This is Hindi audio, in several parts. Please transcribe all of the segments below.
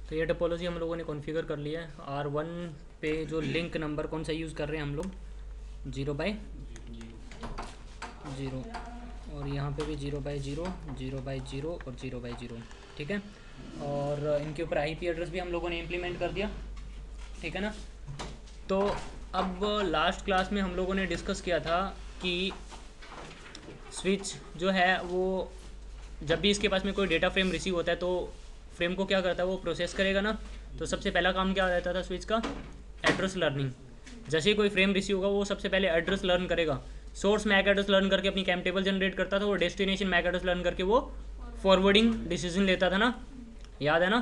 तो ये टोपोलॉजी हम लोगों ने कॉन्फ़िगर कर लिया है। R1 पे जो लिंक नंबर कौन सा यूज़ कर रहे हैं हम लोग, 0/0, और यहाँ पे भी 0/0, 0/0 और 0/0, ठीक है। और इनके ऊपर IP एड्रेस भी हम लोगों ने इम्प्लीमेंट कर दिया, ठीक है ना। तो अब लास्ट क्लास में हम लोगों ने डिस्कस किया था कि स्विच जो है वो जब भी इसके पास में कोई डेटा फ्रेम रिसीव होता है तो फ्रेम को क्या करता है, वो प्रोसेस करेगा ना। तो सबसे पहला काम क्या रहता था स्विच का, एड्रेस लर्निंग। जैसे ही कोई फ्रेम रिसीव होगा वो सबसे पहले एड्रेस लर्न करेगा। सोर्स मैक एड्रेस लर्न करके अपनी कैम टेबल जनरेट करता था, और डेस्टिनेशन मैक एड्रेस लर्न करके वो फॉरवर्डिंग डिसीजन लेता था ना, याद है ना।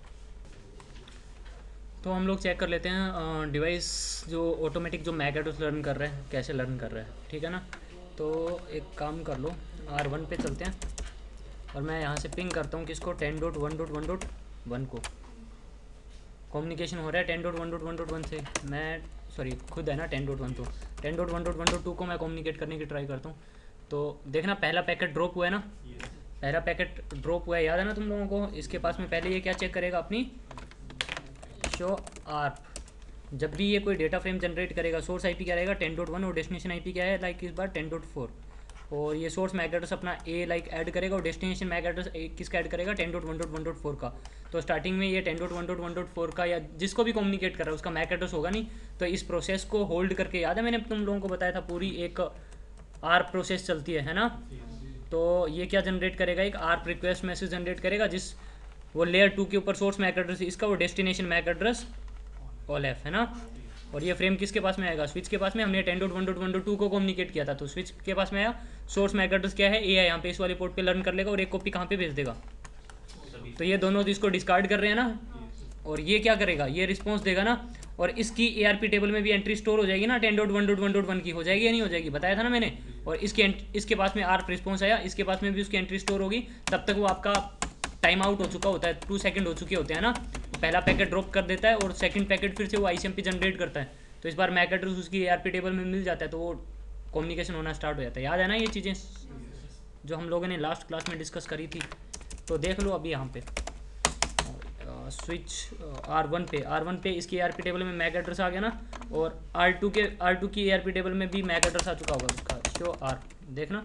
तो हम लोग चेक कर लेते हैं डिवाइस जो ऑटोमेटिक जो मैक एड्रेस लर्न कर रहा है कैसे लर्न कर रहा है, ठीक है ना। तो एक काम कर लो, R1 पे चलते हैं और मैं यहाँ से पिंग करता हूँ किसको, 10.1.1.1 को। कम्युनिकेशन हो रहा है 10.1.1.1 से, मैं सॉरी खुद है ना 10.1, तो 10.1.1.2 को मैं कम्युनिकेट करने की ट्राई करता हूँ। तो देखना पहला पैकेट ड्रॉप हुआ है ना, पहला पैकेट ड्रॉप हुआ है, याद है ना तुम लोगों को। इसके पास में पहले ये क्या चेक करेगा, अपनी शो आर्प। जब भी ये कोई डेटा फ्रेम जनरेट करेगा, सोर्स IP क्या रहेगा 10.1 और डेस्टिनेशन IP क्या है लाइक इस बार 10.4, और ये सोर्स मैक एड्रेस अपना A लाइक ऐड करेगा और डेस्टिनेशन मैक एड्रेस किसका ऐड करेगा 10.1.1.4 का। तो स्टार्टिंग में ये 10.1.1.4 का या जिसको भी कम्युनिकेट कर रहा है उसका मैक एड्रेस होगा नहीं। तो इस प्रोसेस को होल्ड करके, याद है मैंने तुम लोगों को बताया था पूरी एक आर्प प्रोसेस चलती है ना। तो ये क्या जनरेट करेगा, एक आर्प रिक्वेस्ट मैसेज जनरेट करेगा, जिस वो लेयर 2 के ऊपर सोर्स मैक एड्रेस इसका, वो डेस्टिनेशन मैक एड्रेस OLF है ना। और ये फ्रेम किसके पास में आएगा, स्विच के पास में। हमने 10.1.1.2 को कम्युनिकेट किया था, तो स्विच के पास में आया, सोर्स मैक एड्रेस क्या है A है, यहाँ पे इस वाले पोर्ट पे लर्न कर लेगा और एक कॉपी कहाँ पे भेज देगा। तो ये दोनों इसको डिस्कार्ड कर रहे हैं ना, और ये क्या करेगा, ये रिस्पॉन्स देगा ना। और इसकी ARP टेबल में भी एंट्री स्टोर हो जाएगी ना, 10.1.1.1 की हो जाएगी या नहीं हो जाएगी, बताया था ना मैंने। और इसके पास में ARP रिस्पॉन्स आया, इसके पास में भी उसकी एंट्री स्टोर होगी। तब तक वो आपका टाइम आउट हो चुका होता है, 2 सेकंड हो चुके होते हैं ना। पहला पैकेट ड्रॉप कर देता है और सेकंड पैकेट फिर से वो ICMP जनरेट करता है। तो इस बार मैक एड्रेस उसकी ARP टेबल में मिल जाता है, तो वो कम्युनिकेशन होना स्टार्ट हो जाता है। याद है ना ये चीज़ें जो हम लोगों ने लास्ट क्लास में डिस्कस करी थी। तो देख लो अभी यहाँ पे स्विच R1 पे इसकी ARP टेबल में मैक एड्रेस आ गया ना, और R2 की ARP टेबल में भी मैक एड्रेस आ चुका होगा उसका, शो आर्प, देखना।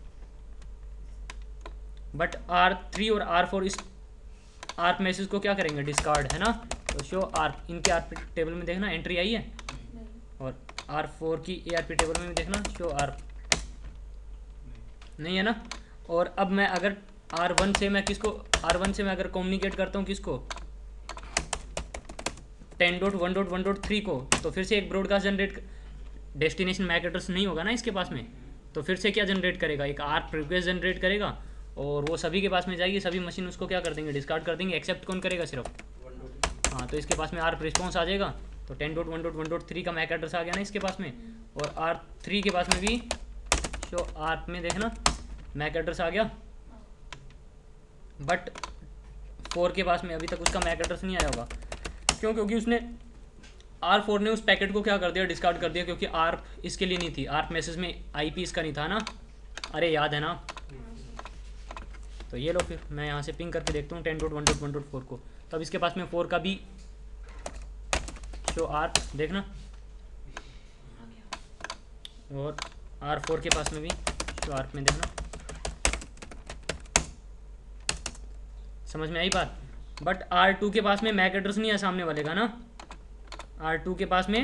बट R3 और R4 इस आर्प मैसेज को क्या करेंगे, डिस्कार्ड, है ना। तो शो आर्प, इनके ARP टेबल में देखना एंट्री आई है, और R4 की ARP टेबल में भी देखना शो आर्प, नहीं है ना। और अब मैं अगर R1 से मैं अगर कम्युनिकेट करता हूँ किसको, 10.1.1.3 को, तो फिर से एक broadcast generate, destination MAC address नहीं होगा ना इसके पास में, तो फिर से क्या जनरेट करेगा, एक आर्प रिक्वेस्ट जनरेट करेगा, और वो सभी के पास में जाएगी, सभी मशीन उसको क्या कर देंगे, डिस्कार्ड कर देंगे। एक्सेप्ट कौन करेगा, सिर्फ हाँ। तो इसके पास में आर्प रिस्पॉन्स आ जाएगा, तो 10.1.1.3 का मैक एड्रेस आ गया ना इसके पास में, और R3 के पास में भी तो आर्प में देखना मैक एड्रेस आ गया। बट 4 के पास में अभी तक उसका मैक एड्रेस नहीं आया होगा, क्यों, क्योंकि उसने R4 ने उस पैकेट को क्या कर दिया, डिस्कार्ड कर दिया, क्योंकि आर्प इसके लिए नहीं थी, आर्प मैसेज में IP इसका नहीं था ना। अरे याद है ना। तो ये लो, फिर मैं यहाँ से पिंग करके देखता हूँ 10.1.1.4 को, तब इसके पास में 4 का भी शो आर्प देखना, और R4 के पास में भी शो आर्प में देखना। समझ में आई बात। बट R2 के पास में मैक एड्रेस नहीं है सामने वाले का ना, R2 के पास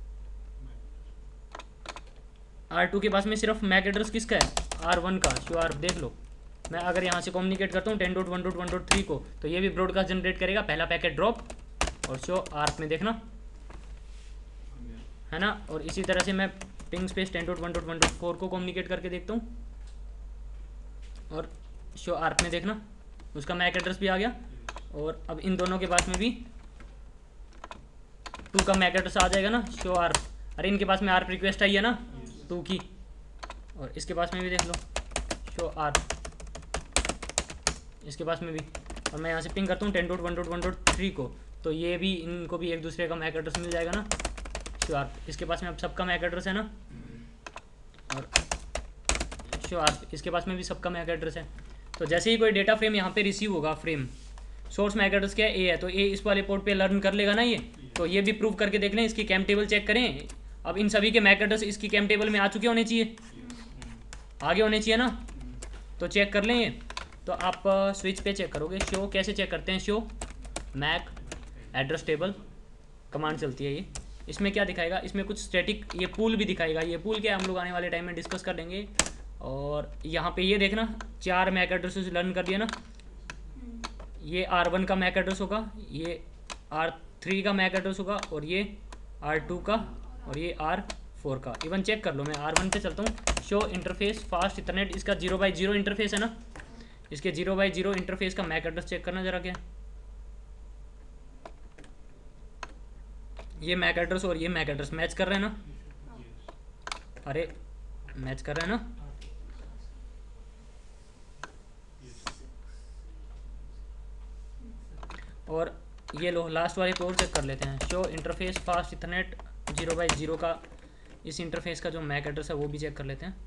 में सिर्फ मैक एड्रेस किसका है, R1 का, शो आर्प देख लो। मैं अगर यहाँ से कम्युनिकेट करता हूँ 10.1.1.3 को, तो ये भी ब्रॉडकास्ट जनरेट करेगा, पहला पैकेट ड्रॉप और शो आर्प में देखना, है ना। और इसी तरह से मैं पिंग स्पेस 10.1.1.4 को कम्युनिकेट करके देखता हूँ, और शो आर्प में देखना उसका मैक एड्रेस भी आ गया। और अब इन दोनों के पास में भी 2 का मैक एड्रेस आ जाएगा ना, शो आर्प। अरे इनके पास में आर्प रिक्वेस्ट आई है ना 2 की, और इसके पास में भी देख लो शो आर्प, इसके पास में भी। और मैं यहाँ से पिंग करता हूँ 10.1.1.3 को, तो ये भी, इनको भी एक दूसरे का मैक एड्रेस मिल जाएगा ना, शो आर्प। इसके पास में अब सबका मैक एड्रेस है ना, और शो आर्प इसके पास में भी सबका मैक एड्रेस है। तो जैसे ही कोई डेटा फ्रेम यहाँ पे रिसीव होगा, फ्रेम सोर्स मैक एड्रेस क्या है, ए है, तो ए इस वाले पोर्ट पे लर्न कर लेगा ना ये। तो ये भी प्रूव करके देख लें, इसकी कैम टेबल चेक करें। अब इन सभी के मैक एड्रेस इसकी कैम टेबल में आ चुके होने चाहिए, आगे होने चाहिए ना, तो चेक कर लें ये। तो आप स्विच पे चेक करोगे, शो कैसे चेक करते हैं, show MAC address table command चलती है ये। इसमें क्या दिखाएगा, इसमें कुछ स्टैटिक ये पूल भी दिखाएगा। ये पूल क्या है हम लोग आने वाले टाइम में डिस्कस कर लेंगे। और यहाँ पे ये देखना 4 मैक एड्रेसेस लर्न कर दिया ना, ये R1 का मैक एड्रेस होगा, ये R3 का मैक एड्रेस होगा, और ये R2 का, और ये R4 का। इवन चेक कर लो, मैं R1 पे चलता हूँ, शो इंटरफेस फास्ट इथरनेट, इसका 0x0 इंटरफेस है ना, इसके 0x0 इंटरफेस का मैक एड्रेस चेक करना जरा क्या, ये मैक एड्रेस और ये मैक एड्रेस मैच कर रहे हैं ना, अरे मैच कर रहे हैं ना। और ये लो लास्ट वाले को और चेक कर लेते हैं, show interface fast ethernet 0x0 का, इस इंटरफेस का जो मैक एड्रेस है वो भी चेक कर लेते हैं।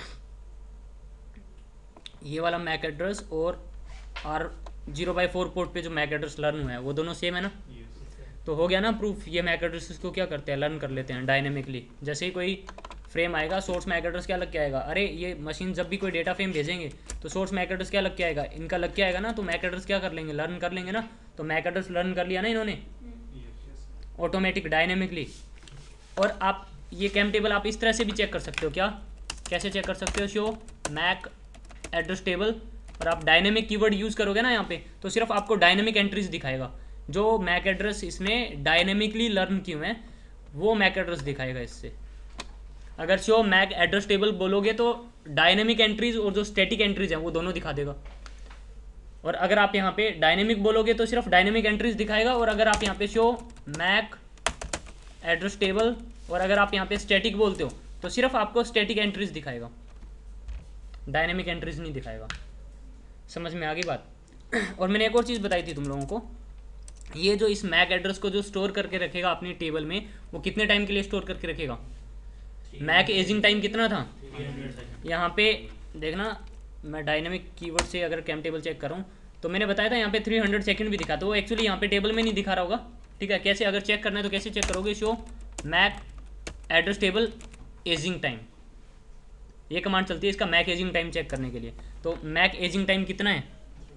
ये वाला मैक एड्रेस और R0x4 पोर्ट पे जो मैक एड्रेस लर्न हुआ है वो दोनों सेम है ना, तो हो गया ना प्रूफ। ये मैक एड्रेस को क्या करते हैं, लर्न कर लेते हैं डायनेमिकली। जैसे ही कोई फ्रेम आएगा, सोर्स मैक एड्रेस क्या लग के आएगा, अरे ये मशीन जब भी कोई डेटा फ्रेम भेजेंगे तो सोर्स मैक एड्रेस क्या लग के आएगा, इनका लग के आएगा ना, तो मैक एड्रेस क्या कर लेंगे, लर्न कर लेंगे ना। तो मैक एड्रेस लर्न कर लिया ना इन्होंने ऑटोमेटिक डायनेमिकली। और आप ये कैम टेबल आप इस तरह से भी चेक कर सकते हो, क्या कैसे चेक कर सकते हो, शो मैक एड्रेस टेबल, और आप डायनेमिक कीवर्ड यूज़ करोगे ना यहाँ पे, तो सिर्फ आपको डायनेमिक एंट्रीज दिखाएगा। जो मैक एड्रेस इसने डायनेमिकली लर्न किए हैं वो मैक एड्रेस दिखाएगा इससे। अगर शो मैक एड्रेस टेबल बोलोगे तो डायनेमिक एंट्रीज और जो स्टैटिक एंट्रीज हैं वो दोनों दिखा देगा। और अगर आप यहाँ पे डायनेमिक बोलोगे तो सिर्फ डायनेमिक एंट्रीज दिखाएगा। और अगर आप यहाँ पे शो मैक एड्रेस टेबल, और अगर आप यहाँ पे स्टैटिक बोलते हो तो सिर्फ आपको स्टैटिक एंट्रीज दिखाएगा, डायनेमिक एंट्रीज नहीं दिखाएगा। समझ में आ गई बात। और मैंने एक और चीज़ बताई थी तुम लोगों को, ये जो इस मैक एड्रेस को जो स्टोर करके रखेगा अपनी टेबल में, वो कितने टाइम के लिए स्टोर करके रखेगा, मैक एजिंग टाइम कितना था, यहाँ पे देखना, मैं डायनेमिक कीवर्ड से अगर कैम टेबल चेक करूँ तो मैंने बताया था यहाँ पे 300 सेकंड भी दिखा, तो वो एक्चुअली यहाँ पे टेबल में नहीं दिखा रहा होगा। ठीक है, कैसे अगर चेक करना है तो कैसे चेक करोगे, show MAC address table aging time, ये कमांड चलती है इसका मैक एजिंग टाइम चेक करने के लिए। तो मैक एजिंग टाइम कितना है,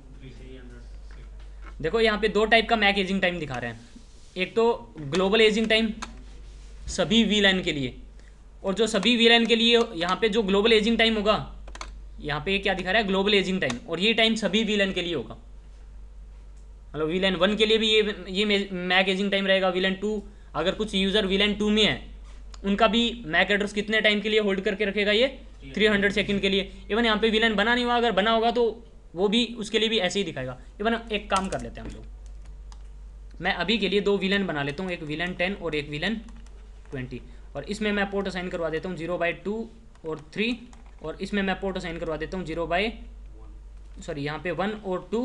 देखो यहाँ पे 2 टाइप का मैक एजिंग टाइम दिखा रहे हैं। एक तो ग्लोबल एजिंग टाइम सभी VLAN के लिए, और जो सभी VLAN के लिए यहाँ पे जो ग्लोबल एजिंग टाइम होगा, यहाँ पे क्या दिखा रहा है, ग्लोबल एजिंग टाइम, और ये टाइम सभी VLAN के लिए होगा। मतलब VLAN 1 के लिए भी ये मैक एजिंग टाइम रहेगा, VLAN 2 अगर कुछ यूज़र VLAN 2 में है उनका भी मैक एड्रेस कितने टाइम के लिए होल्ड करके रखेगा, ये 300 सेकंड के लिए। इवन यहाँ पे VLAN बना नहीं हुआ, अगर बना होगा तो वो भी उसके लिए भी ऐसे ही दिखाएगा। इवन एक काम कर लेते हैं हम लोग, मैं अभी के लिए 2 VLAN बना लेता हूँ, एक VLAN 10 और एक VLAN 20, और इसमें मैं पोर्ट असाइन करवा देता हूँ 0/2 और 3, और इसमें मैं पोर्ट असाइन करवा देता हूँ यहाँ पे 1 और 2।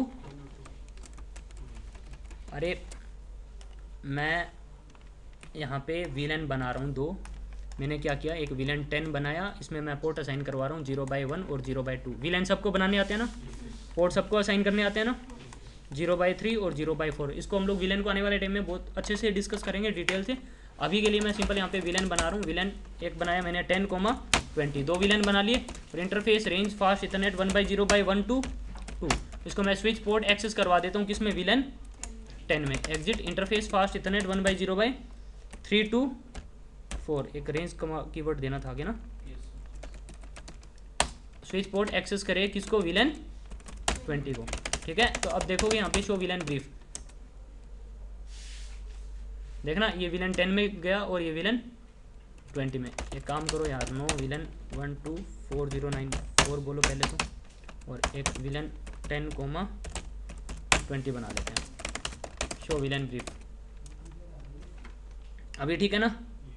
अरे मैं यहाँ पे VLAN बना रहा हूँ 2, मैंने क्या किया, एक VLAN 10 बनाया, इसमें मैं पोर्ट असाइन करवा रहा हूँ 0/1 और 0/2। VLAN सबको बनाने आते हैं ना, पोर्ट सबको असाइन करने आते हैं ना, 0/3 और 0/4। इसको हम लोग VLAN को आने वाले टाइम में बहुत अच्छे से डिस्कस करेंगे डिटेल से। अभी के लिए मैं सिंपल यहाँ पे VLAN बना रहा हूँ। VLAN एक बनाया मैंने 10,20, 2 VLAN बना लिए। और interface range fast ethernet 1/0/1 to 2, इसको मैं स्विच पोर्ट एक्सेस करवा देता हूँ किसमें, VLAN 10 में। Exit interface fast ethernet 1/0/3 to 4, एक रेंज कीवर्ड देना था आगे ना, स्विच पोर्ट एक्सेस करे किसको, VLAN 20 को। ठीक है, तो अब देखोगे यहाँ पे शो VLAN ब्रीफ, देखना ये VLAN 10 में गया और ये VLAN 20 में। एक काम करो यार, नो VLAN 124094 बोलो पहले तो, और एक VLAN 10,20 बना लेते हैं, शो VLAN ब्रीफ। अभी ठीक है ना।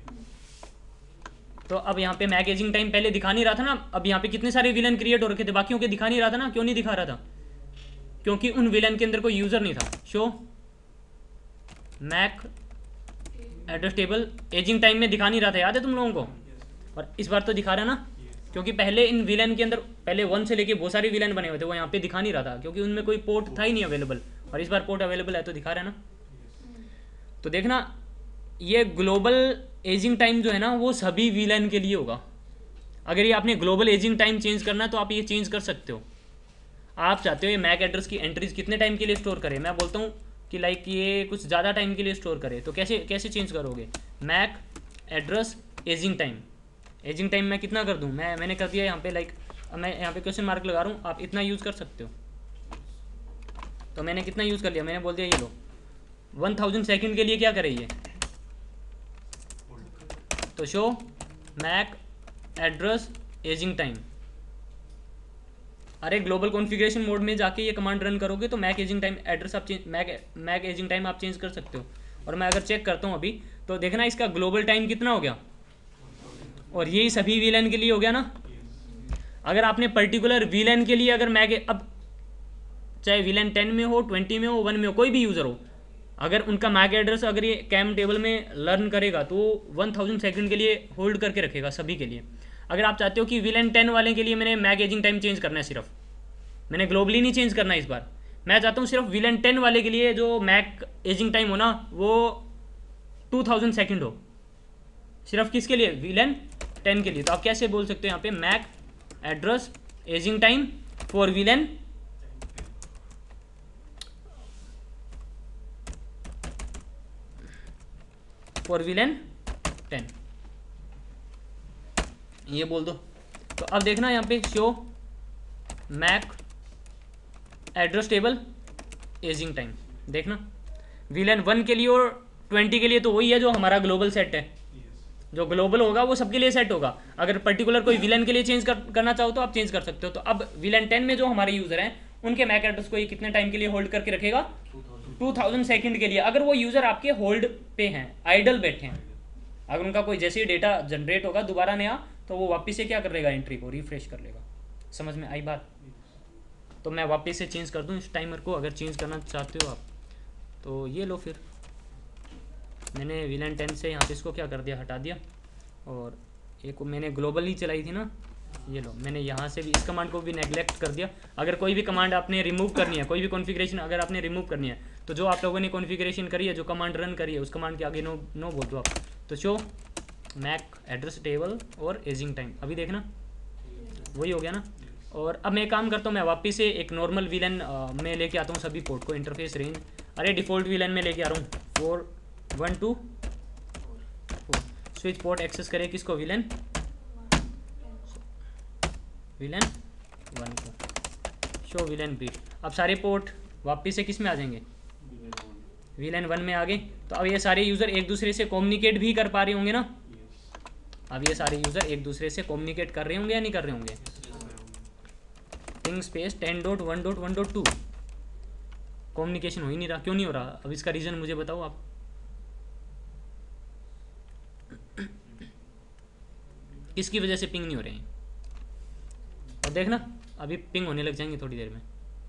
तो अब यहाँ पे मैक एजिंग टाइम पहले दिखा नहीं रहा था ना, अब यहाँ पे कितने सारे VLAN क्रिएट हो रखे थे, बाकियों के दिखा नहीं रहा था ना। क्यों नहीं दिखा रहा था, क्योंकि उन VLAN के अंदर कोई यूज़र नहीं था। Show MAC address table aging time में दिखा नहीं रहा था, याद है तुम लोगों को, और इस बार तो दिखा रहा है ना, क्योंकि पहले इन VLAN के अंदर पहले 1 से लेके बहुत सारे VLAN बने हुए थे, वो यहाँ पे दिखा नहीं रहा था क्योंकि उनमें कोई पोर्ट था ही नहीं अवेलेबल, और इस बार पोर्ट अवेलेबल है तो दिखा रहा है ना। तो देखना ये ग्लोबल एजिंग टाइम जो है ना वो सभी वीलन के लिए होगा। अगर ये आपने ग्लोबल एजिंग टाइम चेंज करना है तो आप ये चेंज कर सकते हो। आप चाहते हो ये मैक एड्रेस की एंट्रीज कितने टाइम के लिए स्टोर करे, मैं बोलता हूँ कि लाइक ये कुछ ज़्यादा टाइम के लिए स्टोर करे, तो कैसे कैसे चेंज करोगे, MAC address aging time. Aging time मैं कितना कर दूँ, मैंने कर दिया यहाँ पे लाइक, मैं यहाँ पे क्वेश्चन मार्क लगा रहा हूँ, आप इतना यूज़ कर सकते हो। तो मैंने कितना यूज़ कर लिया, मैंने बोल दिया ये लो 1000 सेकंड के लिए क्या करे ये, तो show MAC address aging time. अरे ग्लोबल कॉन्फ़िगरेशन मोड में जाके ये कमांड रन करोगे तो मैक एजिंग टाइम एड्रेस आप मैक एजिंग टाइम आप चेंज कर सकते हो। और मैं अगर चेक करता हूँ अभी तो देखना इसका ग्लोबल टाइम कितना हो गया, और यही सभी वीलन के लिए हो गया ना। अगर आपने पर्टिकुलर वीलन के लिए अगर मैक, अब चाहे वीलन 10 में हो, 20 में हो, 1 में हो, कोई भी यूज़र हो, अगर उनका मैक एड्रेस अगर ये कैम टेबल में लर्न करेगा तो 1000 सेकंड के लिए होल्ड करके रखेगा सभी के लिए। अगर आप चाहते हो कि विलन 10 वाले के लिए मैंने मैक एजिंग टाइम चेंज करना है, सिर्फ मैंने ग्लोबली नहीं चेंज करना है इस बार, मैं चाहता हूँ सिर्फ विलन 10 वाले के लिए जो मैक एजिंग टाइम हो ना वो 2000 सेकंड हो, सिर्फ किसके लिए, विलन 10 के लिए। तो आप कैसे बोल सकते हो यहाँ पे MAC address aging time for VLAN for VLAN 10, ये बोल दो। तो अब देखना यहाँ पे show MAC address table aging time, देखना विलन 1 के लिए और 20 के लिए तो वही है जो हमारा ग्लोबल सेट है, जो ग्लोबल होगा वो सबके लिए सेट होगा। अगर पर्टिकुलर कोई विलन के लिए चेंज करना चाहो तो आप चेंज कर सकते हो। तो अब विलन 10 में जो हमारे यूज़र हैं उनके मैक एड्रेस को ये कितने टाइम के लिए होल्ड करके रखेगा, 2000 सेकंड के लिए। अगर वो यूज़र आपके होल्ड पे हैं, आइडल बैठे हैं, अगर उनका कोई जैसे ही डेटा जनरेट होगा दोबारा नया, तो वो वापस से क्या कर लेगा, एंट्री को रिफ्रेश कर लेगा। समझ में आई बात? तो मैं वापस से चेंज कर दूं इस टाइमर को, अगर चेंज करना चाहते हो आप तो ये लो। फिर मैंने विलन 10 से यहाँ पे इसको क्या कर दिया, हटा दिया, और एक मैंने ग्लोबल ही चलाई थी ना, ये लो मैंने यहाँ से भी इस कमांड को भी नेगलेक्ट कर दिया। अगर कोई भी कमांड आपने रिमूव करनी है, कोई भी कॉन्फ़िगरेशन अगर आपने रिमूव करनी है, तो जो आप लोगों ने कॉन्फ़िगरेशन करी है, जो कमांड रन करी है, उस कमांड के आगे नो बोल दो आप। तो शो मैक एड्रेस टेबल और एजिंग टाइम, अभी देखना वही हो गया ना। और अब मैं काम करता हूँ, मैं वापस से एक नॉर्मल विलन में लेके आता हूँ सभी पोर्ट को, इंटरफेस रेंज, अरे डिफ़ॉल्ट विलन में लेके आ रहा हूँ 4 1 2 4। स्विच पोर्ट एक्सेस करे किसको, विलन 1 को, शो विलन बी। अब सारे पोर्ट वापस से किस में आ जाएंगे, विलन 1 में आ गए। तो अब ये सारे यूज़र एक दूसरे से कम्युनिकेट भी कर पा रहे होंगे ना। अब ये सारे यूज़र एक दूसरे से कम्युनिकेट कर रहे होंगे या नहीं कर रहे होंगे। पिंग स्पेस 10.1.1.2 कम्युनिकेशन हो ही नहीं रहा, क्यों नहीं हो रहा, अब इसका रीज़न मुझे बताओ आप। किसकी वजह से पिंग नहीं हो रहे हैं, और देखना अभी पिंग होने लग जाएंगे थोड़ी देर में।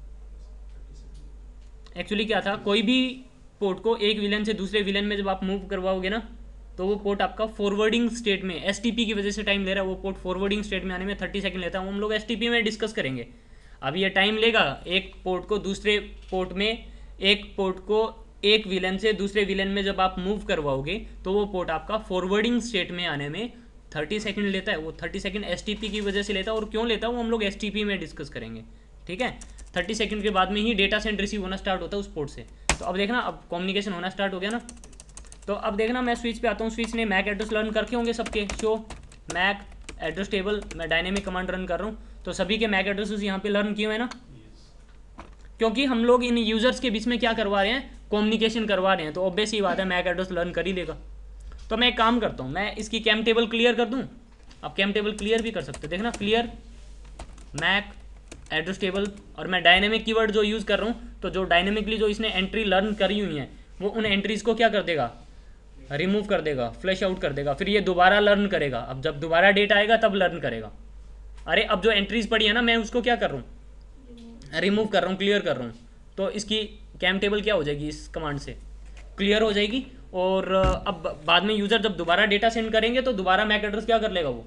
एक्चुअली क्या था, कोई भी पोर्ट को एक विलन से दूसरे विलन में जब आप मूव करवाओगे ना, तो वो पोर्ट आपका फॉरवर्डिंग स्टेट में, एसटीपी की वजह से टाइम ले रहा है, वो पोर्ट फॉरवर्डिंग स्टेट में आने में 30 सेकंड लेता है। हम लोग एसटीपी में डिस्कस करेंगे। अब ये टाइम लेगा एक पोर्ट को दूसरे पोर्ट में, एक पोर्ट को एक विलन से दूसरे विलन में जब आप मूव करवाओगे तो वो पोर्ट आपका फॉरवर्डिंग स्टेट में आने में 30 सेकंड लेता है। वो 30 सेकंड एसटीपी की वजह से लेता है, और क्यों लेता है वो हम लोग एसटीपी में डिस्कस करेंगे, ठीक है। 30 सेकंड के बाद में ही डेटा सेंड रिसीव होना स्टार्ट होता है उस पोर्ट से। तो अब देखना अब कम्युनिकेशन होना स्टार्ट हो गया ना। तो अब देखना मैं स्विच पे आता हूँ, स्विच ने मैक एड्रेस लर्न करके होंगे सबके, शो मैक एड्रेस टेबल, मैं डायनेमिक कमांड रन कर रहा हूँ, तो सभी के मैक एड्रेसेस यहाँ पे लर्न किए हुए हैं ना, क्योंकि हम लोग इन यूज़र्स के बीच में क्या करवा रहे हैं, कम्युनिकेशन करवा रहे हैं। तो ऑब्वियस ही बात है मैक एड्रेस लर्न कर ही लेगा। तो मैं एक काम करता हूँ, मैं इसकी कैम टेबल क्लियर कर दूँ। आप कैम टेबल क्लियर भी कर सकते हो, देखना क्लियर मैक एड्रेस टेबल, और मैं डायनेमिक कीवर्ड जो यूज़ कर रहा हूँ, तो जो डायनेमिकली जो इसने एंट्री लर्न करी हुई हैं वो उन एंट्रीज़ को क्या कर देगा, रिमूव कर देगा, फ्लैश आउट कर देगा। फिर ये दोबारा लर्न करेगा, अब जब दोबारा डेटा आएगा तब लर्न करेगा। अरे अब जो एंट्रीज पड़ी है ना, मैं उसको क्या कर रहा हूँ, रिमूव कर रहा हूँ, क्लियर कर रहा हूँ। तो इसकी कैम टेबल क्या हो जाएगी, इस कमांड से क्लियर हो जाएगी। और अब बाद में यूज़र जब दोबारा डेटा सेंड करेंगे तो दोबारा मैक एड्रेस क्या कर लेगा वो।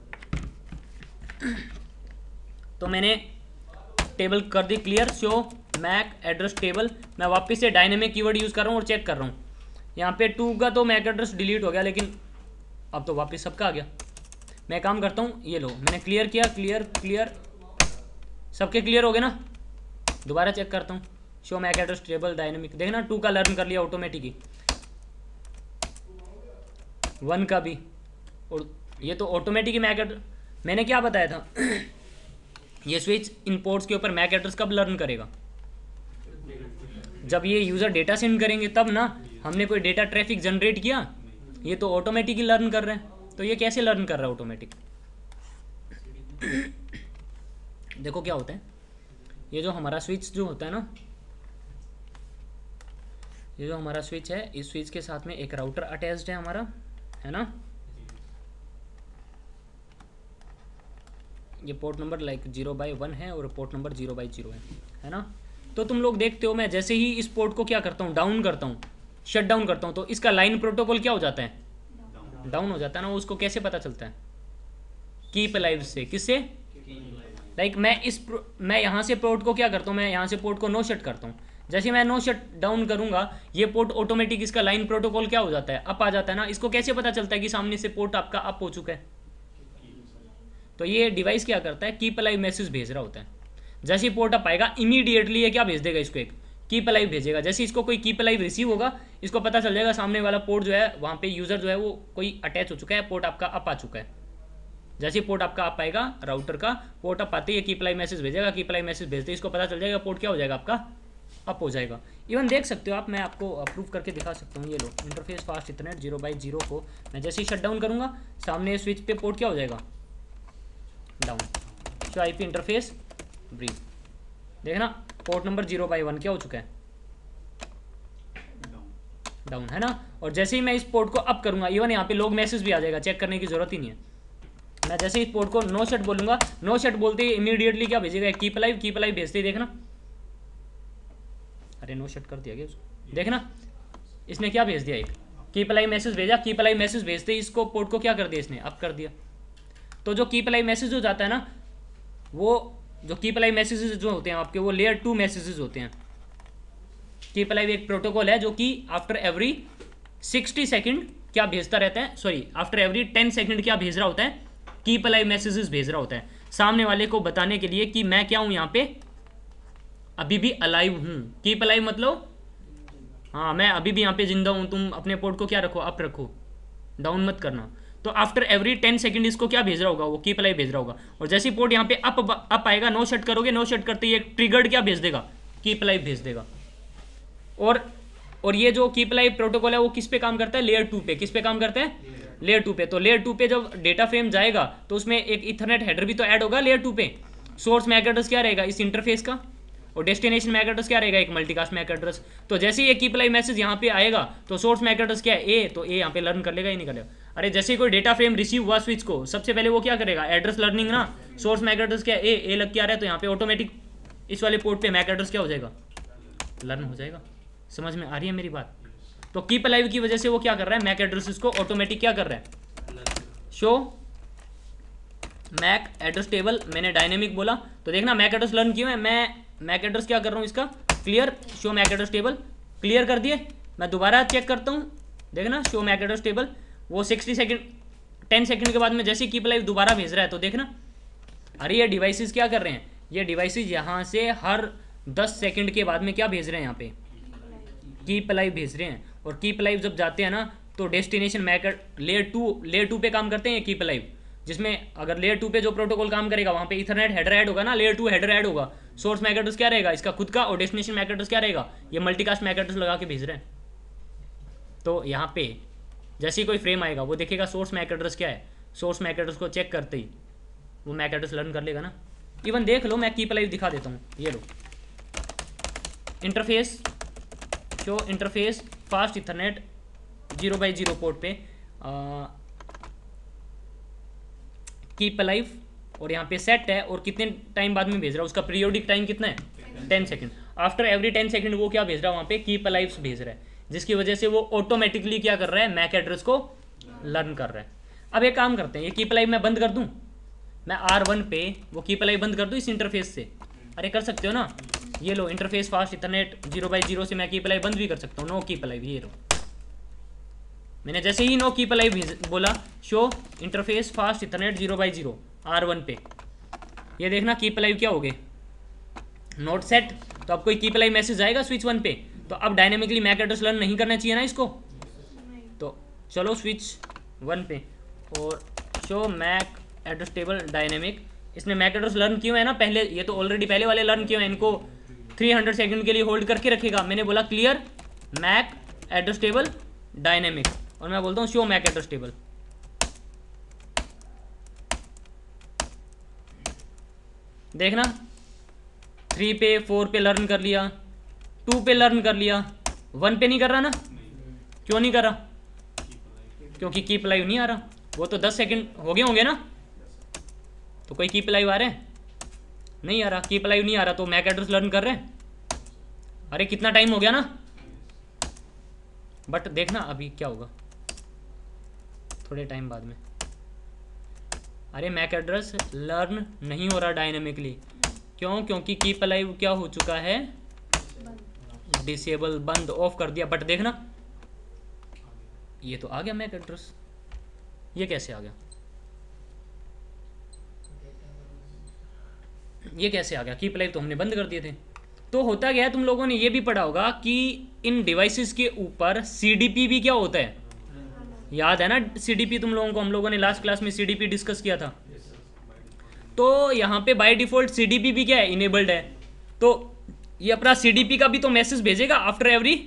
तो मैंने टेबल कर दी clear, show MAC address table, मैं वापस से डायनेमिक कीवर्ड यूज़ कर रहा हूँ और चेक कर रहा हूँ। यहाँ पे 2 का तो मैक एड्रेस डिलीट हो गया, लेकिन अब तो वापस सबका आ गया। मैं काम करता हूँ, ये लो मैंने क्लियर किया, क्लियर सबके क्लियर हो गए ना। दोबारा चेक करता हूँ, show MAC address table dynamic, देखना 2 का लर्न कर लिया ऑटोमेटिक ही, 1 का भी, और ये तो ऑटोमेटिक ही मैक एड्रेस। मैंने क्या बताया था ये स्विच इन पोर्ट्स के ऊपर मैक एड्रेस कब लर्न करेगा? जब ये यूज़र डेटा सेंड करेंगे तब ना। हमने कोई डेटा ट्रैफिक जनरेट किया, ये तो ऑटोमेटिक ही लर्न कर रहे हैं। तो ये कैसे लर्न कर रहा है ऑटोमेटिक? देखो क्या होता है, ये जो हमारा स्विच जो होता है ना, ये जो हमारा स्विच है, इस स्विच के साथ में एक राउटर अटैच्ड है हमारा, है ना। ये पोर्ट नंबर लाइक 0/1 है और पोर्ट नंबर 0/0 है ना। तो तुम लोग देखते हो, मैं जैसे ही इस पोर्ट को क्या करता हूँ, डाउन करता हूँ, शट डाउन करता हूँ, तो इसका लाइन प्रोटोकॉल क्या हो जाता है? डाउन हो जाता है ना। उसको कैसे पता चलता है? कीप अलाइव से। किससे? लाइक मैं यहाँ से पोर्ट को क्या करता हूँ, मैं यहाँ से पोर्ट को नो शट करता हूँ। जैसे मैं नो शट डाउन करूंगा, ये पोर्ट ऑटोमेटिक इसका लाइन प्रोटोकॉल क्या हो जाता है? अप आ जाता है ना। इसको कैसे पता चलता है कि सामने से पोर्ट आपका अप हो चुका है? तो ये डिवाइस क्या करता है, कीप अलाइव मैसेज भेज रहा होता है। जैसे पोर्ट अप आएगा, इमीडिएटली ये क्या भेज देगा, इसको एक कीप अलाइव भेजेगा। जैसे इसको कोई कीप अलाइव रिसीव होगा, इसको पता चल जाएगा सामने वाला पोर्ट जो है, वहाँ पे यूज़र जो है वो कोई अटैच हो चुका है, पोर्ट आपका अप आ चुका है। जैसे पोर्ट आपका अप आएगा, राउटर का पोर्ट अप आते ही कीप अलाइव मैसेज भेजेगा। कीप अलाइव मैसेज भेजते ही इसको पता चल जाएगा पोर्ट क्या हो जाएगा, आपका अप हो जाएगा। इवन देख सकते हो आप, मैं आपको अप्रूव करके दिखा सकता हूँ। ये लो इंटरफेस फास्ट इथरनेट 0/0 को मैं जैसे ही शट डाउन करूँगा, सामने स्विच पे पोर्ट क्या हो जाएगा, down. Show IP interface brief, देखना पोर्ट नंबर 0/1 क्या हो चुका है, डाउन, है ना। और जैसे ही मैं इस पोर्ट को अप करूंगा, इवन यहाँ पे लॉग मैसेज भी आ जाएगा, चेक करने की जरूरत ही नहीं है। मैं जैसे ही इस पोर्ट को नो शट बोलूंगा, नो शट बोलते ही इमीडिएटली क्या भेजेगा, कीप अलाइव भेजते ही देखना, अरे नो शट कर दिया गया उसको, देखना इसने क्या भेज दिया, एक कीप अलाइव मैसेज भेजा। कीप अलाइव मैसेज भेजते ही इसको पोर्ट को क्या कर दिया, इसने अप कर दिया। तो जो कीप अलाइव मैसेज हो जाता है ना, वो जो कीप अलाइव मैसेजेस जो होते हैं आपके, वो लेयर 2 मैसेजेस होते हैं। कीप अलाइव एक प्रोटोकॉल है जो कि आफ्टर एवरी 60 सेकंड क्या भेजता रहता है, सॉरी आफ्टर एवरी 10 सेकंड क्या भेज रहा होता है, कीप अलाइव मैसेजेस भेज रहा होता है, सामने वाले को बताने के लिए कि मैं क्या हूँ, यहाँ पे अभी भी अलाइव हूँ। कीप अलाइव मतलब हाँ, मैं अभी भी यहाँ पे जिंदा हूँ, तुम अपने पोर्ट को क्या रखो, अप रखो, डाउन मत करना। तो आफ्टर एवरी 10 सेकंड इसको क्या भेज रहा होगा, वो कीप अलाइव भेज रहा होगा। और जैसे ही पोर्ट यहाँ पे अप आएगा, नो शट करोगे, नो शट करते ही एक ट्रिगर्ड क्या भेज देगा, कीप अलाइव भेज देगा। और ये जो कीप अलाइव प्रोटोकॉल है वो किस पे काम करता है, लेयर 2 पे। किस पे काम करता है, लेयर 2 पे। तो लेयर 2 पे जब डेटा फ्रेम जाएगा तो उसमें एक इथरनेट हेडर भी तो ऐड होगा लेयर 2 पे। सोर्स मैक एड्रेस क्या रहेगा इस इंटरफेस का, और डेस्टिनेशन मैक एड्रेस क्या रहेगा, एक मल्टीकास्ट मैक एड्रेस। तो जैसे ही ये कीप अलाइव मैसेज यहाँ पे आएगा, तो सोर्स मैक एड्रेस क्या है, ए, तो ए यहाँ पे लर्न कर लेगा ही नहीं करेगा। अरे जैसे ही कोई डेटा फ्रेम रिसीव हुआ स्विच को, सबसे पहले वो क्या करेगा, एड्रेस लर्निंग ना। सोर्स मैक एड्रेस क्या है, ए लग के आ रहा है, तो यहाँ पे ऑटोमेटिक इस वाले पोर्ट पे मैक एड्रेस क्या हो जाएगा, लर्न हो जाएगा। समझ में आ रही है मेरी बात? तो कीप अलाइव की वजह से वो क्या कर रहा है, मैक एड्रेसेस को ऑटोमेटिक क्या कर रहा है, शो मैक एड्रेस टेबल। मैंने डायनेमिक बोला तो देखना मैक एड्रेस लर्न किया है। मैं मैक एड्रेस क्या कर रहा हूँ, इसका clear, show MAC address table clear कर दिए। मैं दोबारा चेक करता हूँ, देखना शो मैक एड्रेस टेबल, वो 60 सेकंड 10 सेकंड के बाद में जैसे कीप अलाइव दोबारा भेज रहा है, तो देखना अरे ये डिवाइसेस क्या कर रहे हैं, ये डिवाइसेस यहाँ से हर 10 सेकंड के बाद में क्या भेज रहे हैं, यहाँ पे कीप अलाइव भेज रहे हैं। और कीप अलाइव जब जाते हैं ना, तो डेस्टिनेशन मैक लेयर 2 पे काम करते हैं कीप अलाइव, जिसमें अगर लेयर 2 पे जो प्रोटोकॉल काम करेगा वहाँ पे इथरनेट हेडर ऐड होगा ना, लेयर 2 हेडर ऐड होगा। सोर्स मैक एड्रेस क्या रहेगा, इसका खुद का, और डेस्टिनेशन मैक एड्रेस क्या रहेगा, ये मल्टीकास्ट मैक एड्रेस लगा के भेज रहे हैं। तो यहाँ पे जैसे ही कोई फ्रेम आएगा वो देखेगा सोर्स मैक एड्रेस क्या है, सोर्स मैक एड्रेस को चेक करते ही वो मैक एड्रेस लर्न कर लेगा ना। इवन देख लो, मैं कीप अलाइव दिखा देता हूँ, ये लो interface, show interface fast ethernet 0/0 port पे कीप अलाइव, और यहाँ पे सेट है, और कितने टाइम बाद में भेज रहा है, उसका पीरियोडिक टाइम कितना है, 10 सेकंड। आफ्टर एवरी 10 सेकंड वो क्या भेज रहा है, वहाँ पे कीप अलाइव भेज रहा है, जिसकी वजह से वो ऑटोमेटिकली क्या कर रहा है, मैक एड्रेस को लर्न कर रहा है। अब एक काम करते हैं, ये कीप अलाइव मैं बंद कर दूँ, मैं R1 पे वो कीप अलाइव बंद कर दूँ इस इंटरफेस से, अरे कर सकते हो ना, ये लो इंटरफेस फास्ट इथरनेट 0/0 से मैं कीप अलाइव बंद भी कर सकता हूँ, नो कीप अलाइव, ये लो मैंने जैसे ही नो कीप अलाइव बोला, show interface fast ethernet 0/0 R1 पे, ये देखना कीप अलाइव क्या हो गए, नोट सेट। तो अब कोई कीप अलाइव मैसेज आएगा स्विच 1 पे, तो अब डायनेमिकली मैक एड्रेस लर्न नहीं करना चाहिए ना इसको। तो चलो स्विच 1 पे और show MAC address table dynamic, इसने मैक एड्रेस लर्न किए हैं ना पहले, ये तो ऑलरेडी पहले वाले लर्न किए हैं, इनको 300 सेकंड के लिए होल्ड करके रखेगा। मैंने बोला clear MAC address table dynamic, और मैं बोलता हूँ शो मैक एड्रेस टेबल। देखना 3 पे 4 पे लर्न कर लिया, 2 पे लर्न कर लिया, 1 पे नहीं कर रहा ना, क्यों नहीं कर रहा, क्योंकि कीप लाइव नहीं आ रहा, वो तो 10 सेकंड हो गए होंगे ना, तो कोई कीप लाइव आ रहे हैं, नहीं आ रहा, कीप लाइव नहीं आ रहा, तो मैक एड्रेस लर्न कर रहे हैं। अरे कितना टाइम हो गया ना, बट देखना अभी क्या होगा थोड़े टाइम बाद में। अरे मैक एड्रेस लर्न नहीं हो रहा डायनेमिकली, क्यों, क्योंकि कीप अलाइव क्या हो चुका है, डिसेबल, बंद, ऑफ कर दिया। बट देखना ये तो आ गया मैक एड्रेस, ये कैसे आ गया, ये कैसे आ गया, कीप अलाइव तो हमने बंद कर दिए थे। तो होता गया, तुम लोगों ने ये भी पढ़ा होगा कि इन डिवाइसेस के ऊपर सीडीपी भी क्या होता है, याद है ना सीडीपी तुम लोगों को, हम लोगों ने लास्ट क्लास में सीडीपी डिस्कस किया था। तो यहाँ पे बाय डिफॉल्ट सीडीपी भी क्या है, इनेबल्ड है, तो ये अपना सीडीपी का भी तो मैसेज भेजेगा आफ्टर एवरी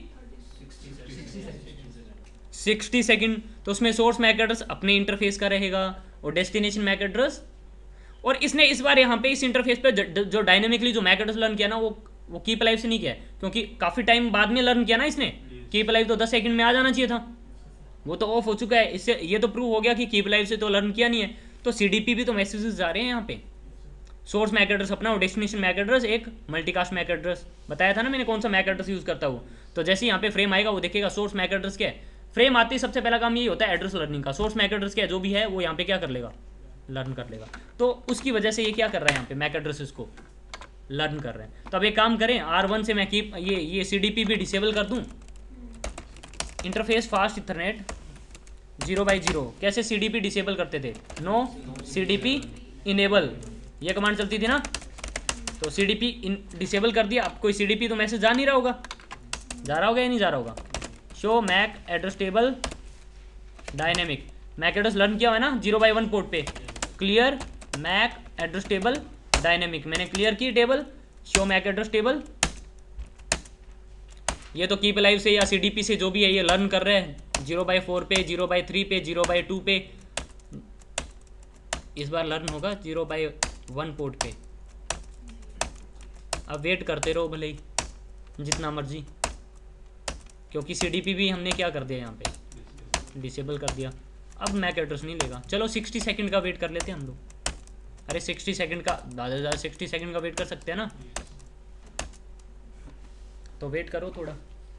60 सेकंड। तो उसमें सोर्स मैक एड्रेस अपने इंटरफेस का रहेगा और डेस्टिनेशन मैक एड्रेस, और इसने इस बार यहाँ पे इस इंटरफेस पे जो डायनेमिकली जो मैक एड्रेस लर्न किया ना, वो कीप अलाइव से नहीं किया है, क्योंकि काफ़ी टाइम बाद में लर्न किया ना इसने, कीप अलाइव तो 10 सेकंड में आ जाना चाहिए था, वो तो ऑफ हो चुका है। इससे ये तो प्रूव हो गया कि कीप अलाइव से तो लर्न किया नहीं है, तो सीडीपी भी तो मैसेजेस जा रहे हैं यहाँ पे, सोर्स मैक एड्रेस अपना और डेस्टिनेशन मैक एड्रेस एक मल्टीकास्ट मैक एड्रेस, बताया था ना मैंने कौन सा मैक एड्रेस यूज़ करता हूँ। तो जैसे यहाँ पे फ्रेम आएगा वो देखेगा सोर्स मैक एड्रेस क्या है, फ्रेम आते ही सबसे पहला काम यही होता है एड्रेस लर्निंग का, सोर्स मैक एड्रेस क्या है जो भी है वो यहाँ पे क्या कर लेगा, लर्न कर लेगा। तो उसकी वजह से ये क्या कर रहा है यहाँ पे मैक एड्रेसेस को लर्न कर रहे हैं। तो अब एक काम करें, R1 से मैं कीप ये CDP भी डिसेबल कर दूं, इंटरफेस फास्ट इथरनेट 0/0, कैसे CDP डिसेबल करते थे, नो CDP इनेबल, ये कमांड चलती थी ना, तो CDP डिसेबल कर दिया। अब कोई CDP तो मैसेज जा नहीं रहा होगा, जा रहा होगा या नहीं जा रहा होगा, show MAC address table dynamic, MAC address learn किया हुआ है ना 0/1 पोर्ट पे, clear MAC address table dynamic, मैंने क्लियर की table, show MAC address table. ये तो कीप अलाइव से या CDP से जो भी है ये लर्न कर रहे हैं 0/4 पे, 0/3 पे, 0/2 पे, इस बार लर्न होगा 0/1 पोर्ट पे। अब वेट करते रहो भले ही जितना मर्जी, क्योंकि CDP भी हमने क्या कर दिया यहाँ पे, डिसेबल कर दिया। अब मैक एड्रेस नहीं लेगा, चलो 60 सेकंड का वेट कर लेते हैं हम लोग। अरे 60 सेकंड का, ज़्यादा 60 सेकंड का वेट कर सकते हैं ना, तो वेट करो थोड़ा।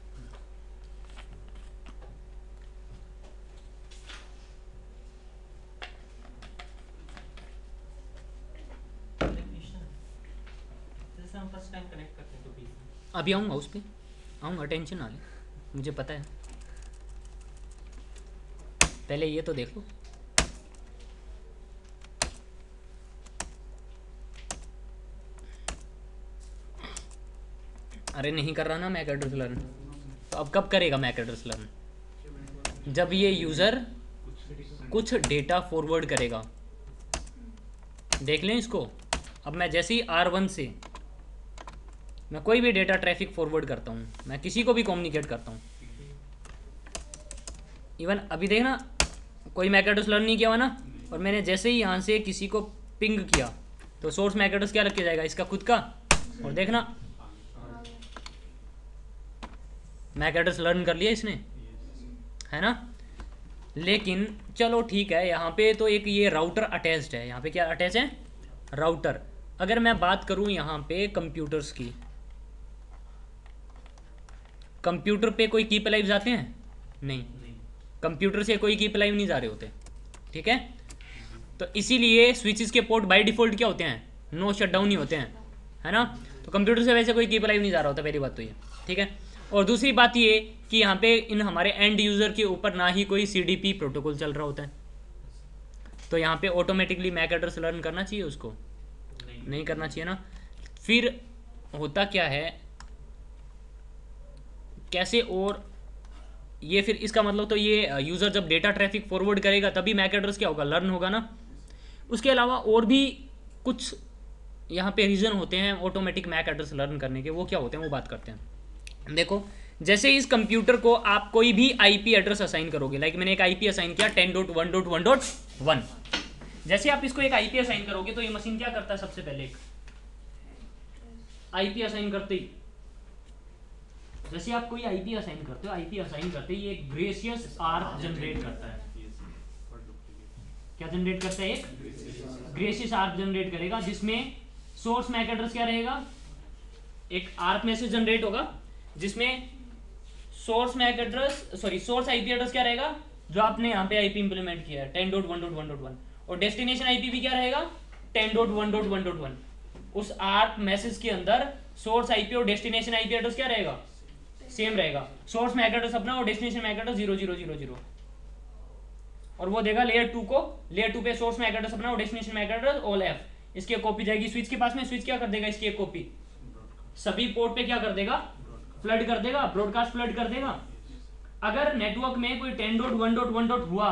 अभी आऊँगा उस पर, आऊँगा, टेंशन ना ले, मुझे पता है, पहले ये तो देख लो। अरे नहीं कर रहा ना मैक एड्रेस लर्न, तो अब कब करेगा मैक एड्रेस लर्न, जब ये यूज़र कुछ डेटा फॉरवर्ड करेगा। देख लें इसको, अब मैं जैसे ही R1 से मैं कोई भी डेटा ट्रैफिक फॉरवर्ड करता हूँ, मैं किसी को भी कम्युनिकेट करता हूँ, इवन अभी देखना कोई मैक एड्रेस लर्न नहीं किया हुआ ना, और मैंने जैसे ही यहाँ से किसी को पिंग किया तो सोर्स मैक एड्रेस क्या रख के जाएगा, इसका खुद का, और देखना मैक एड्रेस लर्न कर लिया इसने, है ना। लेकिन चलो ठीक है, यहाँ पे तो एक ये राउटर अटैच्ड है, यहाँ पे क्या अटैच है, राउटर। अगर मैं बात करूँ यहाँ पे कंप्यूटर्स की, कंप्यूटर पे कोई कीप अलाइव जाते हैं, नहीं, कंप्यूटर से कोई कीप अलाइव नहीं जा रहे होते, ठीक है। तो इसीलिए स्विचेस के पोर्ट बाय डिफ़ॉल्ट क्या होते हैं, नो शटडाउन ही होते हैं, है ना। तो कंप्यूटर से वैसे कोई कीप लाइव नहीं जा रहा होता, पहली बात तो ये, ठीक है। और दूसरी बात ये कि यहाँ पे इन हमारे एंड यूज़र के ऊपर ना ही कोई CDP प्रोटोकॉल चल रहा होता है, तो यहाँ पे ऑटोमेटिकली मैक एड्रेस लर्न करना चाहिए उसको, नहीं करना चाहिए ना। फिर होता क्या है, कैसे, और ये फिर इसका मतलब तो ये यूज़र जब डेटा ट्रैफिक फॉरवर्ड करेगा तभी मैक एड्रेस क्या होगा, लर्न होगा ना। उसके अलावा और भी कुछ यहाँ पे रीज़न होते हैं ऑटोमेटिक मैक एड्रेस लर्न करने के, वो क्या होते हैं वो बात करते हैं। देखो, जैसे इस कंप्यूटर को आप कोई भी IP एड्रेस असाइन करोगे, लाइक मैंने एक IP असाइन किया 10.1.1.1, जैसे आप इसको एक IP असाइन करोगे तो ये मशीन क्या करता है, सबसे पहले एक IP असाइन करते ही, जैसे आप कोई IP असाइन करते हो, IP असाइन करते ही एक ग्रेसियस आर्क जनरेट करता है। क्या जनरेट करता है, एक ग्रेसियस आर्क जनरेट करेगा, जिसमें सोर्स मैक एड्रेस क्या रहेगा, एक आर्क मैसेज जनरेट होगा जिसमें source MAC address, sorry source IP address क्या रहेगा, जो आपने यहाँ पे IP इंप्लीमेंट किया है 10.1.1.1, और डेस्टिनेशन IP भी क्या रहेगा 10.1.1.1। उस आर्क मैसेज के अंदर सोर्स IP और डेस्टिनेशन IP एड्रेस क्या रहेगा, सेम रहेगा। सोर्स मैक एड्रेस अपना और डेस्टिनेशन मैक एड्रेस 0000, और वो देगा लेयर 2 को, लेयर 2 पे सोर्स मैक एड्रेस अपना और destination MAC address all F, इसकी कॉपी जाएगी स्विच के पास में, स्विच क्या कर देगा, इसकी एक कॉपी सभी पोर्ट पे क्या कर देगा, फ्लड कर देगा, ब्रॉडकास्ट फ्लड कर देगा। अगर नेटवर्क में कोई 10.1.1. हुआ,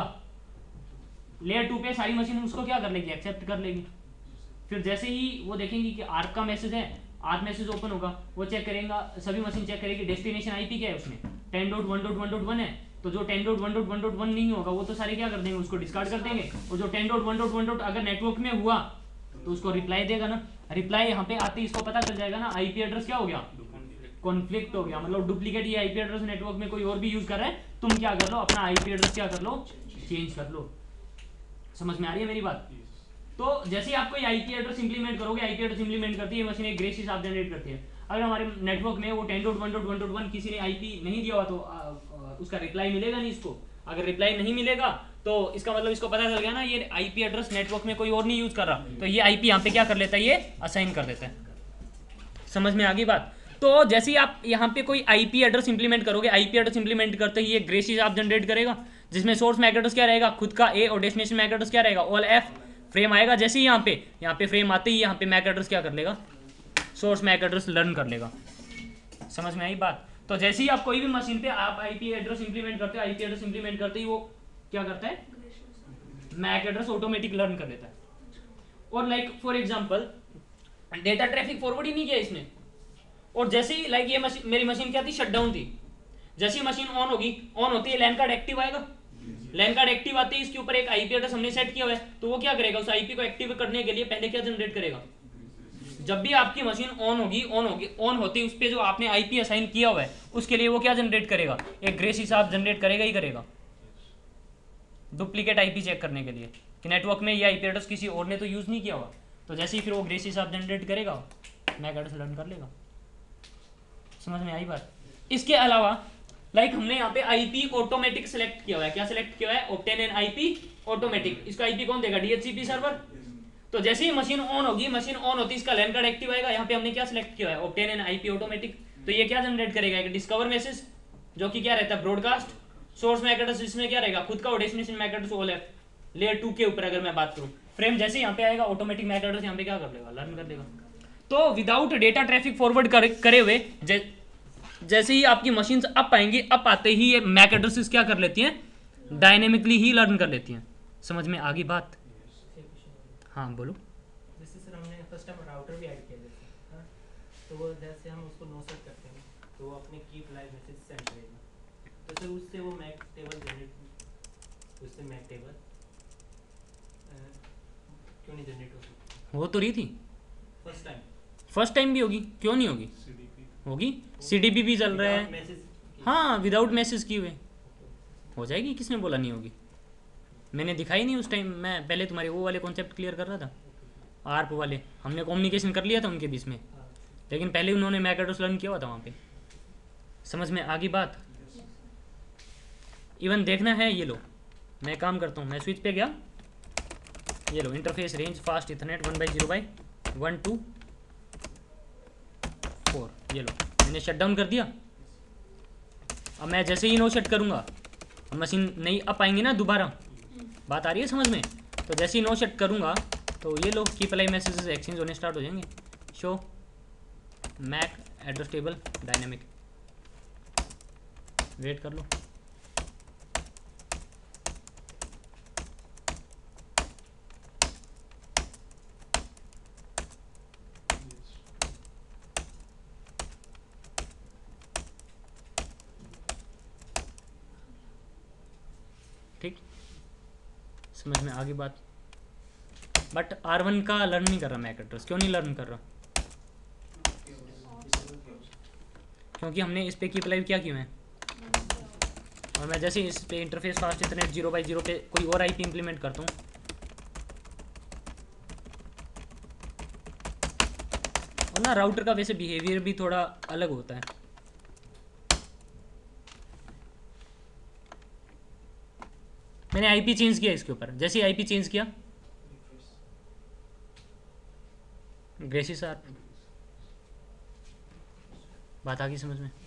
लेयर 2 पे सारी मशीन उसको क्या कर लेगी, एक्सेप्ट कर लेगी। फिर जैसे ही वो देखेंगी कि आर्क का मैसेज है, आर्क मैसेज ओपन होगा, वो चेक करेगा, सभी मशीन चेक करेगी डेस्टिनेशन IP क्या है उसमें 10.1.1.1 है, तो जो 10.1.1.1 नहीं होगा वो तो सारे क्या कर देंगे, उसको डिस्कार्ड कर देंगे, और जो 10.1.1. अगर नेटवर्क में हुआ तो उसको रिप्लाई देगा ना। रिप्लाई यहाँ पे आते ही इसको पता चल जाएगा ना IP एड्रेस क्या हो गया, कॉन्फ्लिक्ट हो गया, मतलब डुप्लीकेट ये IP एड्रेस नेटवर्क में कोई और भी यूज कर रहा है, तुम क्या कर लो, अपना IP एड्रेस क्या कर लो, चेंज कर लो। समझ में आ रही है मेरी बात। तो जैसे ही आप कोई IP एड्रेस इंप्लीमेंट करोगे, IP एड्रेस इंप्लीमेंट करती है मशीन, एक ग्रेसियस आप जनरेट करती है। अगर हमारे नेटवर्क में वो 10.1.1.1 किसी ने IP नहीं दिया हुआ तो उसका रिप्लाई मिलेगा नहीं इसको। अगर रिप्लाई नहीं मिलेगा तो इसका मतलब इसको पता चल गया ना ये IP एड्रेस नेटवर्क में कोई और नहीं यूज कर रहा, तो ये IP यहाँ पे क्या कर लेता है, ये असाइन कर देता है। समझ में आ गई बात। तो जैसे ही आप यहाँ पे कोई IP एड्रेस इंप्लीमेंट करोगे, IP एड्रेस इंप्लीमेंट करते ही ये ग्रेसियस आप जनरेट करेगा, जिसमें सोर्स मैक एड्रेस क्या रहेगा, खुद का A, और डेस्टिनेशन मैक एड्रेस क्या रहेगा, ऑल F। फ्रेम आएगा जैसे ही यहाँ पे फ्रेम आते ही यहाँ पे मैक एड्रेस क्या कर लेगा, सोर्स मैक एड्रेस लर्न कर लेगा। समझ में आई बात। तो जैसे ही आप कोई भी मशीन पे आप IP एड्रेस इंप्लीमेंट करते हो, IP एड्रेस इंप्लीमेंट करते ही वो क्या करता है, मैक एड्रेस ऑटोमेटिक लर्न कर लेता है। और like for example data traffic forward ही नहीं किया इसने, और जैसे ही लाइक ये मशीन, मेरी मशीन क्या थी, शटडाउन थी, जैसे ही मशीन ऑन होगी, ऑन होती है लैन कार्ड एक्टिव आएगा, लैन कार्ड एक्टिव आते ही इसके ऊपर एक IP एड्रेस हमने सेट किया हुआ है, तो वो क्या करेगा, उस IP को एक्टिव करने के लिए पहले क्या जनरेट करेगा, जब भी आपकी मशीन ऑन होती है उस पर जो आपने IP असाइन किया हुआ है उसके लिए वो क्या जनरेट करेगा, एक ग्रेस हिसाब जनरेट करेगा ही करेगा, डुप्लीकेट IP चेक करने के लिए कि नेटवर्क में ये IP एड्रेस किसी और ने तो यूज़ नहीं किया हुआ। तो जैसे ही फिर वो ग्रेस हिसाब जनरेट करेगा, मैक एड्रेस लर्न कर लेगा। समझ में आई बात। इसके अलावा लाइक हमने यहाँ पे IP ऑटोमेटिक सेलेक्ट किया हुआ है, क्या सेलेक्ट किया हुआ है, ऑब्टेन एन IP ऑटोमेटिक। इसका IP कौन देगा, DHCP सर्वर। तो जैसे ही मशीन ऑन होगी, मशीन ऑन होती है इसका लैन कार्ड एक्टिव आएगा, यहाँ पे हमने क्या सिलेक्ट किया है, ऑब्टेन एन IP ऑटोमेटिक। तो ये क्या जनरेट करेगा, एक डिस्कवर मैसेज जो कि क्या रहता है, ब्रॉडकास्ट। सोर्स मैक एड्रेस इसमें क्या रहेगा, खुद का, और डेस्टिनेशन मैक एड्रेस ऑल है लेयर 2 के ऊपर। अगर मैं बात करूं फ्रेम जैसे ही यहाँ पे आएगा, ऑटोमेटिक मैक एड्रेस यहाँ पे क्या कर लेगा, लर्न कर लेगा। तो विदाउट डेटा ट्रैफिक फॉरवर्ड करे हुए जैसे ही आपकी मशीन अप आएंगी, अप आते ही ये मैक एड्रेसेस क्या कर लेती हैं, डायनेमिकली ही लर्न कर लेती हैं। समझ में आ गई बात। हाँ बोलो। जैसे सर हमने फर्स्ट टाइम राउटर भी ऐड किया जैसे, हाँ, तो वो जैसे हम उसको नो सेट करते हैं तो वो अपने कीप लाइव मैसेज सेंड करेगा, तो सर उससे वो मैक टेबल जनरेट, उससे मैक टेबल क्यों नहीं जनरेट हो सकती? हो तो रही थी फर्स्ट टाइम भी होगी, क्यों नहीं होगी, होगी। CDP भी चल रहा है, हाँ विदाउट मैसेज किए हुए हो जाएगी। किसने बोला नहीं होगी, मैंने दिखाई नहीं उस टाइम। मैं पहले तुम्हारे वो वाले कॉन्सेप्ट क्लियर कर रहा था, ARP वाले, हमने कम्युनिकेशन कर लिया था उनके बीच में, लेकिन पहले उन्होंने मैक एड्रेस लर्न किया हुआ था वहाँ पे। समझ में आ गई बात। इवन देखना है, ये लो मैं काम करता हूँ, मैं स्विच पे गया, ये लो इंटरफेस रेंज फास्ट इथरनेट 1/0/1 2 ये लो मैंने शट डाउन कर दिया। अब मैं जैसे ही नो शट करूँगा मशीन नहीं अप आएंगी ना दोबारा, बात आ रही है समझ में। तो जैसे ही नो शट करूँगा तो ये लो कीप अलाइव मैसेजेस एक्सचेंज होने स्टार्ट हो जाएंगे। Show MAC address table dynamic, wait कर लो। ठीक, समझ में आ गई बात। बट R1 का लर्न नहीं कर रहा मैक एड्रेस। क्यों नहीं लर्न कर रहा? क्योंकि हमने इस पे कीप लाइव क्या किया है, और मैं जैसे इस पे इंटरफेस फास्ट इथरनेट 0x0 पे कोई और आईपी इंप्लीमेंट करता हूँ, और ना राउटर का वैसे बिहेवियर भी थोड़ा अलग होता है। मैंने आईपी चेंज किया इसके ऊपर, जैसे आईपी चेंज किया ग्रेसी सर बात आ गई समझ में।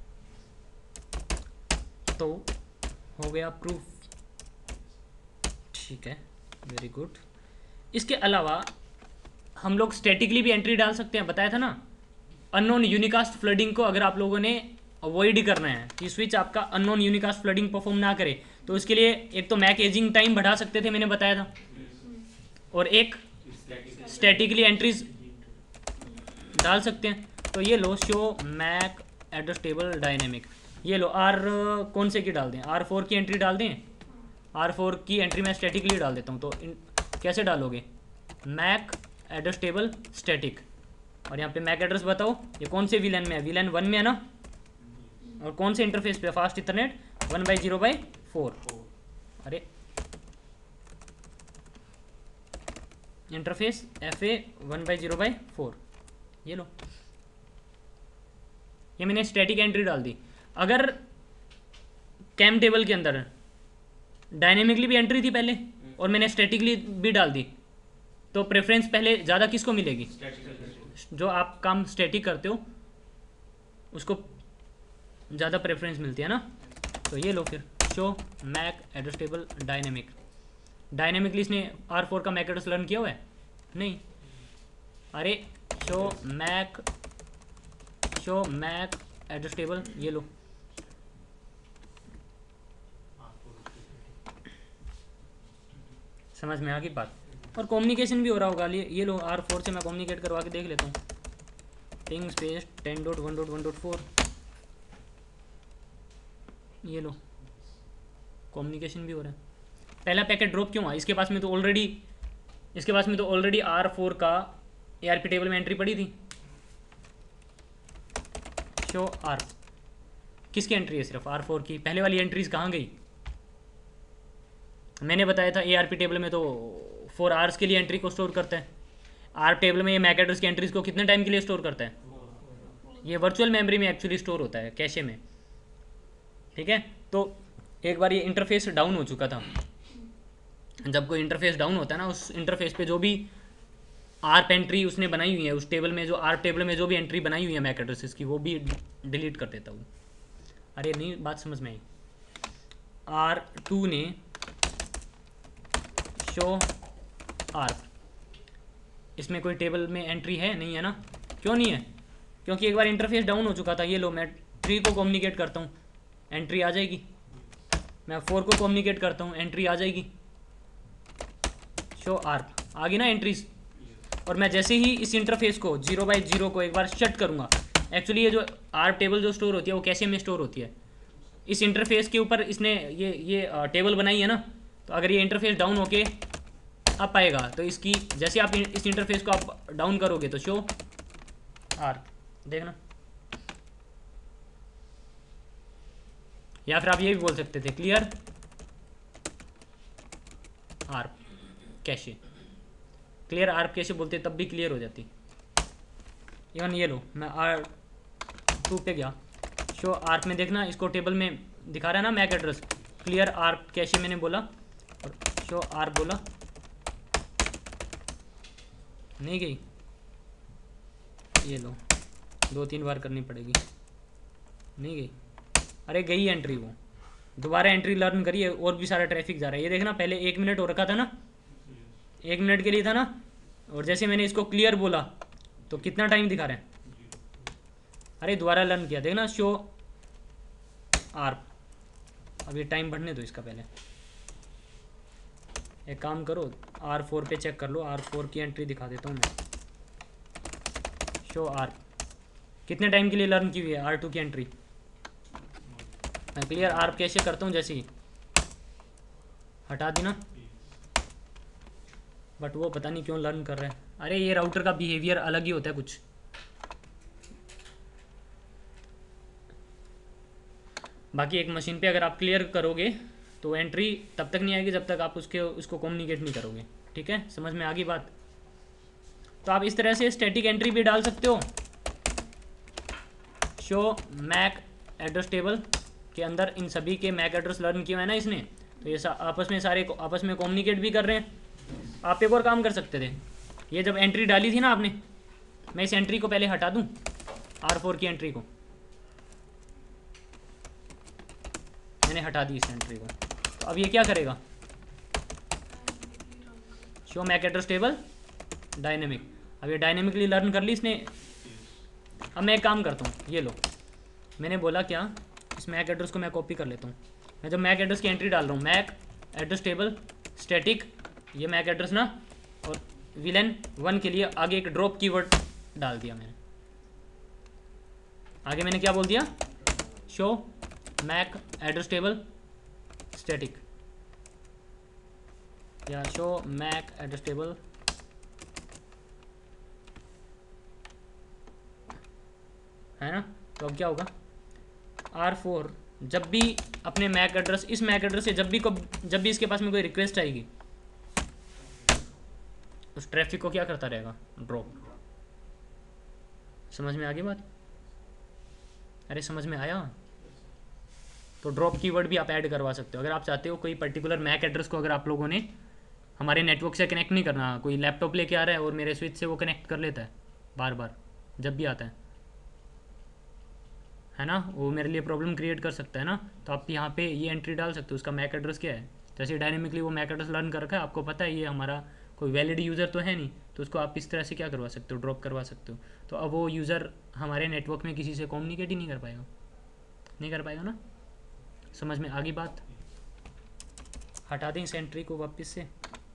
तो हो गया प्रूफ, ठीक है, वेरी गुड। इसके अलावा हम लोग स्टैटिकली भी एंट्री डाल सकते हैं, बताया था ना। अननोन यूनिकास्ट फ्लडिंग को अगर आप लोगों ने अवॉइड करना है कि स्विच आपका अननोन यूनिकास्ट फ्लडिंग परफॉर्म ना करे, तो इसके लिए एक तो मैक एजिंग टाइम बढ़ा सकते थे, मैंने बताया था, और एक स्टैटिकली एंट्रीज डाल सकते हैं। तो ये लो show MAC address table dynamic, ये लो आर कौन से की डाल दें, R4 की एंट्री डाल दें। R4 की एंट्री मैं स्टैटिकली डाल देता हूँ। तो कैसे डालोगे, मैक एड्रेस टेबल स्टैटिक, और यहाँ पे मैक एड्रेस बताओ ये कौन से VLAN में है, VLAN 1 में है ना, और कौन से इंटरफेस पे, फास्ट इथरनेट 1/0/4। अरे इंटरफेस FA 1/0/4, ये लो, ये मैंने स्टैटिक एंट्री डाल दी। अगर कैम टेबल के अंदर डायनेमिकली भी एंट्री थी पहले और मैंने स्टैटिकली भी डाल दी, तो प्रेफरेंस पहले ज़्यादा किसको मिलेगी, जो आप काम स्टैटिक करते हो उसको ज़्यादा प्रेफरेंस मिलती है ना। तो ये लो फिर show MAC address table dynamic, dynamically इसने R4 का मैक एड्रेस लर्न किया हुआ है नहीं। अरे शो मैक एड्रेस टेबल, ये लो, समझ में आ गई बात। और कम्युनिकेशन भी हो रहा होगा, ये लो R4 से मैं कम्युनिकेट करवा के देख लेता हूँ। पिंग स्पेस 10.1.1.4, ये लो कम्युनिकेशन भी हो रहा है। पहला पैकेट ड्रॉप क्यों हुआ, इसके पास में तो ऑलरेडी R4 का ARP टेबल में एंट्री पड़ी थी। शो आर, किसकी एंट्री है, सिर्फ R4 की। पहले वाली एंट्रीज कहाँ गई, मैंने बताया था ARP टेबल में तो 4 आवर्स के लिए एंट्री को स्टोर करता है। ARP टेबल में ये मैक एड्रेस की एंट्रीज को कितने टाइम के लिए स्टोर करता है, ये वर्चुअल मेमोरी में एक्चुअली स्टोर होता है, कैशे में, ठीक है। तो एक बार ये इंटरफेस डाउन हो चुका था। जब कोई इंटरफेस डाउन होता है ना, उस इंटरफेस पे जो भी ARP एंट्री उसने बनाई हुई है, उस टेबल में जो ARP टेबल में जो भी एंट्री बनाई हुई है मैक एड्रेसेस की, वो भी डिलीट कर देता हूँ। अरे नहीं, बात समझ में आई। R2 ने शो ARP, इसमें कोई टेबल में एंट्री है नहीं है ना, क्यों नहीं है, क्योंकि एक बार इंटरफेस डाउन हो चुका था। ये लो मैं 3 को कम्युनिकेट करता हूँ, एंट्री आ जाएगी। मैं 4 को कम्युनिकेट करता हूँ, एंट्री आ जाएगी। शो ARP आ गई ना एंट्रीज। और मैं जैसे ही इस इंटरफेस को 0/0 को एक बार शट करूँगा, एक्चुअली ये जो ARP टेबल जो स्टोर होती है वो कैसे में स्टोर होती है, इस इंटरफेस के ऊपर इसने ये टेबल बनाई है ना। तो अगर ये इंटरफेस डाउन होके अप आएगा, तो इसकी जैसे आप इस इंटरफेस को आप डाउन करोगे तो शो ARP, देखना। या फिर आप ये भी बोल सकते थे clear ARP cache, clear ARP cache बोलते तब भी क्लियर हो जाती। इवन ये लो मैं R2 पे गया, शो ARP में देखना, इसको टेबल में दिखा रहा है ना MAC address, clear ARP cache मैंने बोला और शो ARP बोला, नहीं गई। ये लो 2-3 बार करनी पड़ेगी। नहीं गई? अरे गई एंट्री, वो दोबारा एंट्री लर्न करिए, और भी सारा ट्रैफिक जा रहा है। ये देखना, पहले 1 मिनट हो रखा था ना, 1 मिनट के लिए था ना, और जैसे मैंने इसको क्लियर बोला तो कितना टाइम दिखा रहे हैं। अरे दोबारा लर्न किया, देखना शो आर्प। अब ये टाइम बढ़ने दो इसका पहले। एक काम करो, R4 पे चेक कर लो, R4 की एंट्री दिखा देता हूँ मैं। शो आर्प कितने टाइम के लिए लर्न की हुई है R2 की एंट्री। मैं क्लियर आर्प कैसे करता हूँ, जैसे ही हटा दी ना, बट वो पता नहीं क्यों लर्न कर रहे हैं। अरे ये राउटर का बिहेवियर अलग ही होता है कुछ। बाकी एक मशीन पे अगर आप क्लियर करोगे तो एंट्री तब तक नहीं आएगी जब तक आप उसको कम्युनिकेट नहीं करोगे। ठीक है, समझ में आ गई बात। तो आप इस तरह से स्टैटिक एंट्री भी डाल सकते हो। शो मैक एड्रेस टेबल के अंदर इन सभी के मैक एड्रेस लर्न किया है ना इसने, तो ये आपस में सारे आपस में कम्युनिकेट भी कर रहे हैं। आप एक और काम कर सकते थे, ये जब एंट्री डाली थी ना आपने, मैं इस एंट्री को पहले हटा दूं, R4 की एंट्री को मैंने हटा दी इस एंट्री को। तो अब ये क्या करेगा, show MAC address table dynamic. अब ये डायनेमिकली लर्न कर ली इसने। अब मैं एक काम करता हूँ, ये लो, मैंने बोला क्या, इस मैक एड्रेस को मैं कॉपी कर लेता हूँ। मैं जब मैक एड्रेस की एंट्री डाल रहा हूँ, मैक एड्रेस टेबल स्टैटिक, ये मैक एड्रेस ना, और विलन 1 के लिए आगे एक ड्रॉप कीवर्ड डाल दिया मैंने। आगे मैंने क्या बोल दिया, show MAC address table static, या शो मैक एड्रेस टेबल है ना। तो अब क्या होगा, R4 जब भी अपने मैक एड्रेस, इस मैक एड्रेस से जब भी इसके पास में कोई रिक्वेस्ट आएगी, उस ट्रैफिक को क्या करता रहेगा, ड्रॉप। समझ में आ गई बात? अरे समझ में आया? तो ड्रॉप कीवर्ड भी आप ऐड करवा सकते हो अगर आप चाहते हो कोई पर्टिकुलर मैक एड्रेस को, अगर आप लोगों ने हमारे नेटवर्क से कनेक्ट नहीं करना, कोई लैपटॉप लेके आ रहा है और मेरे स्विच से वो कनेक्ट कर लेता है बार बार जब भी आता है ना, वो मेरे लिए प्रॉब्लम क्रिएट कर सकता है ना। तो आप यहाँ पे ये एंट्री डाल सकते हो, उसका मैक एड्रेस क्या है। जैसे डायनेमिकली वो मैक एड्रेस लर्न कर रखा है, आपको पता है ये हमारा कोई वैलिड यूज़र तो है नहीं, तो उसको आप इस तरह से क्या करवा सकते हो, ड्रॉप करवा सकते हो। तो अब वो यूज़र हमारे नेटवर्क में किसी से कम्युनिकेट ही नहीं कर पाएगा ना। समझ में आ गई बात? हटा दें इस एंट्री को वापस से।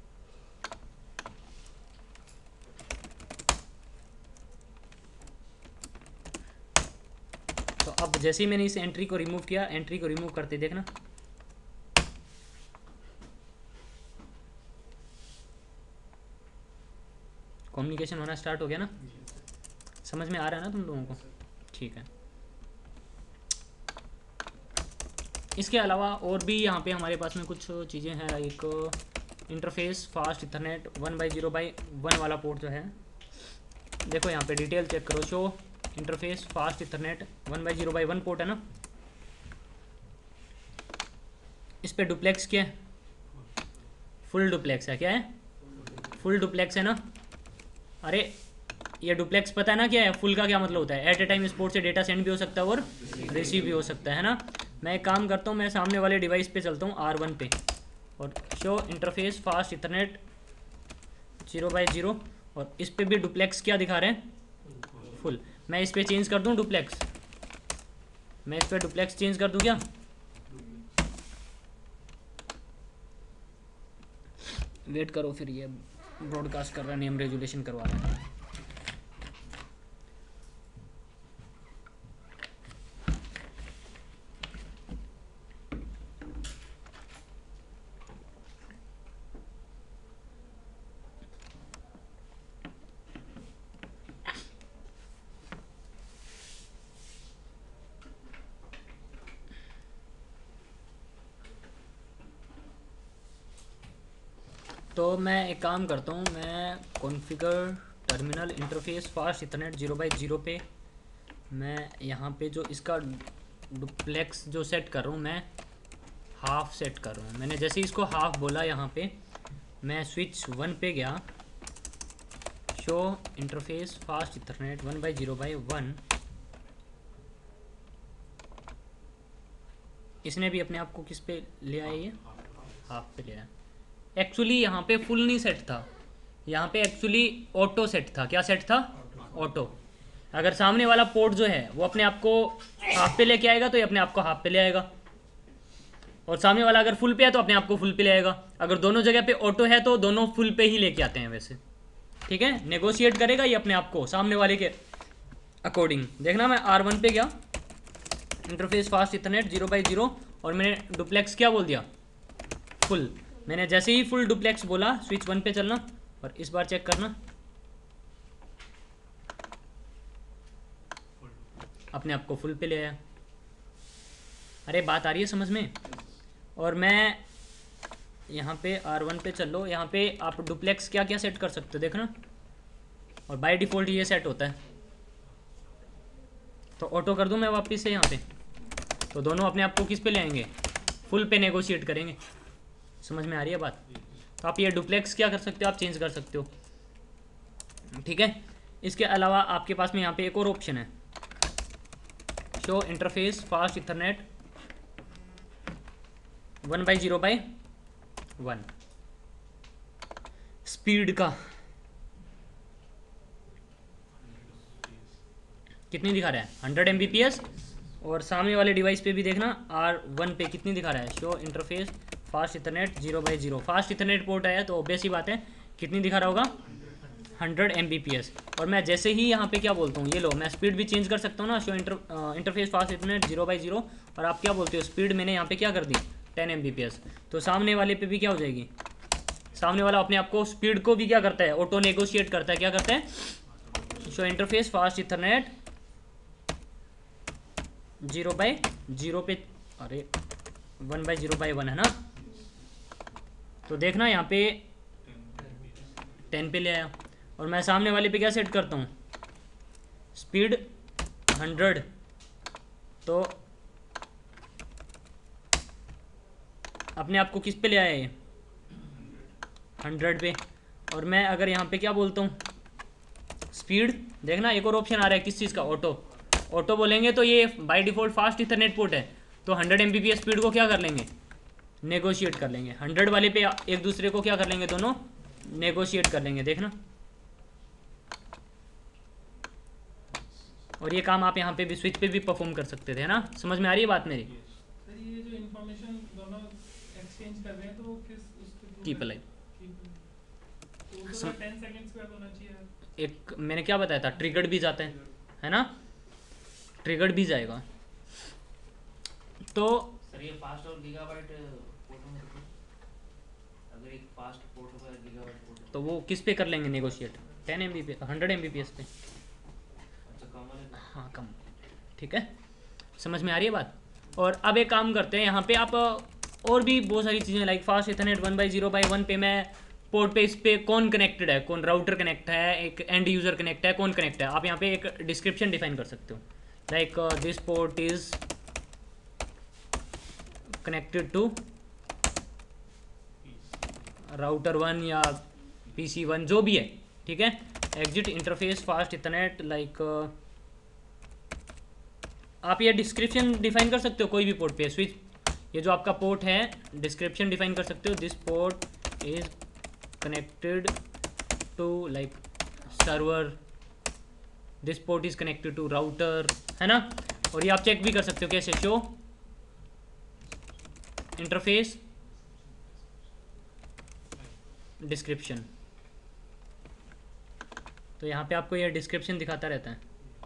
तो अब जैसे ही मैंने इस एंट्री को रिमूव किया, एंट्री को रिमूव करते देखना, कम्युनिकेशन होना स्टार्ट हो गया ना। समझ में आ रहा है ना तुम लोगों को? ठीक है। इसके अलावा और भी यहाँ पे हमारे पास में कुछ चीज़ें हैं, लाइक इंटरफेस फास्ट इथरनेट 1/0/1 वाला पोर्ट जो है, देखो यहाँ पे डिटेल चेक करो। Show interface fast ethernet 1/0/1 port है ना, इस पे डुप्लेक्स क्या है, फुल डुप्लेक्स है। क्या है? फुल डुप्लेक्स है ना। अरे ये डुप्लेक्स पता है ना क्या है, फुल का क्या मतलब होता है, एट ए टाइम इस पोर्ट से डेटा सेंड भी हो सकता है और रिसीव भी हो सकता है ना। मैं एक काम करता हूँ, मैं सामने वाले डिवाइस पे चलता हूँ R1 पे, और शो इंटरफेस फास्ट इथरनेट 0/0, और इस पे भी डुप्लेक्स क्या दिखा रहे हैं, फुल। मैं इस पे चेंज कर दूँ डुप्लेक्स, मैं इस पे डुप्लेक्स चेंज कर दूँ क्या, वेट करो फिर, ये ब्रॉडकास्ट कर रहा है, नेम रेजुलेशन करवा रहा है। तो मैं एक काम करता हूँ, मैं configure terminal interface fast ethernet 0/0 पे मैं यहाँ पे जो इसका डुप्लेक्स जो सेट कर रहा हूँ, मैं हाफ सेट कर रहा हूँ। मैंने जैसे इसको हाफ बोला, यहाँ पे मैं स्विच 1 पे गया, शो इंटरफेस फास्ट इथरनेट 1/0/1, इसने भी अपने आप को किस पे ले आया, ये हाफ पे ले आया। एक्चुअली यहाँ पे फुल नहीं सेट था, यहाँ पे एक्चुअली ऑटो सेट था। क्या सेट था? ऑटो। अगर सामने वाला पोर्ट जो है वो अपने आप को हाफ पे लेके आएगा तो ये अपने आप को हाफ पे ले आएगा, और सामने वाला अगर फुल पे है तो अपने आप को फुल पे ले आएगा। अगर दोनों जगह पे ऑटो है तो दोनों फुल पे ही लेके आते हैं वैसे, ठीक है। नेगोशिएट करेगा ये अपने आप को सामने वाले के अकॉर्डिंग। देखना मैं R1 पे गया, इंटरफेस फास्ट इथरनेट 0x0, और मैंने डुप्लेक्स क्या बोल दिया? फुल। मैंने जैसे ही फुल डुप्लेक्स बोला स्विच 1 पे चलना, और इस बार चेक करना अपने आप को फुल पे ले आया। अरे बात आ रही है समझ में? और मैं यहाँ पे R1 पे चल लो, यहाँ पे आप डुप्लेक्स क्या क्या सेट कर सकते हो देखना, और बाय डिफ़ॉल्ट ये सेट होता है। तो ऑटो कर दूँ मैं वापस से यहाँ पे, तो दोनों अपने आप को किस पे ले आएंगे? फुल पे नेगोशिएट करेंगे। समझ में आ रही है बात? तो आप ये डुप्लेक्स क्या कर सकते हो, आप चेंज कर सकते हो, ठीक है। इसके अलावा आपके पास में यहाँ पे एक और ऑप्शन है, show interface fast ethernet 1x0x1। Speed का कितनी दिखा रहा है? 100 Mbps। और सामने वाले डिवाइस पे भी देखना R1 पे कितनी दिखा रहा है? Show interface fast ethernet 0x0। Fast ethernet port आया तो ऑब्वियस ही बात है कितनी दिखा रहा होगा? 100 Mbps। और मैं जैसे ही यहाँ पे क्या बोलता हूँ, ये लो, मैं स्पीड भी चेंज कर सकता हूँ ना, show interface fast ethernet 0x0, और आप क्या बोलते हो? स्पीड मैंने यहाँ पे क्या कर दी? 10 Mbps। तो सामने वाले पे भी क्या हो जाएगी? सामने वाला अपने आप को स्पीड को भी क्या करता है? ऑटो नेगोशिएट करता है। क्या करता है? Show interface fast ethernet 0x0 पे, अरे 1x0x1 है ना, तो देखना यहाँ पे 10 पे ले आया। और मैं सामने वाले पे क्या सेट करता हूँ? स्पीड 100, तो अपने आप को किस पे ले आया ये? 100 पे। और मैं अगर यहाँ पे क्या बोलता हूँ? स्पीड, देखना एक और ऑप्शन आ रहा है किस चीज़ का? ऑटो। ऑटो बोलेंगे तो ये by default fast ethernet port है, तो 100 Mbps स्पीड को क्या कर लेंगे? नेगोशिएट कर लेंगे। 100 वाले पे एक दूसरे को क्या कर लेंगे? दोनों नेगोशिएट कर लेंगे। देखना, और ये काम आप यहाँ पे भी स्विच पे भी परफॉर्म कर सकते थे ना। समझ में आ रही है बात मेरी? सर ये जो इंफॉर्मेशन दोनों एक्सचेंज कर रहे हैं तो वो किस उसके कीप अलाइव। तो 10 सेकंड्स पे होना चाहिए। एक मैंने क्या बताया था? ट्रिगर्ड भी जाता है ना, ट्रिगर्ड भी जाएगा। तो सर ये फास्ट और गीगाबाइट पोर्ट में अगर एक फास्ट पोर्ट होगा गीगाबाइट पोर्ट तो वो किस पे कर लेंगे नेगोशिएट? 10 Mbps 100 Mbps पे। अच्छा कम वाले हाँ कम, ठीक है। समझ में आ रही है बात? और अब एक काम करते हैं, यहाँ पे आप और भी बहुत सारी चीज़ें लाइक फास्ट इथरनेट 1x0x1 पे मैं पोर्ट पे इस पे कौन कनेक्टेड है, कौन राउटर कनेक्ट है, एक एंड यूज़र कनेक्ट है, कौन कनेक्ट है, आप यहाँ पे एक डिस्क्रिप्शन डिफाइन कर सकते हो like this port is connected to router 1 या PC 1 जो भी है, ठीक है। Exit interface fast ethernet like आप ये डिस्क्रिप्शन डिफाइन कर सकते हो कोई भी पोर्ट पे। स्विच, ये जो आपका पोर्ट है, डिस्क्रिप्शन डिफाइन कर सकते हो, this port is connected to like server, this port is connected to router, है ना। और ये आप चेक भी कर सकते हो कैसे? शो इंटरफेस डिस्क्रिप्शन, तो यहाँ पे आपको ये डिस्क्रिप्शन दिखाता रहता है।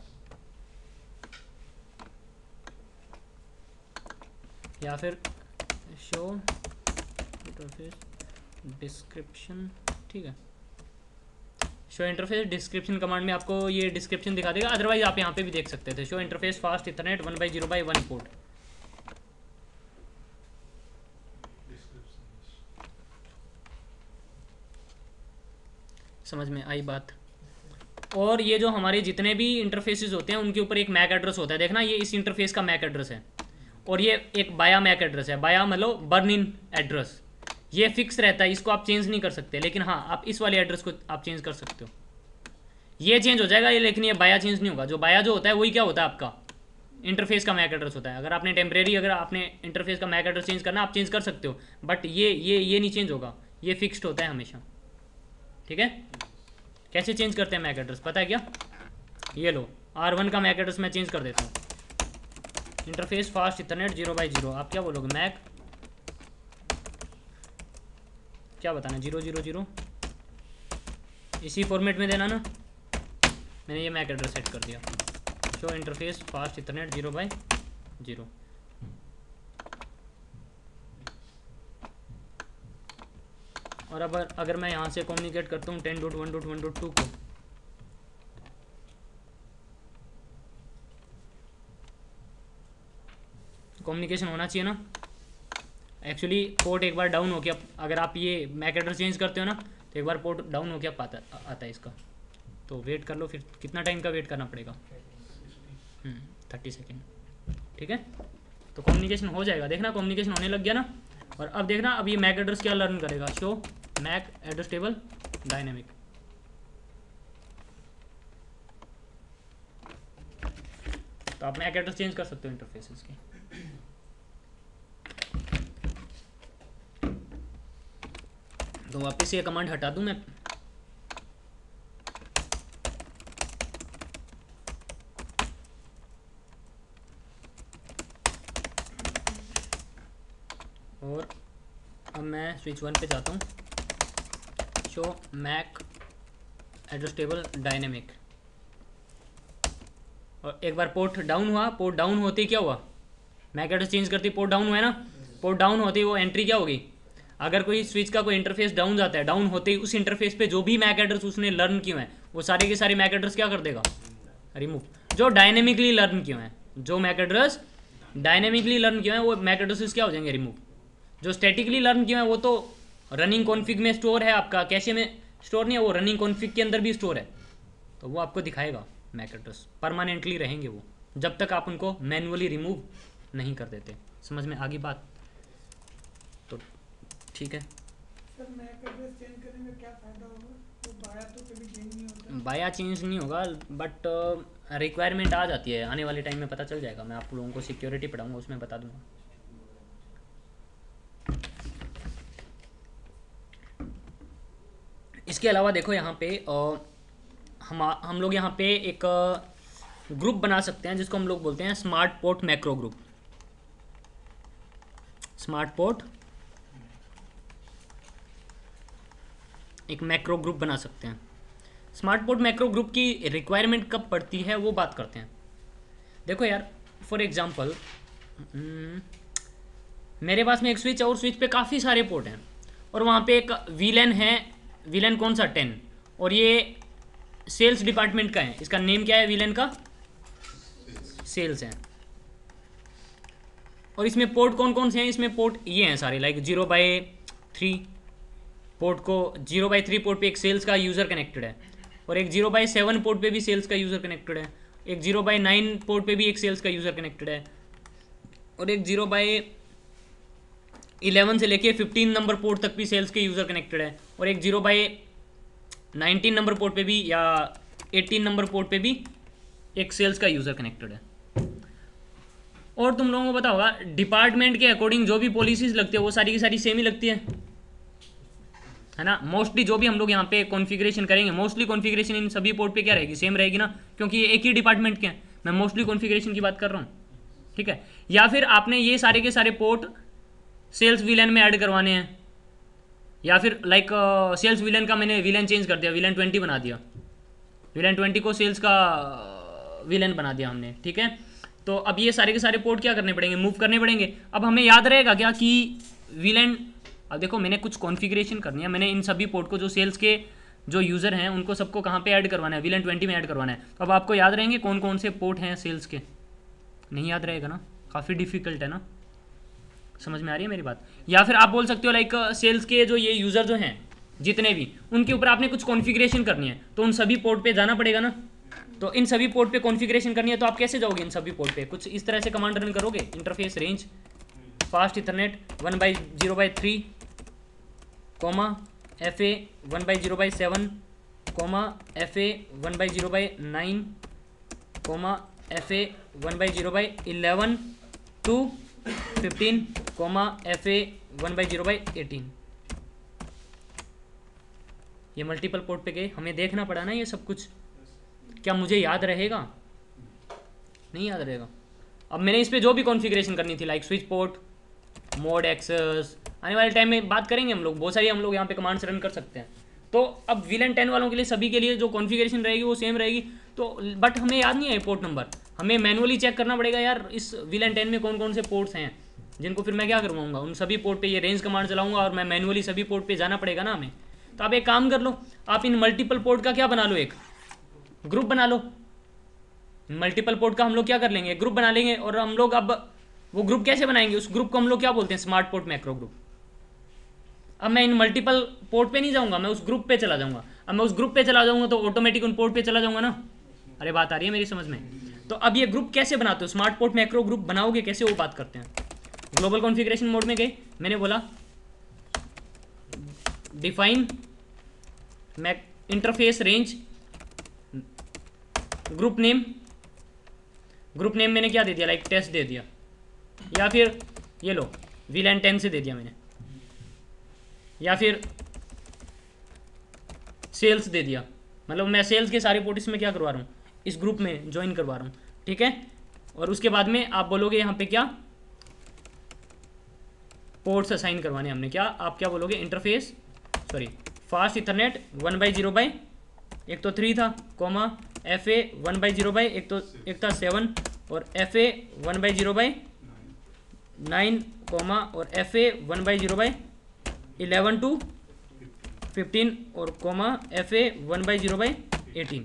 या फिर शो इंटरफेस डिस्क्रिप्शन, ठीक है। शो इंटरफेस डिस्क्रिप्शन कमांड में आपको ये डिस्क्रिप्शन दिखा देगा, अदरवाइज आप यहाँ पे भी देख सकते थे show interface fast ethernet 1x0x1 port. समझ में आई बात? और ये जो हमारे जितने भी इंटरफेसेस होते हैं उनके ऊपर एक मैक एड्रेस होता है। देखना ये इस इंटरफेस का मैक एड्रेस है, और ये एक बाया मैक एड्रेस है। बाया मतलब बर्न इन एड्रेस, ये फिक्स रहता है, इसको आप चेंज नहीं कर सकते। लेकिन हाँ, आप इस वाले एड्रेस को आप चेंज कर सकते हो, ये चेंज हो जाएगा ये, लेकिन ये बाया चेंज नहीं होगा। जो बाया जो होता है वही क्या होता है आपका? इंटरफेस का मैक एड्रेस होता है। अगर आपने टेम्परेरी, अगर आपने इंटरफेस का मैक एड्रेस चेंज करना, आप चेंज कर सकते हो, बट ये नहीं चेंज होगा, ये फिक्स्ड होता है हमेशा। ठीक है, कैसे चेंज करते हैं मैक एड्रेस पता है क्या? ये लो, R1 का मैक एड्रेस मैं चेंज कर देता हूँ, इंटरफेस फास्ट इथरनेट 0/0। आप क्या बोलोगे? मैक क्या बताना, 000 इसी फॉर्मेट में देना ना। मैंने ये मैक एड्रेस सेट कर दिया, शो इंटरफेस फास्ट इथरनेट 0/0। और अब अगर मैं यहाँ से कम्युनिकेट करता हूँ 10.1.1.2 को, कम्युनिकेशन होना चाहिए ना। एक्चुअली पोर्ट एक बार डाउन हो गया, अगर आप ये मैक एड्रेस चेंज करते हो ना तो एक बार पोर्ट डाउन हो गया आता है इसका। तो वेट कर लो, फिर कितना टाइम का वेट करना पड़ेगा? 30 सेकेंड। ठीक है, तो कम्युनिकेशन हो जाएगा, देखना कम्युनिकेशन होने लग गया ना। और अब देखना, अब ये मैक एड्रेस क्या लर्न करेगा, show MAC address table dynamic. तो आप मैक एड्रेस चेंज कर सकते हो इंटरफेसेस के। तो वापस ये कमांड हटा दूं मैं, और अब मैं स्विच 1 पे जाता हूँ, show MAC address table dynamic. और एक बार पोर्ट डाउन हुआ, पोर्ट डाउन होते ही क्या हुआ, मैक एड्रेस चेंज करती पोर्ट डाउन हुआ है ना। पोर्ट डाउन होते ही वो एंट्री क्या होगी, अगर कोई स्विच का कोई इंटरफेस डाउन जाता है, डाउन होते ही उस इंटरफेस पे जो भी मैक एड्रेस उसने लर्न किए हैं वो सारे के सारे मैक एड्रेस क्या कर देगा, रिमूव। जो डायनेमिकली लर्न किए हैं, जो मैक एड्रेस डायनेमिकली लर्न किए हैं वो मैक एड्रेसेस क्या हो जाएंगे, रिमूव। जो स्टैटिकली लर्न किए हैं वो तो रनिंग कॉन्फिग में स्टोर है, आपका कैशे में स्टोर नहीं है, वो रनिंग कॉन्फिग के अंदर भी स्टोर है, तो वो आपको दिखाएगा मैक एड्रेस, परमानेंटली रहेंगे वो जब तक आप उनको मैनुअली रिमूव नहीं कर देते। समझ में आ गई बात? तो ठीक है सर, मैक एड्रेस चेंज करने में क्या फ़ायदा होगा? वो बाया तो कभी चेंज नहीं होता। बाया चेंज नहीं होगा, बट रिक्वायरमेंट आ जाती है, आने वाले टाइम में पता चल जाएगा। मैं आप लोगों को सिक्योरिटी पढ़ाऊंगा, उसमें बता दूंगा। इसके अलावा देखो यहाँ पे हम लोग यहाँ पे एक ग्रुप बना सकते हैं जिसको हम लोग बोलते हैं smart port macro group. Smart port एक मैक्रो ग्रुप बना सकते हैं। स्मार्ट पोर्ट मैक्रो ग्रुप की रिक्वायरमेंट कब पड़ती है वो बात करते हैं। देखो यार, फॉर एग्जांपल मेरे पास में एक स्विच है और स्विच पे काफ़ी सारे पोर्ट हैं और वहाँ पे एक वीलैन है, वीलैन कौन सा 10, और ये सेल्स डिपार्टमेंट का है। इसका नेम क्या है वीलैन का? सेल्स है। और इसमें पोर्ट कौन कौन से हैं? इसमें पोर्ट ये हैं सारे, लाइक 0/3 पोर्ट को 0/3 पोर्ट पे एक सेल्स का यूज़र कनेक्टेड है, और एक 0/7 पोर्ट पे भी सेल्स का यूज़र कनेक्टेड है, एक 0/9 पोर्ट पे भी एक सेल्स का यूज़र कनेक्टेड है, और एक 0/11 से लेके 15 नंबर पोर्ट तक भी सेल्स के यूज़र कनेक्टेड है, और एक 0/19 नंबर पोर्ट पे भी या 18 नंबर पोर्ट पे भी एक सेल्स का यूज़र कनेक्टेड है। और तुम लोगों को पता होगा डिपार्टमेंट के अकॉर्डिंग जो भी पॉलिसीज लगती है वो सारी की सारी सेम ही लगती है ना। मोस्टली जो भी हम लोग यहाँ पे कॉन्फ़िगरेशन करेंगे, मोस्टली कॉन्फ़िगरेशन इन सभी पोर्ट पे क्या रहेगी, सेम रहेगी ना, क्योंकि ये एक ही डिपार्टमेंट के हैं। मैं मोस्टली कॉन्फ़िगरेशन की बात कर रहा हूँ, ठीक है। या फिर आपने ये सारे के सारे पोर्ट सेल्स वीलैन में ऐड करवाने हैं, या फिर लाइक सेल्स वीलैन का मैंने वीलैन चेंज कर दिया, वीलैन 20 बना दिया, वीलैन 20 को सेल्स का वीलैन बना दिया हमने, ठीक है। तो अब ये सारे के सारे पोर्ट क्या करने पड़ेंगे, मूव करने पड़ेंगे। अब हमें याद रहेगा क्या कि वीलैन, अब देखो मैंने कुछ कॉन्फ़िगरेशन करनी है, मैंने इन सभी पोर्ट को जो सेल्स के जो यूज़र हैं उनको सबको कहाँ पे ऐड करवाना है, वीलैन 20 में ऐड करवाना है। तो अब आपको याद रहेंगे कौन कौन से पोर्ट हैं सेल्स के? नहीं याद रहेगा ना, काफ़ी डिफिकल्ट है ना। समझ में आ रही है मेरी बात? या फिर आप बोल सकते हो लाइक सेल्स के जो ये यूज़र जो हैं जितने भी, उनके ऊपर आपने कुछ कॉन्फ़िगरेशन करनी है तो उन सभी पोर्ट पे जाना पड़ेगा ना। तो इन सभी पोर्ट पे कॉन्फ़िगरेशन करनी है तो आप कैसे जाओगे इन सभी पोर्ट पे? कुछ इस तरह से कमांड रन करोगे, interface range fast ethernet 1/0/3 FA 1/0/7 FA 1/0/9 FA 1/0/11 to 15 FA 1/0/18। ये मल्टीपल पोर्ट पे गए, हमें देखना पड़ा ना ये सब कुछ, क्या मुझे याद रहेगा? नहीं याद रहेगा। अब मैंने इस पे जो भी कॉन्फ़िगरेशन करनी थी like switch port, mode access, आने वाले टाइम में बात करेंगे हम लोग, बहुत सारी हम लोग यहाँ पे कमांड्स रन कर सकते हैं। तो अब VLAN 10 वालों के लिए सभी के लिए जो कॉन्फ़िगरेशन रहेगी वो सेम रहेगी। तो बट हमें याद नहीं है पोर्ट नंबर, हमें मैनुअली चेक करना पड़ेगा यार इस VLAN 10 में कौन कौन से पोर्ट्स हैं, जिनको फिर मैं क्या करवाऊँगा, उन सभी पोर्ट पे ये रेंज कमांड चलाऊँगा और मैं मैनुअली सभी पोर्ट पे जाना पड़ेगा ना हमें। तो आप एक काम कर लो, आप इन मल्टीपल पोर्ट का क्या बना लो, एक ग्रुप बना लो। मल्टीपल पोर्ट का हम लोग क्या कर लेंगे, ग्रुप बना लेंगे। और हम लोग अब वो ग्रुप कैसे बनाएंगे, उस ग्रुप को हम लोग क्या बोलते हैं, स्मार्ट पोर्ट मैक्रो ग्रुप। अब मैं इन मल्टीपल पोर्ट पे नहीं जाऊंगा, मैं उस ग्रुप पे चला जाऊंगा। अब मैं उस ग्रुप पे चला जाऊंगा तो ऑटोमेटिक उन पोर्ट पे चला जाऊंगा ना। अरे बात आ रही है मेरी समझ में? तो अब ये ग्रुप कैसे बनाते हो, स्मार्ट पोर्ट मैक्रो ग्रुप बनाओगे कैसे, वो बात करते हैं। ग्लोबल कॉन्फ़िगरेशन मोड में गए, मैंने बोला define interface range group name. Group name मैंने क्या दे दिया, लाइक टेस्ट दे दिया, या फिर ये लो VLAN 10 से दे दिया मैंने, या फिर सेल्स दे दिया। मतलब मैं सेल्स के सारे पोर्ट इसमें क्या करवा रहा हूँ, इस ग्रुप में ज्वाइन करवा रहा हूँ, ठीक है। और उसके बाद में आप बोलोगे यहाँ पे क्या पोर्ट्स असाइन करवाने हमने, क्या आप क्या बोलोगे, इंटरफेस सॉरी फास्ट इथरनेट 1/0/, एक तो 3 था, FA 1/0/, एक था 7, और FA 1/0/9, और FA 1/0/11 to 15, और FA 1/0/18।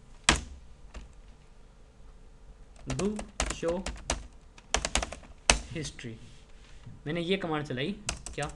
डू शो हिस्ट्री, मैंने ये कमांड चलाई, क्या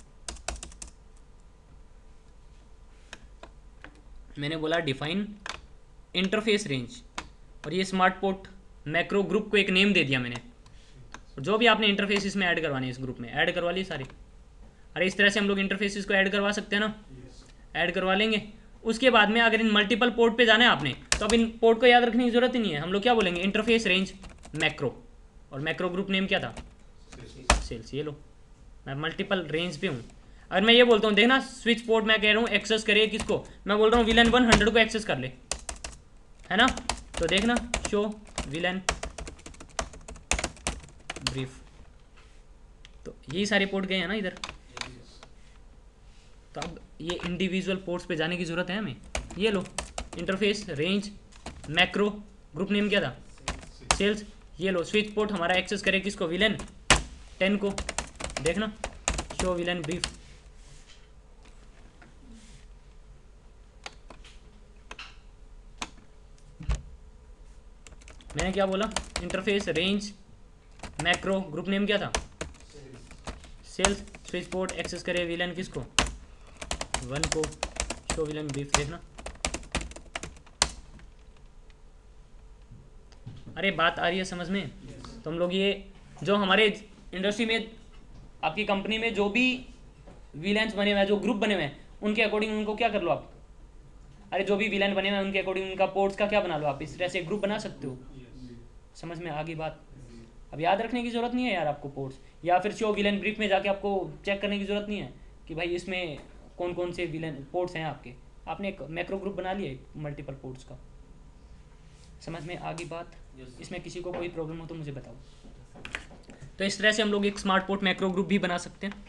मैंने बोला डिफाइन इंटरफेस रेंज, और ये स्मार्ट पोर्ट मैक्रो ग्रुप को एक नेम दे दिया मैंने। जो भी आपने इंटरफेस इसमें ऐड करवाने इस ग्रुप में ऐड करवा लिए सारे। अरे इस तरह से हम लोग इंटरफेसेस को ऐड करवा सकते हैं ना, ऐड करवा लेंगे। उसके बाद में अगर इन मल्टीपल पोर्ट पे जाना है आपने, तो अब इन पोर्ट को याद रखने की जरूरत ही नहीं है। हम लोग क्या बोलेंगे, इंटरफेस रेंज मैक्रो, और मैक्रो ग्रुप नेम क्या था, सेल्स। ये लो मैं मल्टीपल रेंज पे हूँ। अगर मैं ये बोलता हूँ, देखना स्विच पोर्ट मैं कह रहा हूँ एक्सेस करे किसको, मैं बोल रहा हूँ VLAN 100 को एक्सेस कर ले, है ना। तो देखना शो VLAN ब्रीफ, तो यही सारे पोर्ट गए हैं ना इधर। तो अब ये इंडिविजुअल पोर्ट्स पे जाने की जरूरत है हमें। ये लो interface range macro, group name क्या था, सेल्स। ये लो स्विच पोर्ट हमारा एक्सेस करे किसको, VLAN 10 को। देखना शो VLAN ब्रीफ, मैंने क्या बोला, interface range macro, group name क्या था, सेल्स। स्विच पोर्ट एक्सेस करे VLAN किसको, 1 को, शो VLAN ब्रीफ। देखना अरे बात आ रही है समझ में? तो हम लोग ये जो हमारे इंडस्ट्री में आपकी कंपनी में जो भी VLANs बने हुए हैं, जो ग्रुप बने हुए हैं, उनके अकॉर्डिंग उनको क्या कर लो आप, अरे जो भी VLAN बने हुए हैं उनके अकॉर्डिंग उनका पोर्ट्स का क्या बना लो आप, इस तरह से ग्रुप बना सकते हो। समझ में आ गई बात? अब याद रखने की जरूरत नहीं है यार आपको पोर्ट्स, या फिर शो VLAN ब्रीफ में जाके आपको चेक करने की जरूरत नहीं है कि भाई इसमें कौन कौन से VLAN पोर्ट्स हैं आपके। आपने एक मैक्रो ग्रुप बना लिया मल्टीपल पोर्ट्स का। समझ में आ गई बात? इसमें किसी को कोई प्रॉब्लम हो तो मुझे बताओ। तो इस तरह से हम लोग एक स्मार्ट पोर्ट मैक्रो ग्रुप भी बना सकते हैं।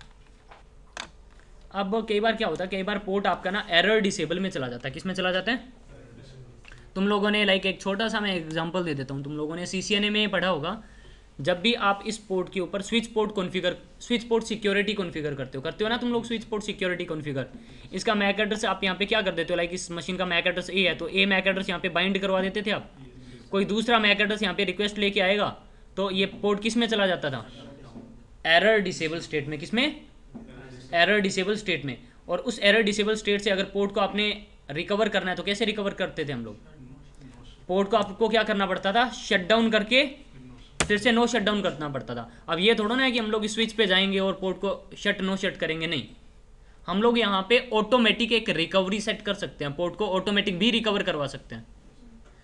अब कई बार क्या होता है, कई बार पोर्ट आपका ना एरर डिसेबल में चला जाता है। किस में चला जाता है? तुम लोगों ने लाइक एक छोटा सा मैं एग्जांपल दे देता हूँ, तुम लोगों ने CCNA में पढ़ा होगा, जब भी आप इस पोर्ट के ऊपर स्विच पोर्ट सिक्योरिटी कॉन्फ़िगर करते हो ना तुम लोग, स्विच पोर्ट सिक्योरिटी कॉन्फ़िगर, इसका मैक एड्रेस आप यहाँ पे क्या कर देते हो, लाइक इस मशीन का मैक एड्रेस A है तो A मैक एड्रेस यहाँ पे बाइंड करवा देते थे आप। कोई दूसरा मैक एड्रेस यहाँ पे रिक्वेस्ट लेके आएगा तो ये पोर्ट किस में चला जाता था, एरर डिसेबल स्टेट में। किस में? एरर डिसेबल स्टेट में। और उस एरर डिसेबल स्टेट से अगर पोर्ट को आपने रिकवर करना है तो कैसे रिकवर करते थे हम लोग? पोर्ट को आपको क्या करना पड़ता था, शट डाउन करके फिर से नो शट डाउन करना पड़ता था। अब ये थोड़ा ना है कि हम लोग स्विच पे जाएंगे और पोर्ट को शट नो शट करेंगे, नहीं। हम लोग यहाँ पे ऑटोमेटिक एक रिकवरी सेट कर सकते हैं, पोर्ट को ऑटोमेटिक भी रिकवर करवा सकते हैं।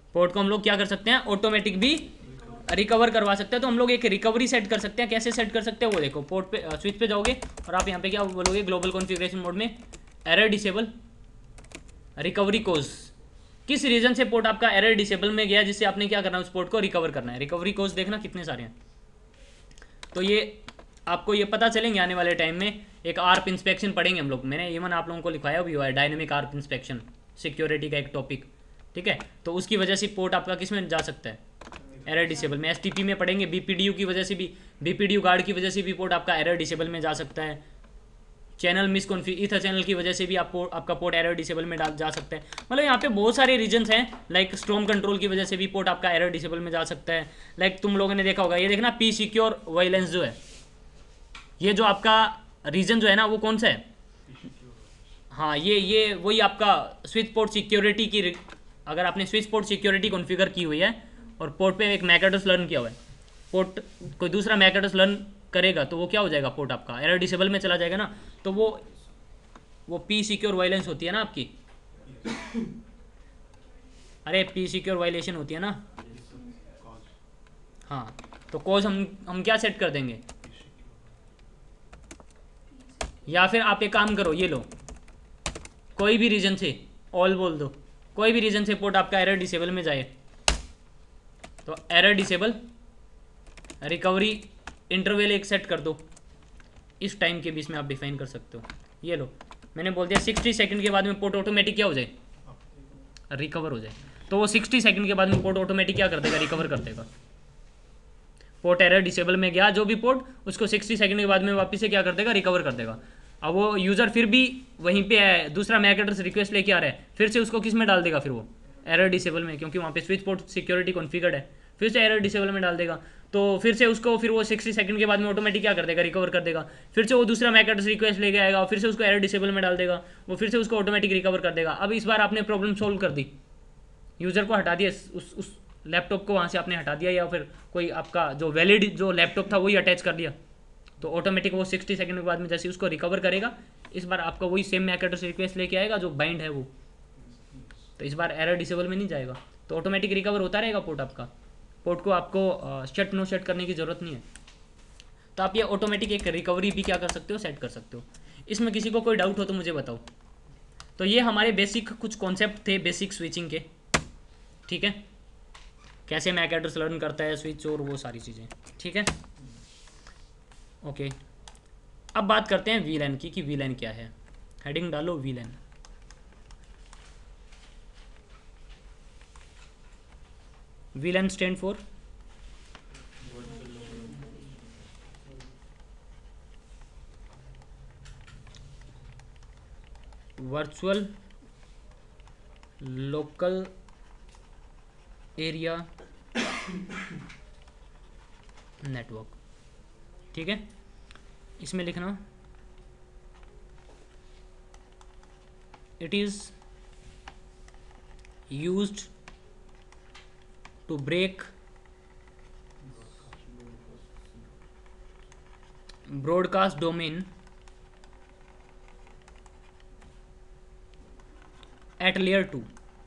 पोर्ट को हम लोग क्या कर सकते हैं, ऑटोमेटिक भी रिकवर करवा सकते हैं। तो हम लोग एक रिकवरी सेट कर सकते हैं। कैसे सेट कर सकते हैं वो देखो, पोर्ट पे स्विच पे जाओगे और आप यहाँ पे क्या बोलोगे, ग्लोबल कॉन्फ़िगरेशन मोड में एरर डिसेबल रिकवरी कोज। किस रीजन से पोर्ट आपका एरर डिसेबल में गया जिससे आपने क्या करना है, उस पोर्ट को रिकवर करना है। रिकवरी कोज देखना कितने सारे हैं। तो ये आपको ये पता चलेंगे आने वाले टाइम में। एक आर्प इंस्पेक्शन पढ़ेंगे हम लोग, मैंने इवन आप लोगों को लिखवाया भी हुआ है, डायनेमिक आर्प इंस्पेक्शन, सिक्योरिटी का एक टॉपिक, ठीक है। तो उसकी वजह से पोर्ट आपका किस में जा सकता है, एरर डिसेबल में। एसटीपी में पढ़ेंगे, बीपीडीयू की वजह से भी, बीपीडीयू गार्ड की वजह से भी पोर्ट आपका एरर डिसेबल में जा सकता है। चैनल मिसकॉन्फिग, ईथर चैनल की वजह से भी आपका पोर्ट एरर डिसेबल में जा सकता है। मतलब यहाँ पे बहुत सारे रीजंस हैं। लाइक स्टॉर्म कंट्रोल की वजह से भी पोर्ट आपका एरर डिसेबल में जा सकता है। लाइक तुम लोगों ने देखा होगा, ये देखना पी सिक्योर वायलेंस जो है, ये जो आपका रीजन जो है ना वो कौन सा है, हाँ ये वही आपका स्विच पोर्ट सिक्योरिटी की। अगर आपने स्विच पोर्ट सिक्योरिटी कॉन्फ़िगर की हुई है और पोर्ट पे एक मैक एड्रेस लर्न किया हुआ है, पोर्ट कोई दूसरा मैक एड्रेस लर्न करेगा तो वो क्या हो जाएगा, पोर्ट आपका एरर डिसेबल में चला जाएगा ना। तो वो पी सिक्योर वायलेंस होती है ना आपकी, अरे पी सिक्योर वायलेशन होती है ना। हाँ तो कॉज हम क्या सेट कर देंगे, या फिर आप एक काम करो, ये लो, कोई भी रीजन से ऑल बोल दो, कोई भी रीजन से पोर्ट आपका एरर डिसेबल में जाए तो एरर डिसेबल रिकवरी इंटरवल एक सेट कर दो, इस टाइम के बीच में आप डिफाइन कर सकते हो। ये लो, मैंने बोल दिया 60 सेकंड के बाद में पोर्ट ऑटोमेटिक क्या हो जाए, रिकवर हो जाए। तो वो 60 सेकंड के बाद में पोर्ट ऑटोमेटिक क्या कर देगा, रिकवर कर देगा। पोर्ट एरर डिसेबल में गया जो भी पोर्ट, उसको 60 सेकंड के बाद में वापस से क्या कर देगा, रिकवर कर देगा। अब वो यूज़र फिर भी वहीं पे है, दूसरा मैक एड्रेस रिक्वेस्ट लेके आ रहा है, फिर से उसको किस में डाल देगा, फिर वो एरर डिसेबल में, क्योंकि वहाँ पे स्विच पोर्ट सिक्योरिटी कॉन्फ़िगर्ड है, फिर से एरर डिसेबल में डाल देगा। तो फिर से उसको फिर वो 60 सेकंड के बाद में ऑटोमेटिक क्या कर देगा, रिकवर कर देगा। फिर से वो दूसरा मैक एड्रेस रिक्वेस्ट लेके आएगा और फिर से उसको एरर डिसेबल में डाल देगा, वो फिर से उसको ऑटोमेटिक रिकवर कर देगा। अब इस बार आपने प्रॉब्लम सोल्व कर दी, यूज़र को हटा दिया, उस लैपटॉप को वहाँ से आपने हटा दिया, या फिर कोई आपका जो वैलिड जो लैपटॉप था वही अटैच कर दिया, तो ऑटोमेटिक वो 60 सेकंड के बाद में जैसे उसको रिकवर करेगा, इस बार आपका वही सेम मैक एड्रेस रिक्वेस्ट लेके आएगा जो बाइंड है वो, तो इस बार एरर डिसेबल में नहीं जाएगा, तो ऑटोमेटिक रिकवर होता रहेगा पोर्ट आपका। पोर्ट को आपको शट नो शट करने की ज़रूरत नहीं है। तो आप ये ऑटोमेटिक एक रिकवरी भी क्या कर सकते हो, सेट कर सकते हो। इसमें किसी को कोई डाउट हो तो मुझे बताओ। तो ये हमारे बेसिक कुछ कॉन्सेप्ट थे बेसिक स्विचिंग के, ठीक है, कैसे मैक एड्रेस लर्न करता है स्विच और वो सारी चीज़ें, ठीक है, ओके। अब बात करते हैं वीलैन की कि वीलैन क्या है। हेडिंग डालो VLAN. VLAN stand for virtual local area network, ठीक है। इसमें लिखना it is used to break broadcast domain at layer 2।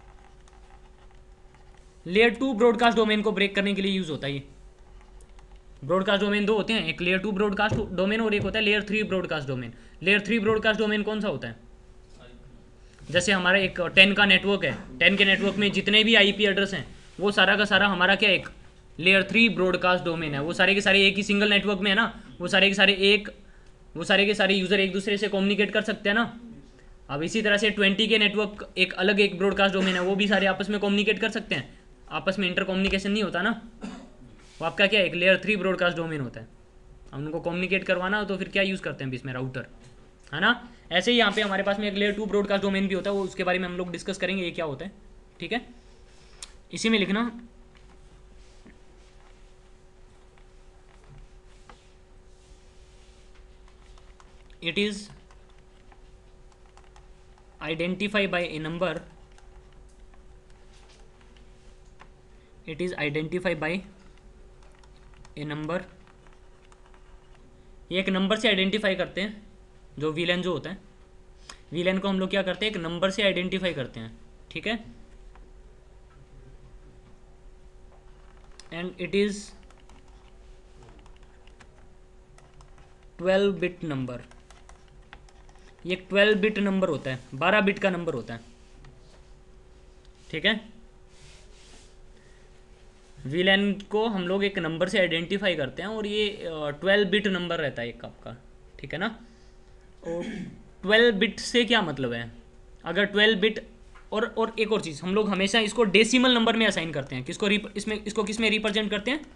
Layer 2 broadcast domain को ब्रेक करने के लिए यूज होता है। ये ब्रॉडकास्ट डोमेन दो होते हैं, एक लेयर 2 ब्रॉडकास्ट डोमेन और एक होता है layer 3 broadcast domain. Layer 3 broadcast domain कौन सा होता है, जैसे हमारा एक 10 का नेटवर्क है, 10 के नेटवर्क में जितने भी आईपी एड्रेस हैं वो सारा का सारा हमारा क्या एक लेयर 3 ब्रॉडकास्ट डोमेन है। वो सारे के सारे एक ही सिंगल नेटवर्क में है ना, वो सारे के सारे यूज़र एक दूसरे से कम्युनिकेट कर सकते हैं ना। अब इसी तरह से 20 के नेटवर्क एक अलग एक ब्रॉडकास्ट डोमेन है, वो भी सारे आपस में कम्युनिकेट कर सकते हैं, आपस में इंटर कम्युनिकेशन नहीं होता ना। वो आपका क्या एक लेयर 3 ब्रॉडकास्ट डोमेन होता है। हम उनको कम्युनिकेट करवाना हो तो फिर क्या यूज़ करते हैं बीच में, राउटर, है ना। ऐसे ही यहाँ पे हमारे पास में एक लेयर 2 ब्रॉडकास्ट डोमेन भी होता है, वो उसके बारे में हम लोग डिस्कस करेंगे ये क्या होता है, ठीक है। इसी में लिखना it is identified by a number, it is identified by a number। ये एक नंबर से आइडेंटिफाई करते हैं, जो वीलैन जो होता है, वीलैन को हम लोग क्या करते हैं एक नंबर से आइडेंटिफाई करते हैं, ठीक है। And it is 12 bit number. ये 12 बिट नंबर होता है, 12 बिट का नंबर होता है, ठीक है। वीलैन को हम लोग एक नंबर से आइडेंटिफाई करते हैं और ये 12 बिट नंबर रहता है एक आपका, ठीक है ना। और 12 बिट से क्या मतलब है, अगर 12 बिट और एक और चीज़, हम लोग हमेशा इसको डेसिमल नंबर में असाइन करते हैं। किसको इसको किस में रिप्रेजेंट करते हैं,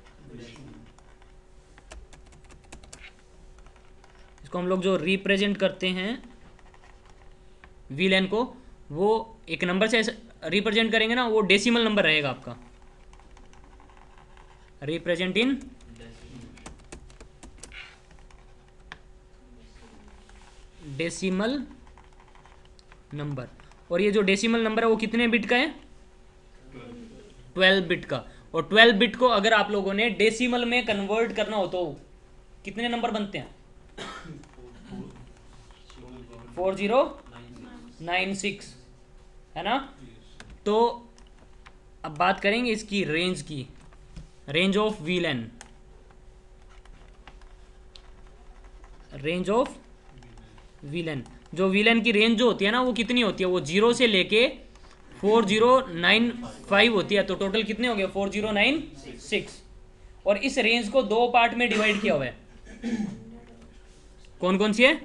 इसको हम लोग जो रिप्रेजेंट करते हैं वीलैन को, वो एक नंबर से रिप्रेजेंट करेंगे ना, वो डेसिमल नंबर रहेगा आपका, रिप्रेजेंट इन डेसिमल नंबर। और ये जो डेसिमल नंबर है वो कितने बिट का है, 12 बिट का। और 12 बिट को अगर आप लोगों ने डेसिमल में कन्वर्ट करना हो तो कितने नंबर बनते हैं, 4096, है ना। तो अब बात करेंगे इसकी रेंज की, range of VLAN, range of VLAN. जो वीलैन की रेंज जो होती है ना वो कितनी होती है, वो 0 से लेके 4095 होती है। तो टोटल कितने हो गए, 4096। और इस रेंज को दो पार्ट में डिवाइड किया हुआ है। कौन कौन सी है,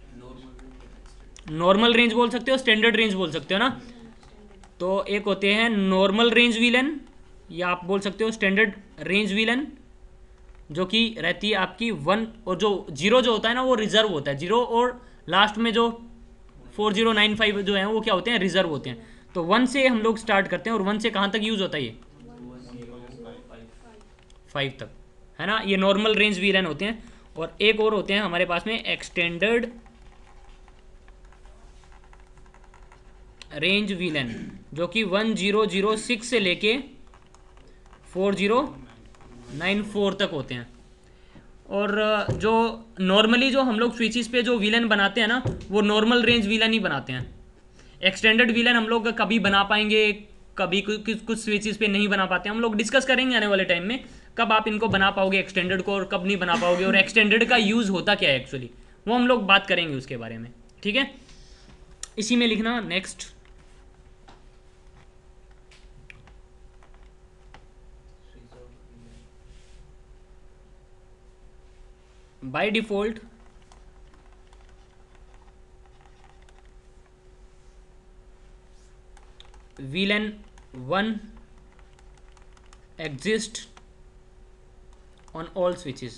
नॉर्मल रेंज बोल सकते हो, स्टैंडर्ड रेंज बोल सकते हो ना। तो एक होते हैं नॉर्मल रेंज वीलन, या आप बोल सकते हो स्टैंडर्ड रेंज वीलन, जो कि रहती है आपकी 1, और जो 0 जो होता है ना वो रिजर्व होता है। 0 और लास्ट में जो 4095 जो है वो क्या होते हैं, रिजर्व होते हैं। तो 1 से हम लोग स्टार्ट करते हैं, और 1 से कहाँ तक यूज होता है, ये 5 तक, है ना। ये नॉर्मल रेंज वीलन होते हैं। और एक और होते हैं हमारे पास में एक्सटेंडेड रेंज वीलन, जो कि 1006 से लेके 4094 तक होते हैं। और जो नॉर्मली जो हम लोग स्विचेस पे जो वीलन बनाते हैं ना, वो नॉर्मल रेंज वीलन ही बनाते हैं। एक्सटेंडेड वीलन हम लोग कभी बना पाएंगे, कभी कुछ स्विचेस पे नहीं बना पाते। हम लोग डिस्कस करेंगे आने वाले टाइम में कब आप इनको बना पाओगे एक्सटेंडेड को, और कब नहीं बना पाओगे, और एक्सटेंडेड का यूज़ होता क्या है एक्चुअली, वो हम लोग बात करेंगे उसके बारे में, ठीक है। इसी में लिखना next, by default VLAN 1 exist on all switches।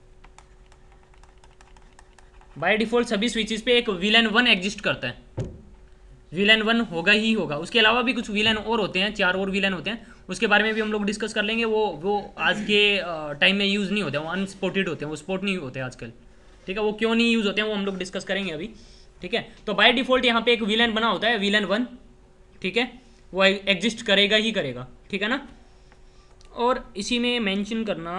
By default सभी स्विचेस पे एक VLAN 1 एग्जिस्ट करता है, VLAN 1 होगा ही होगा। उसके अलावा भी कुछ VLAN और होते हैं, 4 और VLAN होते हैं, उसके बारे में भी हम लोग डिस्कस कर लेंगे। वो आज के टाइम में यूज़ नहीं होते, वो अनस्पोर्टेड होते हैं, वो स्पोर्ट नहीं होते आजकल, ठीक है। वो क्यों नहीं यूज़ होते हैं वो हम लोग डिस्कस करेंगे अभी, ठीक है। तो बाय डिफॉल्ट यहाँ पे एक VLAN बना होता है, VLAN 1, ठीक है, वो एग्जिस्ट करेगा ही करेगा, ठीक है ना। और इसी में मेंशन करना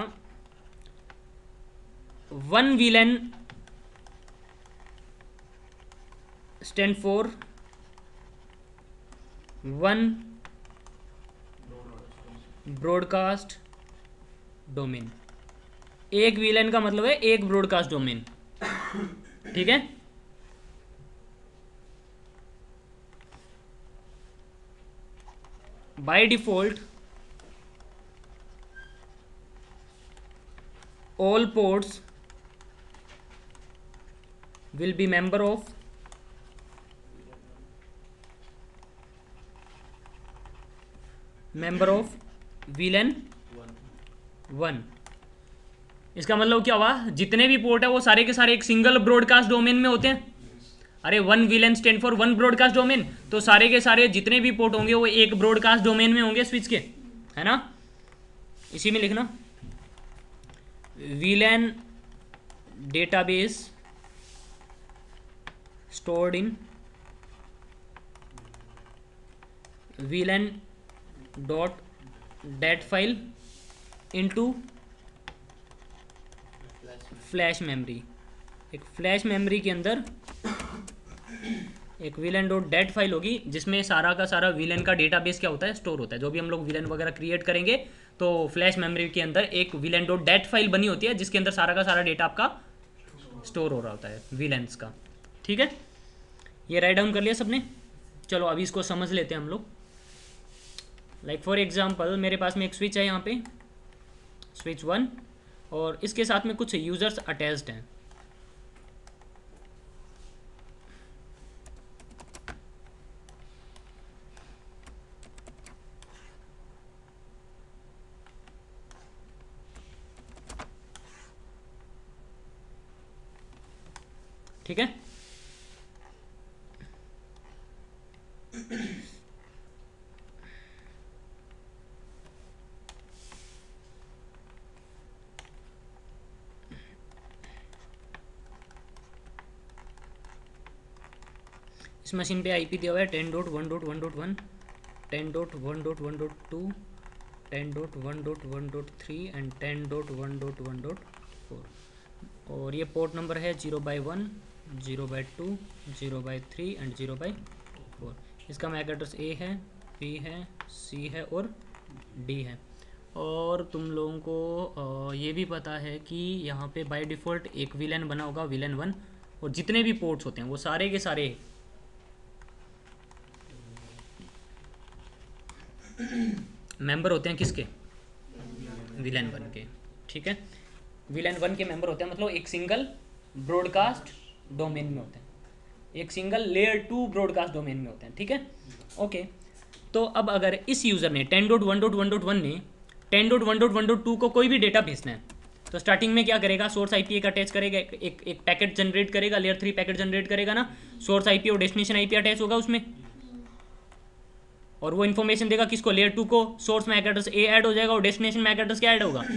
1 VLAN stand for 1 broadcast domain. एक VLAN का मतलब है एक ब्रॉडकास्ट डोमेन, ठीक है। By default all ports will be member of VLAN 1। इसका मतलब क्या हुआ, जितने भी पोर्ट है वो सारे के सारे एक सिंगल ब्रॉडकास्ट डोमेन में होते हैं। अरे 1 VLAN stand for 1 broadcast domain, तो सारे के सारे जितने भी पोर्ट होंगे वो एक ब्रॉडकास्ट डोमेन में होंगे स्विच के, है ना। इसी में लिखना VLAN database stored in VLAN .dat file into flash memory. एक फ्लैश मेमोरी के अंदर एक VLAN .dat फाइल होगी, जिसमें सारा का सारा VLAN का डेटाबेस क्या होता है, स्टोर होता है। जो भी हम लोग VLAN वगैरह क्रिएट करेंगे तो फ्लैश मेमोरी के अंदर एक VLAN डॉट डेट फाइल बनी होती है जिसके अंदर सारा का सारा डेटा आपका स्टोर हो रहा होता है VLANs का। ठीक है, ये राइट डाउन कर लिया सबने। चलो अभी इसको समझ लेते हैं हम लोग। लाइक फॉर एग्जांपल मेरे पास में एक स्विच है यहाँ पे, स्विच 1, और इसके साथ में कुछ यूज़र्स अटैच्ड हैं। ठीक है, इस मशीन पे आईपी दिया हुआ है 10.1.1.1, 10.1.1.2, 10.1.1.3 एंड 10.1.1.4, और ये पोर्ट नंबर है 0/1, 0/2, 0/3 एंड 0/4। इसका मैक एड्रेस A है, P है, C है और D है। और तुम लोगों को ये भी पता है कि यहाँ पे बाय डिफ़ॉल्ट एक VLAN बना होगा, VLAN 1, और जितने भी पोर्ट्स होते हैं वो सारे के सारे मेंबर होते हैं किसके, VLAN 1 के। ठीक है, VLAN 1 के मेंबर होते हैं, मतलब एक सिंगल ब्रॉडकास्ट डोमेन में होते हैं, एक सिंगल लेयर 2 ब्रॉडकास्ट डोमेन में होते हैं। ठीक है, ओके। तो अब अगर इस यूज़र ने 10.1.1.1 ने 10.1.1.2 को कोई भी डेटा भेजना है तो स्टार्टिंग में क्या करेगा, सोर्स आईपी एक अटैच करेगा, एक पैकेट जनरेट करेगा, लेयर 3 पैकेट जनरेट करेगा ना, सोर्स आईपी और डेस्टिनेशन आईपी अटैच होगा उसमें, और वो इन्फॉर्मेशन देगा किसको, लेयर 2 को। Source MAC address A add हो जाएगा और डेस्टिनेशन मैक एड्रेस क्या ऐड होगा,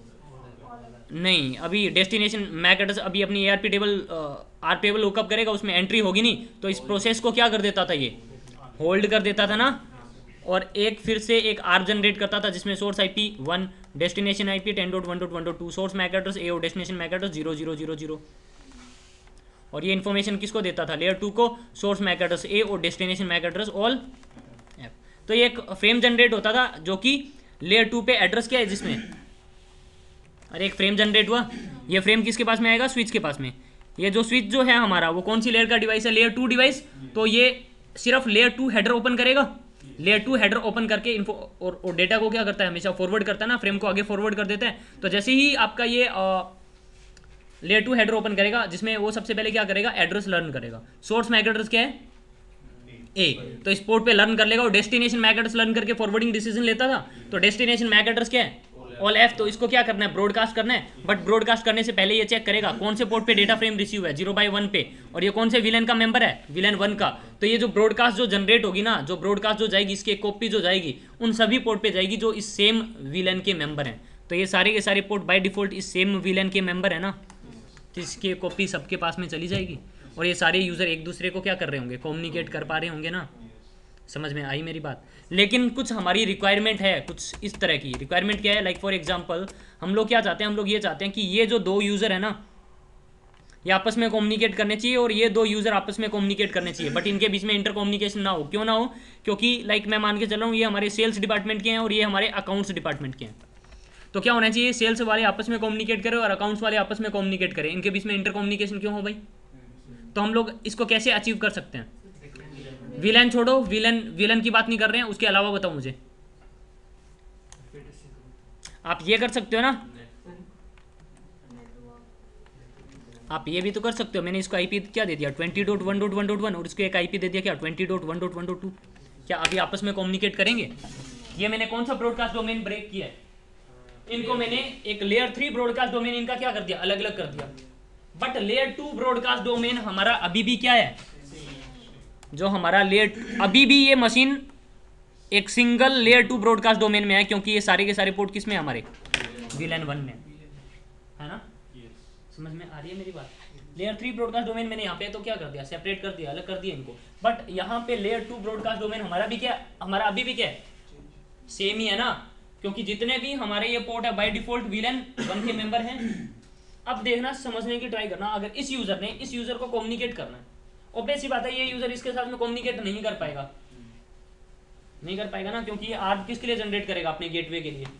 नहीं, अभी डेस्टिनेशन मैक एड्रेस अभी अपनी ARP टेबल हुकअप करेगा, उसमें एंट्री होगी नहीं, तो इस प्रोसेस को क्या कर देता था, ये होल्ड कर देता था ना, और एक फिर से एक आर्प जनरेट करता था जिसमें source IP 1, destination IP 10.1.1.2, source MAC address A और डेस्टिनेशन मैक एड्रेस 0000, और ये इन्फॉर्मेशन किसको देता था, लेयर 2 को, सोर्स मैक एड्रेस A और destination MAC address all F। तो ये एक फ्रेम जनरेट होता था जो कि लेयर 2 पे एड्रेस क्या है जिसमें, अरे एक फ्रेम जनरेट हुआ, ये फ्रेम किसके पास में आएगा, स्विच के पास में। ये जो स्विच जो है हमारा वो कौन सी लेयर का डिवाइस है, लेयर 2 डिवाइस, तो ये सिर्फ लेयर 2 हेडर ओपन करेगा, लेयर 2 हेडर ओपन करके इन्फो और डेटा को क्या करता है, हमेशा फॉरवर्ड करता है ना, फ्रेम को आगे फॉरवर्ड कर देता है। तो जैसे ही आपका ये लेयर 2 हेडर ओपन करेगा जिसमें वो सबसे पहले क्या करेगा, एड्रेस लर्न करेगा। सोर्स मैक एड्रेस क्या है, A, तो इस पोर्ट पे लर्न कर लेगा, और डेस्टिनेशन मैक एड्रेस लर्न करके फॉरवर्डिंग डिसीजन लेता था, तो डेस्टिनेशन मैक एड्रेस क्या है, ऑल F। तो इसको क्या करना है, ब्रॉडकास्ट करना है, बट ब्रॉडकास्ट करने से पहले ये चेक करेगा कौन से पोर्ट पे डेटा फ्रेम रिसीव है, 0/1 पे, और ये कौन से VLAN का मेंबर है, VLAN 1 का। तो ये जो ब्रॉडकास्ट जो जनरेट होगी ना, जो ब्रॉडकास्ट जो जाएगी, इसकी एक कॉपी जो जाएगी उन सभी पोर्ट पे जाएगी जो इस सेम VLAN के मेंबर हैं। तो ये सारे के सारे पोर्ट बाय डिफॉल्ट इस सेम VLAN के मेंबर है ना, तो इसकी कॉपी सबके पास में चली जाएगी, और ये सारे यूज़र एक दूसरे को क्या कर रहे होंगे, कम्युनिकेट कर पा रहे होंगे ना। समझ में आई मेरी बात। लेकिन कुछ हमारी रिक्वायरमेंट है, कुछ इस तरह की रिक्वायरमेंट क्या है, लाइक फॉर एग्जांपल हम लोग क्या चाहते हैं, हम लोग ये चाहते हैं कि ये जो दो यूज़र है ना ये आपस में कम्युनिकेट करने चाहिए, और ये दो यूज़र आपस में कम्युनिकेट करने चाहिए, बट इनके बीच में इंटर कम्युनिकेशन ना हो। क्यों ना हो, क्योंकि लाइक मैं मान के चल रहा हूँ ये हमारे सेल्स डिपार्टमेंट के हैं और ये हमारे अकाउंट्स डिपार्टमेंट के हैं। तो क्या होना चाहिए, सेल्स वाले आपस में कम्युनिकेट करें और अकाउंट्स वाले आपस में कम्युनिकेट करें, इनके बीच में इंटर कम्युनिकेशन क्यों हो भाई। तो हम लोग इसको कैसे अचीव कर सकते हैं, VLAN छोड़ो, VLAN की बात नहीं कर रहे हैं, उसके अलावा बताओ मुझे। आप ये कर सकते हो ना, आप ये भी तो कर सकते हो। मैंने इसको IP क्या दे दिया 20.1.1.1 और इसको एक IP दे दिया क्या 20.1.1.2। क्या अभी आपस में कम्युनिकेट करेंगे। ये मैंने कौन सा ब्रॉडकास्ट डोमेन ब्रेक किया है, इनको मैंने एक लेयर 3 ब्रॉडकास्ट डोमेन इनका क्या कर दिया, अलग अलग कर दिया। बट लेयर 2 ब्रॉडकास्ट डोमेन हमारा अभी भी क्या है, जो हमारा लेयर अभी भी ये मशीन एक सिंगल लेयर 2 ब्रॉडकास्ट डोमेन में है, क्योंकि ये सारे के सारे पोर्ट किस में हमारे VLAN 1 में है ना। समझ में आ रही है मेरी बात। लेयर 3 ब्रॉडकास्ट डोमेन मैंने यहाँ पे तो क्या कर दिया, सेपरेट कर दिया, अलग कर दिया इनको। बट यहाँ पे लेयर 2 ब्रॉडकास्ट डोमेन हमारा भी क्या, हमारा अभी भी क्या है, सेम ही है ना, क्योंकि जितने भी हमारे ये पोर्ट है बाय डिफॉल्ट VLAN 1 के मेंबर हैं। अब देखना, समझने की ट्राई करना, अगर इस यूजर ने इस यूजर को कम्युनिकेट करना है, ऑब्वियस सी बात है ये यूजर इसके साथ में कम्युनिकेट नहीं कर पाएगा ना, क्योंकि ये आर्प किसके लिए जनरेट करेगा, अपने गेटवे के लिए।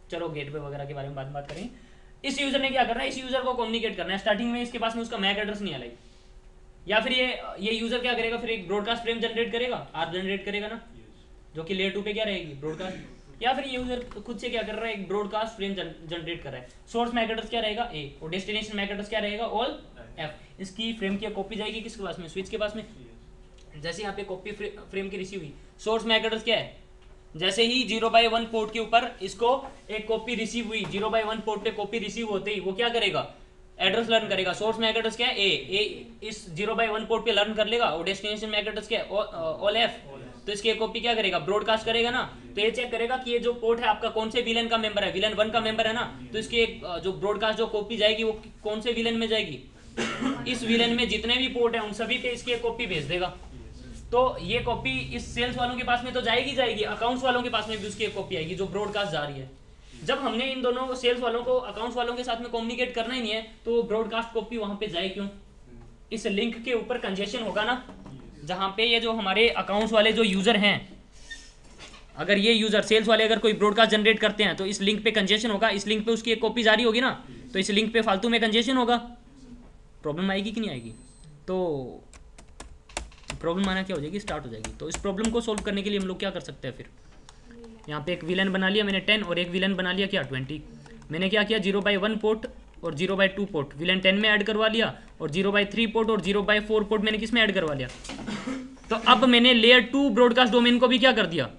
चलो गेटवे वगैरह के बारे में बात करें। इस यूजर ने क्या करना है, इस यूजर को कम्युनिकेट करना है। स्टार्टिंग में इसके पास में उसका मैक एड्रेस नहीं आएगा, या फिर ये यूजर क्या करेगा, फिर एक ब्रॉडकास्ट फ्रेम जनरेट करेगा, आर जनरेट करेगा ना, जो कि लेयर 2 पे क्या रहेगी, ब्रॉडकास्ट। या फिर ये यूजर खुद से क्या कर रहा है, एक ब्रॉडकास्ट फ्रेम जनरेट कर रहा है। सोर्स मैक एड्रेस क्या रहेगा, ए, और डेस्टिनेशन मैक एड्रेस क्या रहेगा, ऑल एफ। इसकी फ्रेम की कॉपी जाएगी किसके पास में, स्विच के पास में। जैसे यहाँ पे कॉपी फ्रेम की रिसीव हुई, सोर्स मैक एड्रेस क्या है, जैसे ही 0/1 पोर्ट के ऊपर इसको एक कॉपी रिसीव हुई, 0/1 पोर्ट पे कॉपी रिसीव होते ही वो क्या करेगा, एड्रेस लर्न करेगा। सोर्स मैक एड्रेस क्या है, ए इस 0/1 पोर्ट पे लर्न कर लेगा, और डेस्टिनेशन मैक एड्रेस क्या है, ऑल एफ। तो इसकी कॉपी क्या करेगा, ब्रॉडकास्ट करेगा ना। तो ये चेक करेगा कि ये जो पोर्ट है आपका कौन से विलेन का मेंबर है, विलेन 1 का मेंबर है ना, तो इसकी जो ब्रॉडकास्ट जो कॉपी जाएगी वो कौन से विलेन में जाएगी, इस विलेन में जितने भी पोर्ट है उन सभी पे इसकी कॉपी भेज देगा। तो ये कॉपी इस सेल्स वालों के पास में तो जाएगी, अकाउंट्स वालों के पास में भी उसकी एक कॉपी आएगी जो ब्रॉडकास्ट जा रही है। जब हमने इन दोनों सेल्स वालों को अकाउंट्स वालों के साथ में कम्युनिकेट करना ही नहीं है, तो ब्रॉडकास्ट कॉपी वहां पे जाए क्यों, इस लिंक के ऊपर कंजेशन होगा ना, जहां पे ये जो हमारे अकाउंट्स वाले जो यूजर हैं, अगर ये यूजर सेल्स वाले अगर कोई ब्रॉडकास्ट जनरेट करते हैं तो इस लिंक पे कंजेशन होगा, इस लिंक पे उसकी एक कॉपी जारी होगी ना, तो इस लिंक पे फालतू में कंजेशन होगा, प्रॉब्लम आएगी कि नहीं आएगी। तो प्रॉब्लम आना क्या हो जाएगी, स्टार्ट हो जाएगी। तो इस प्रॉब्लम को सोल्व करने के लिए हम लोग क्या कर सकते हैं, फिर यहाँ पे एक विलन बना लिया मैंने 10 और एक विलन बना लिया क्या 20। मैंने क्या किया, 0/1 पोर्ट और 0/2 पोर्ट विलन 10 में ऐड करवा लिया, और 0/3 पोर्ट और 0/4 पोर्ट मैंने किस में ऐड करवा लिया। तो अब मैंने लेयर 2 ब्रॉडकास्ट डोमेन को भी क्या कर दिया,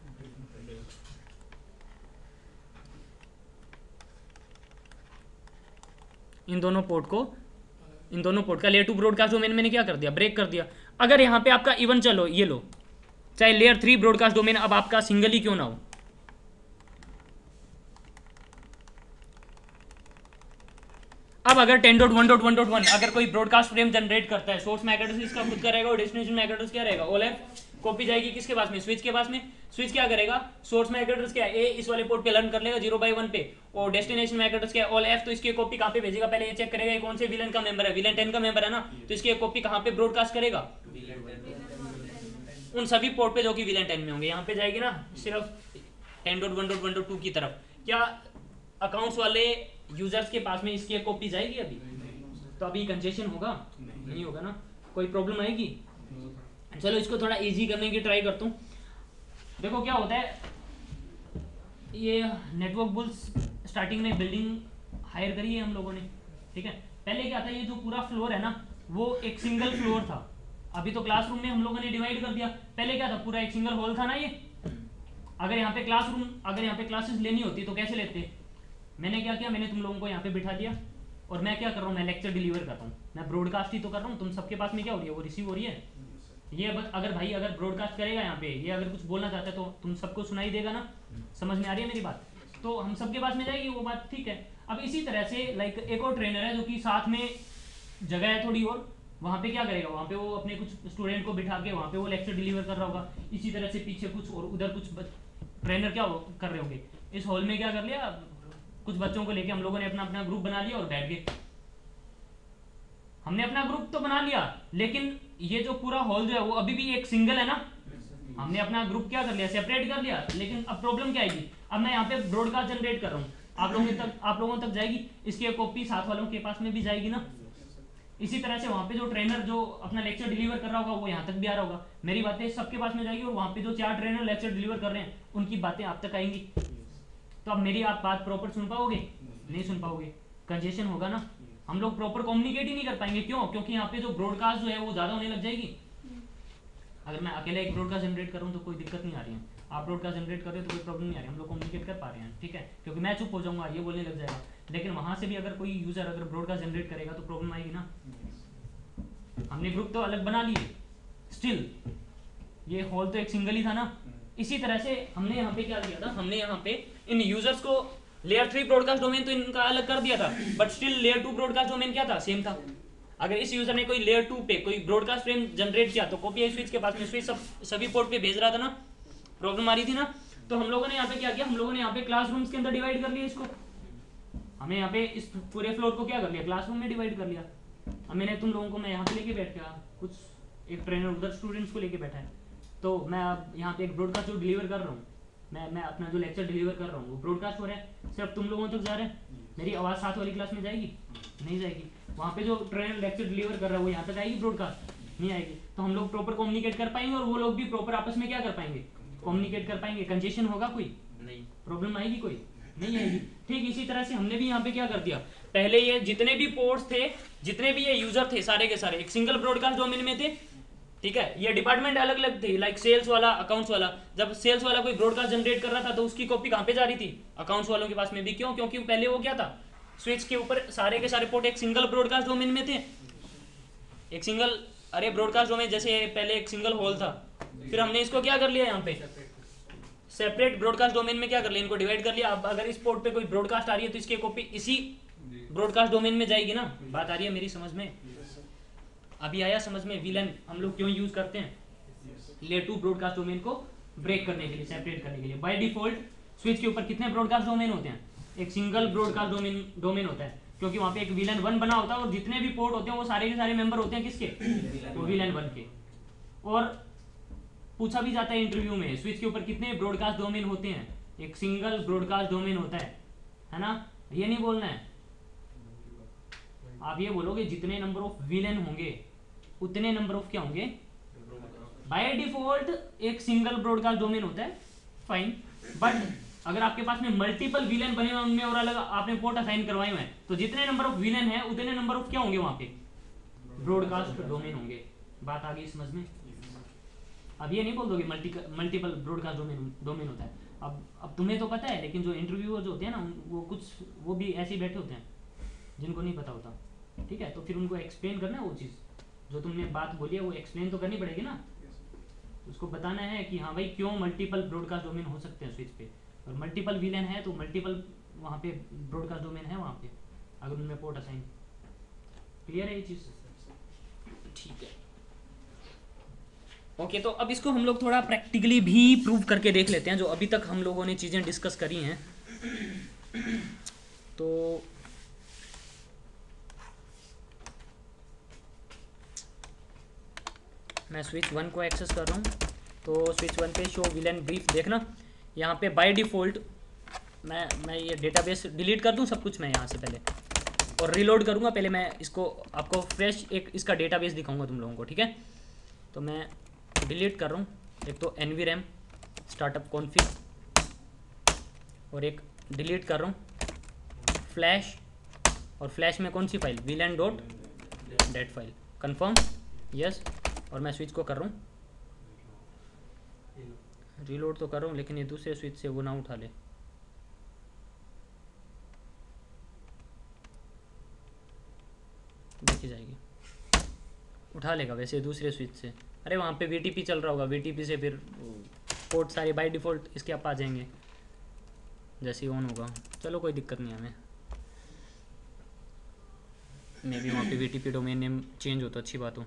इन दोनों पोर्ट का लेयर 2 ब्रॉडकास्ट डोमेन मैंने क्या कर दिया, ब्रेक कर दिया। अगर यहाँ पे आपका इवन चलो ये लो, चाहे लेयर 3 ब्रॉडकास्ट डोमेन अब आपका सिंगल ही क्यों ना हो, अब अगर 10.1.1.1 अगर कोई ब्रॉडकास्ट फ्रेम जनरेट करता है, सोर्स मैक एड्रेस इसका खुद का रहेगा और डेस्टिनेशन मैक एड्रेस क्या रहेगा, ऑल एफ। कॉपी जाएगी किसके पास में, स्विच के पास में। स्विच क्या करेगा, सोर्स मैक एड्रेस क्या है, ए इस वाले पोर्ट पे लर्न कर लेगा 0/1 पे, और डेस्टिनेशन मैक एड्रेस क्या है, ऑल एफ। तो इसकी कॉपी कहां पे भेजेगा, पहले ये चेक करेगा ये कौन से विलन का मेंबर है, विलन 10 का मेंबर है ना, तो इसकी कॉपी कहां पे ब्रॉडकास्ट करेगा, उन सभी पोर्ट पे जो कि विलन 10 में होंगे, यहाँ पे जाएगी ना सिर्फ 10.1.1.2 की तरफ। क्या अकाउंट्स वाले यूजर्स के पास में इसकी कॉपी जाएगी अभी, तो अभी कंजेशन होगा नहीं होगा ना, कोई प्रॉब्लम आएगी। चलो इसको थोड़ा इजी करने की ट्राई करता हूँ। देखो क्या होता है, ये नेटवर्क बुल्स स्टार्टिंग में बिल्डिंग हायर करी है हम लोगों ने, ठीक है। पहले क्या था, ये जो पूरा फ्लोर है ना वो एक सिंगल फ्लोर था, अभी तो क्लासरूम में हम लोगों ने डिवाइड कर दिया। पहले क्या था, पूरा एक सिंगल हॉल था ना ये। अगर यहाँ पे क्लासरूम, अगर यहाँ पे क्लासेस लेनी होती तो कैसे लेते, मैंने क्या किया, मैंने तुम लोगों को यहाँ पे बिठा दिया, और मैं क्या कर रहा हूँ, मैं लेक्चर डिलीवर कर रहा हूँ, मैं ब्रॉडकास्ट ही तो कर रहा हूँ। तुम सबके पास में क्या हो रही है, वो रिसीव हो रही है। ये अगर भाई अगर ब्रॉडकास्ट करेगा यहाँ पे, ये अगर कुछ बोलना चाहता है तो तुम सबको सुनाई देगा ना, समझ में आ रही है मेरी बात, तो हम सबके पास में जाएगी वो बात, ठीक है। अब इसी तरह से लाइक एक और ट्रेनर है जो कि साथ में जगह है थोड़ी, और वहाँ पे क्या करेगा, वहाँ पे वो अपने कुछ स्टूडेंट को बिठा के वहाँ पे वो लेक्चर डिलीवर कर रहा होगा। इसी तरह से पीछे कुछ और उधर कुछ ट्रेनर क्या कर रहे होंगे। इस हॉल में क्या कर लिया, कुछ बच्चों को लेके हम लोगों ने अपना अपना ग्रुप बना लिया और बैठ गए। हमने अपना ग्रुप तो बना लिया, लेकिन ये जो पूरा हॉल जो है वो अभी भी एक सिंगल है ना। हमने अपना ग्रुप क्या कर लिया, सेपरेट कर लिया, लेकिन अब प्रॉब्लम क्या आएगी, अब मैं यहाँ पे ब्रॉडकास्ट जनरेट कर रहा हूँ, आप लोगों तक जाएगी, इसकी कॉपी साथ वालों के पास में भी जाएगी ना। इसी तरह से वहाँ पे जो ट्रेनर जो अपना लेक्चर डिलीवर कर रहा होगा वो यहाँ तक भी आ रहा होगा, मेरी बातें सबके पास में जाएगी, और वहाँ पे जो 4 ट्रेनर लेक्चर डिलीवर कर रहे हैं उनकी बातें आप तक आएंगी। तो अब मेरी आप बात प्रॉपर सुन पाओगे, नहीं सुन पाओगे, कंजेशन होगा ना, हम लोग प्रॉपर कम्युनिकेट ही नहीं कर पाएंगे। क्यों, क्योंकि यहाँ पे जो ब्रॉडकास्ट जो है वो ज्यादा होने लग जाएगी। अगर मैं अकेला एक ब्रॉडकास्ट जनरेट कर रहा हूँ तो कोई दिक्कत नहीं आ रही है, आप ब्रॉडकास्ट जनरेट कर रहे हो तो कोई प्रॉब्लम नहीं आ रही, हम लोग कम्युनिकेट कर पा रहे हैं, ठीक है। क्योंकि मैं चुप हो जाऊंगा, ये बोलने लग जाएगा, लेकिन वहां से भी अगर कोई यूजर अगर ब्रॉडकास्ट जनरेट करेगा तो प्रॉब्लम आएगी ना। हमने ग्रुप तो अलग बना लिए, स्टिल ये हॉल तो एक सिंगल ही था ना। इसी तरह से हमने यहाँ पे क्या किया था, हमने यहाँ पे इन यूजर्स को लेयर 3 ब्रॉडकास्ट डोमेन तो इनका अलग कर दिया था, but still layer 2 broadcast domain क्या था, सेम था। अगर इस यूजर ने कोई लेयर 2 पे कोई ब्रॉडकास्ट फ्रेम जनरेट किया तो कॉपी स्विच के पास में, स्विच सभी पोर्ट पे भेज रहा था ना, प्रॉब्लम आ रही थी ना। तो हम लोगों ने यहाँ पे क्या किया, हम लोगों ने यहाँ पे क्लासरूम्स के अंदर डिवाइड कर लिया इसको। हमें यहाँ पे इस पूरे फ्लोर को क्या कर लिया, क्लासरूम में डिवाइड कर लिया। अब मैंने तुम लोगों को मैं यहाँ पे लेके बैठ गया, कुछ एक ट्रेनर उधर स्टूडेंट्स को लेके बैठा है, तो मैं अब यहाँ पे एक ब्रॉडकास्ट जो डिलीवर कर रहा हूँ मैं अपना जो लेक्चर डिलीवर कर रहा हूँ वो ब्रॉडकास्ट हो रहा है, सिर्फ तुम लोगों तक जा रहा है। मेरी आवाज़ साथ वाली क्लास में जाएगी? नहीं जाएगी। वहाँ पे जो ट्रेनर लेक्चर डिलीवर कर रहा है वो यहाँ तक आएगी ब्रॉडकास्ट? नहीं आएगी। तो हम लोग प्रॉपर कम्युनिकेट कर पाएंगे और वो लोग भी प्रॉपर आपस में क्या कर पाएंगे, कम्युनिकेट कर पाएंगे। कंजेशन होगा कोई? नहीं। प्रॉब्लम आएगी कोई? नहीं आएगी। ठीक इसी तरह से हमने भी यहाँ पे क्या कर दिया, पहले ये जितने भी पोर्ट्स थे, जितने भी ये यूजर थे, सारे के सारे एक सिंगल ब्रॉडकास्ट डोमेन में थे। ठीक है, ये डिपार्टमेंट अलग अलग थे, लाइक सेल्स वाला, अकाउंट्स वाला। जब सेल्स वाला कोई ब्रॉडकास्ट जनरेट कर रहा था तो उसकी कॉपी कहाँ पे जा रही थी? अकाउंट्स वालों के पास में भी। क्यों? क्योंकि पहले वो क्या था, स्विच के ऊपर सारे के सारे पोर्ट एक सिंगल ब्रॉडकास्ट डोमेन में थे। एक सिंगल, अरे ब्रॉडकास्ट डोमेन जैसे पहले एक सिंगल होल था, फिर हमने इसको क्या कर लिया, यहाँ पे सेपरेट ब्रॉडकास्ट डोमेन में क्या कर लिया, इनको डिवाइड कर लिया। अब अगर इस पोर्ट पे कोई ब्रॉडकास्ट आ रही है तो इसकी कॉपी इसी ब्रॉडकास्ट डोमेन में जाएगी ना। बात आ रही है मेरी समझ में? अभी आया समझ में? वीलन हम लोग क्यों यूज करते हैं? लेयर 2 ब्रॉडकास्ट डोमेन को ब्रेक करने के लिए, सेपरेट करने के लिए। बाय डिफॉल्ट स्विच के ऊपर कितने ब्रॉडकास्ट डोमेन होते हैं? एक सिंगल ब्रॉडकास्ट डोमेन होता है, क्योंकि वहाँ पे एक वीलन 1 बना होता है और जितने भी पोर्ट होते हैं वो सारे के सारे मेंबर होते हैं किसके? तो वीलन 1 के। और पूछा भी जाता है इंटरव्यू में, स्विच के ऊपर कितने ब्रॉडकास्ट डोमेन होते हैं? एक सिंगल ब्रॉडकास्ट डोमेन होता है ना? ये नहीं बोलना है, आप ये बोलोगे जितने नंबर ऑफ विलेन होंगे उतने नंबर ऑफ क्या होंगे? बाय डिफॉल्ट एक सिंगल ब्रॉडकास्ट डोमेन होता है, फाइन। बट अगर आपके पास में मल्टीपल विलेन बने हुए उनमें और अलग आपने पोर्ट असाइन करवाए हुए हैं तो जितने नंबर ऑफ विलेन है उतने नंबर ऑफ क्या होंगे वहां पे? ब्रॉडकास्ट डोमेन होंगे। बात आ गई समझ में? अब ये नहीं बोल दोगे मल्टीपल ब्रॉडकास्ट डोमेन होता है। अब तुम्हें तो पता है, लेकिन जो इंटरव्यूअर्स होते हैं ना वो भी ऐसे ही बैठे होते हैं जिनको नहीं पता होता। ठीक है, तो फिर उनको एक्सप्लेन करना है वो चीज़ जो तुमने बात बोली है, वो एक्सप्लेन तो करनी पड़ेगी ना। उसको बताना है कि हाँ भाई क्यों मल्टीपल ब्रॉडकास्ट डोमेन हो सकते हैं स्विच पे, और मल्टीपल विलेन है तो मल्टीपल वहाँ पे ब्रॉडकास्ट डोमेन है वहाँ पे, अगर उनमें पोर्ट असाइन। क्लियर है ये चीज़? ठीक है, ओके। तो अब इसको हम लोग थोड़ा प्रैक्टिकली भी प्रूव करके देख लेते हैं, जो अभी तक हम लोगों ने चीज़ें डिस्कस करी हैं। तो मैं स्विच 1 को एक्सेस कर रहा हूँ, तो स्विच 1 पे शो विलेन ब्रीफ देखना। यहाँ पे बाय डिफ़ॉल्ट मैं ये डेटाबेस डिलीट कर दूँ सब कुछ मैं यहाँ से पहले, और रीलोड करूँगा। पहले मैं इसको आपको फ्रेश एक इसका डेटाबेस दिखाऊंगा तुम लोगों को, ठीक है? तो मैं डिलीट कर रहा हूँ, एक तो nvrem स्टार्टअप कॉन्फ़िग, और एक डिलीट कर रहा हूँ फ्लैश, और फ्लैश में कौन सी file? VLAN.dat file. Confirm, yes. और मैं स्विच को कर रहा हूँ रीलोड, तो कर रहा हूँ लेकिन ये दूसरे स्विच से वो ना उठा ले। देखी जाएगी, उठा लेगा वैसे दूसरे स्विच से। अरे वहाँ पे VTP चल रहा होगा, VTP से फिर पोर्ट सारे बाय डिफ़ॉल्ट इसके आप आ जाएंगे जैसे ही ऑन होगा। चलो कोई दिक्कत नहीं हमें, मे भी वहाँ पे VTP डोमेन नेम चेंज हो तो अच्छी बात हो।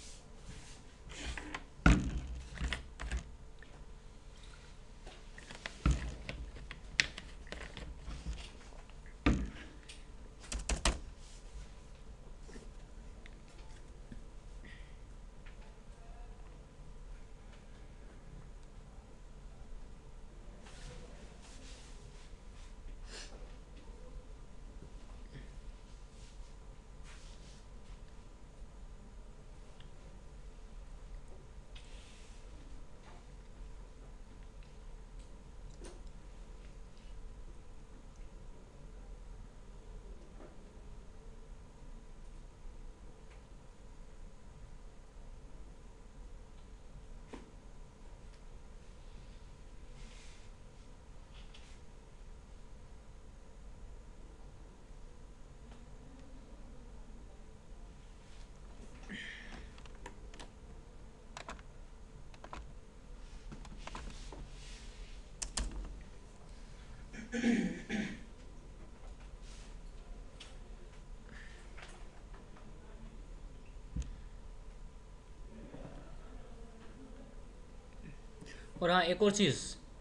और हाँ, एक और चीज़,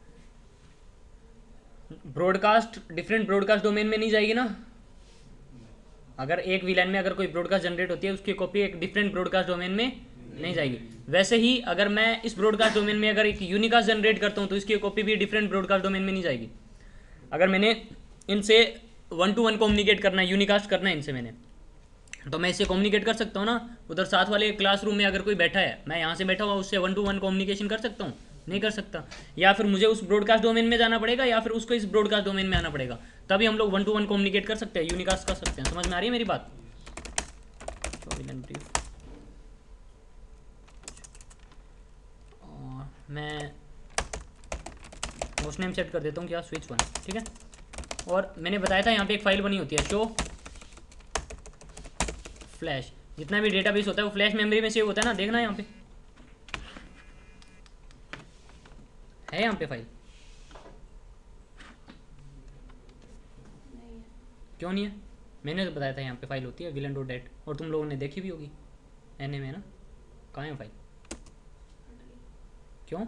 ब्रॉडकास्ट डिफरेंट ब्रॉडकास्ट डोमेन में नहीं जाएगी ना। अगर एक वीलैन में अगर कोई ब्रॉडकास्ट जनरेट होती है उसकी कॉपी एक डिफरेंट ब्रॉडकास्ट डोमेन में नहीं जाएगी। वैसे ही अगर मैं इस ब्रॉडकास्ट डोमेन में अगर एक यूनिकास्ट जनरेट करता हूँ तो इसकी कॉपी भी डिफरेंट ब्रॉडकास्ट डोमेन में नहीं जाएगी। अगर मैंने इनसे 1 to 1 कम्युनिकेट करना है, यूनिकास्ट करना है इनसे मैंने, तो मैं इससे कम्युनिकेट कर सकता हूँ ना। उधर साथ वाले क्लासरूम में अगर कोई बैठा है, मैं यहाँ से बैठा हुआ उससे 1 to 1 कम्युनिकेशन कर सकता हूँ? नहीं कर सकता। या फिर मुझे उस ब्रॉडकास्ट डोमेन में जाना पड़ेगा या फिर उसको इस ब्रॉडकास्ट डोमेन में आना पड़ेगा, तभी हम लोग 1 to 1 कम्युनिकेट कर सकते हैं, यूनिकास्ट कर सकते हैं। समझ में आ रही है मेरी बात? मैं होस्ट नेम सेट कर देता हूँ क्या, स्विच 1, ठीक है। और मैंने बताया था यहाँ पे एक फाइल बनी होती है शो फ्लैश। जितना भी डेटाबेस होता है वो फ्लैश मेमोरी में सेव होता है ना, देखना यहाँ पे है, यहाँ पे फाइल क्यों नहीं है? मैंने तो बताया था यहाँ पे फाइल होती है villain.dat, और तुम लोगों ने देखी भी होगी एनए में ना। कहाँ है फाइल? क्यों?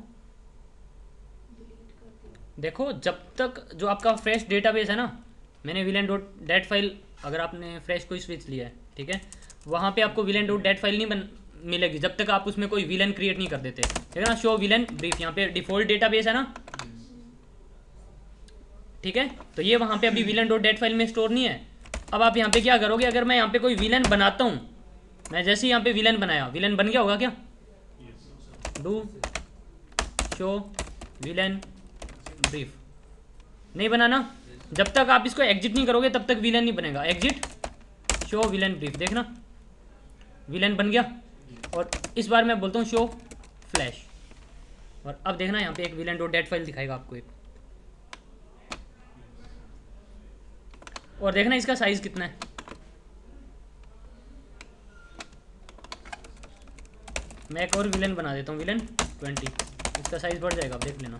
देखो जब तक जो आपका फ्रेश डेटाबेस है ना, मैंने villain.dat फाइल, अगर आपने फ्रेश कोई स्विच लिया है, ठीक है, वहाँ पे आपको villain.dat फाइल नहीं मिलेगी जब तक आप उसमें कोई विलन क्रिएट नहीं कर देते। ठीक है ना, शो विलन ब्रीफ, यहाँ पे डिफॉल्ट डेटाबेस है ना, ठीक है। तो ये वहाँ पे अभी villain.dat फाइल में स्टोर नहीं है। अब आप यहाँ पे क्या करोगे, अगर मैं यहाँ पे कोई विलन बनाता हूँ, मैं जैसे ही यहाँ पे विलन बनाया, विलन बन गया होगा क्या? डू शो विलन ब्रीफ, नहीं बनाना। जब तक आप इसको एग्जिट नहीं करोगे तब तक विलन नहीं बनेगा। एग्जिट शो विलन ब्रीफ, देखना विलन बन गया। और इस बार मैं बोलता हूँ शो फ्लैश, और अब देखना यहाँ पे एक villain.dat फाइल दिखाएगा आपको एक, और देखना इसका साइज कितना है। मैं एक और विलन बना देता हूँ, विलन 20, इसका साइज बढ़ जाएगा, आप देख लेना।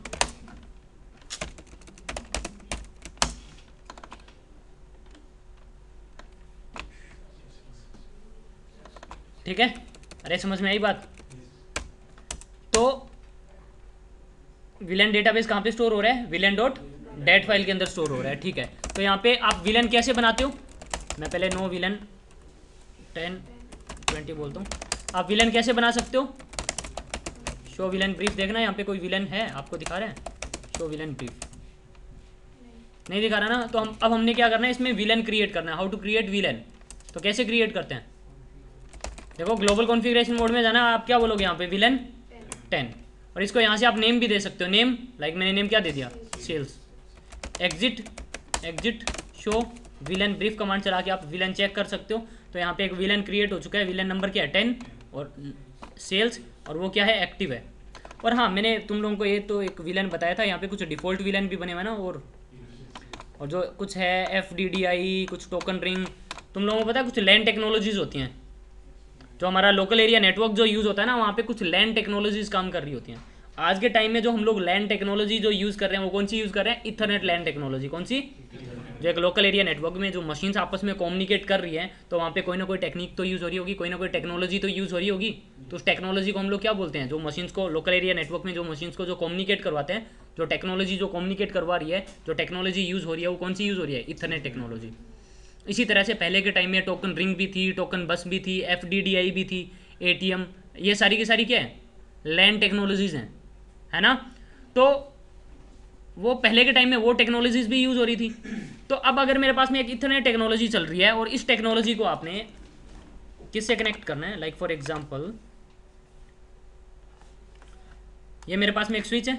ठीक है, अरे समझ में आई बात? तो विलन डेटाबेस कहाँ पे स्टोर हो रहा है? villain.dat फाइल के अंदर स्टोर हो रहा है, ठीक है। तो यहाँ पे आप विलन कैसे बनाते हो? मैं पहले नो विलन 10 20 बोलता हूँ। आप विलन कैसे बना सकते हो? शो विलन ब्रीफ, देखना यहाँ पे कोई विलन है आपको दिखा रहे हैं? शो विलन ब्रीफ नहीं दिखा रहा ना। तो अब हमने क्या करना है, इसमें विलन क्रिएट करना है। हाउ टू क्रिएट विलन, तो कैसे क्रिएट करते हैं? देखो ग्लोबल कॉन्फ़िगरेशन मोड में जाना, आप क्या बोलोगे यहाँ पे विलन 10, और इसको यहाँ से आप नेम भी दे सकते हो। नेम लाइक मैंने नेम क्या दे दिया, sales. Exit show VLAN brief command चला के आप विलन चेक कर सकते हो। तो यहाँ पे एक विलन क्रिएट हो चुका है, विलन नंबर क्या है 10 और सेल्स, और वो क्या है एक्टिव है। और हाँ, मैंने तुम लोगों को ये तो एक विलन बताया था, यहाँ पे कुछ डिफ़ॉल्ट विलन भी बने हुए ना, और जो कुछ है FDDI, कुछ टोकन रिंग। तुम लोगों को पता है कुछ लैन टेक्नोलॉजीज़ होती हैं, जो हमारा लोकल एरिया नेटवर्क जो यूज़ होता है ना, वहाँ पे कुछ लैन टेक्नोलॉजीज़ काम कर रही होती हैं। आज के टाइम में जो हम लोग लैन टेक्नोलॉजी जो यूज़ कर रहे हैं वो कौन सी यूज़ कर रहे हैं? Ethernet LAN technology. कौन सी? जो एक लोकल एरिया नेटवर्क में जो मशीन्स आपस में कम्युनिकेट कर रही है, तो वहाँ पे कोई ना कोई टेक्निक तो यूज़ हो रही होगी, कोई ना कोई टेक्नोलॉजी तो यूज़ हो रही होगी। तो उस टेक्नोलॉजी को हम लोग क्या बोलते हैं? जो मशीन्स को लोकल एरिया नेटवर्क में जो मशीन्स को जो कम्युनिकेट करवाते हैं, जो टेक्नोलॉजी जो कम्युनिकेट करवा रही है, जो टेक्नोलॉजी यूज़ हो रही है, वो कौन सी यूज़ हो रही है? Ethernet technology. इसी तरह से पहले के टाइम में टोकन रिंग भी थी, टोकन बस भी थी, FDDI भी थी, ATM, ये सारी की सारी क्या है? लैन टेक्नोलॉजीज़ हैं, है ना। तो वो पहले के टाइम में वो टेक्नोलॉजीज़ भी यूज़ हो रही थी। तो अब अगर मेरे पास में एक इथरनेट टेक्नोलॉजी चल रही है और इस टेक्नोलॉजी को आपने किससे कनेक्ट करना है, लाइक फॉर एग्जांपल ये मेरे पास में एक स्विच है,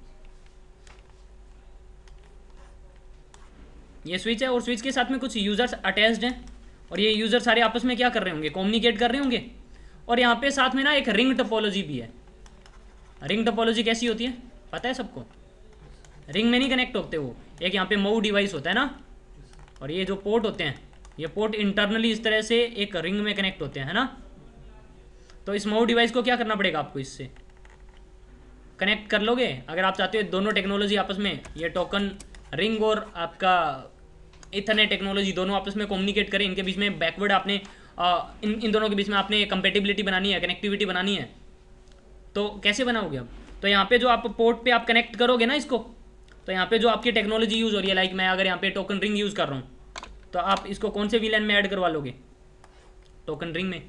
ये स्विच है, और स्विच के साथ में कुछ यूज़र्स अटैच्ड हैं, और ये यूज़र सारे आपस में क्या कर रहे होंगे? कम्युनिकेट कर रहे होंगे। और यहाँ पे साथ में ना एक रिंग टोपोलॉजी भी है। रिंग टोपोलॉजी कैसी होती है पता है सबको? रिंग में नहीं कनेक्ट होते वो, एक यहाँ पे माउ डिवाइस होता है ना, और ये जो पोर्ट होते हैं, ये पोर्ट इंटरनली इस तरह से एक रिंग में कनेक्ट होते हैं, है ना। तो इस माउ डिवाइस को क्या करना पड़ेगा आपको? इससे कनेक्ट कर लोगे अगर आप चाहते हो दोनों टेक्नोलॉजी आपस में, ये टोकन रिंग और आपका इथरनेट टेक्नोलॉजी दोनों आपस में कम्युनिकेट करें। इनके बीच में बैकवर्ड आपने इन दोनों के बीच में आपने कंपेटिबिलिटी बनानी है, कनेक्टिविटी बनानी है। तो कैसे बनाओगे अब? तो यहाँ पे जो आप पोर्ट पे आप कनेक्ट करोगे ना इसको, तो यहाँ पे जो आपकी टेक्नोलॉजी यूज़ हो रही है, लाइक मैं अगर यहाँ पे टोकन रिंग यूज़ कर रहा हूँ, तो आप इसको कौन से विलन में ऐड करवा लोगे? टोकन रिंग में।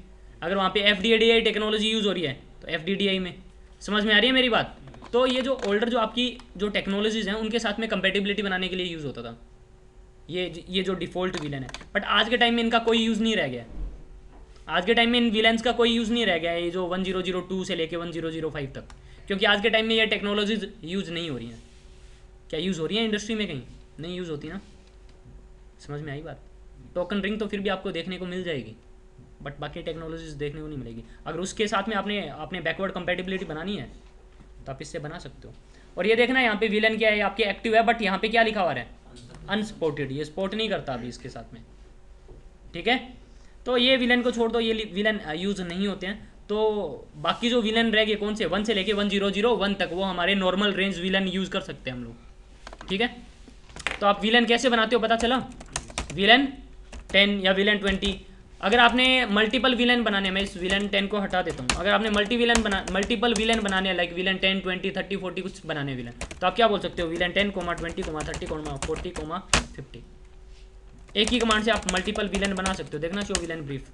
अगर वहाँ पे FDDI टेक्नोलॉजी यूज़ हो रही है तो FDDI में, समझ में आ रही है मेरी बात। तो ये जो ओल्डर जो आपकी जो टेक्नोलॉजीज़ हैं उनके साथ में कंपेटिबिलिटी बनाने के लिए यूज़ होता था ये जो डिफ़ॉल्ट विलन है। बट आज के टाइम में इनका कोई यूज़ नहीं रह गया। आज के टाइम में इन विलेंस का कोई यूज़ नहीं रह गया है, ये जो 1002 से लेके 1005 तक, क्योंकि आज के टाइम में ये टेक्नोलॉजीज यूज़ नहीं हो रही हैं। क्या यूज़ हो रही है इंडस्ट्री में? कहीं नहीं यूज़ होती ना। समझ में आई बात। टोकन रिंग तो फिर भी आपको देखने को मिल जाएगी, बट बाकी टेक्नोलॉजीज देखने को नहीं मिलेगी। अगर उसके साथ में आपने बैकवर्ड कंपेटिबिलिटी बनानी है तो आप इससे बना सकते हो। और ये देखना यहाँ पे विलन क्या है, आपके एक्टिव है, बट यहाँ पे क्या लिखा हुआ है? अनस्पोर्टेड। ये स्पोर्ट नहीं करता अभी इसके साथ में, ठीक है। तो ये विलन को छोड़ दो, ये विलन यूज़ नहीं होते हैं। तो बाकी जो विलन रह गए कौन से, 1 से लेके 1001 तक, वो हमारे नॉर्मल रेंज विलन यूज़ कर सकते हैं हम लोग, ठीक है। तो आप विलन कैसे बनाते हो पता चला? विलन 10 या विलन 20। अगर आपने मल्टीपल विलन बनाने, मैं इस विलन 10 को हटा देता हूँ, अगर आपने मल्टीपल विलन बनाने, लाइक विलन 10, 20, 30, 40 कुछ बनाने विलन, तो आप क्या बोल सकते हो? विलन 10, 20, 30, 40, 50। एक ही कमांड से आप मल्टीपल विलन बना सकते हो। देखना शो विलन ब्रीफ।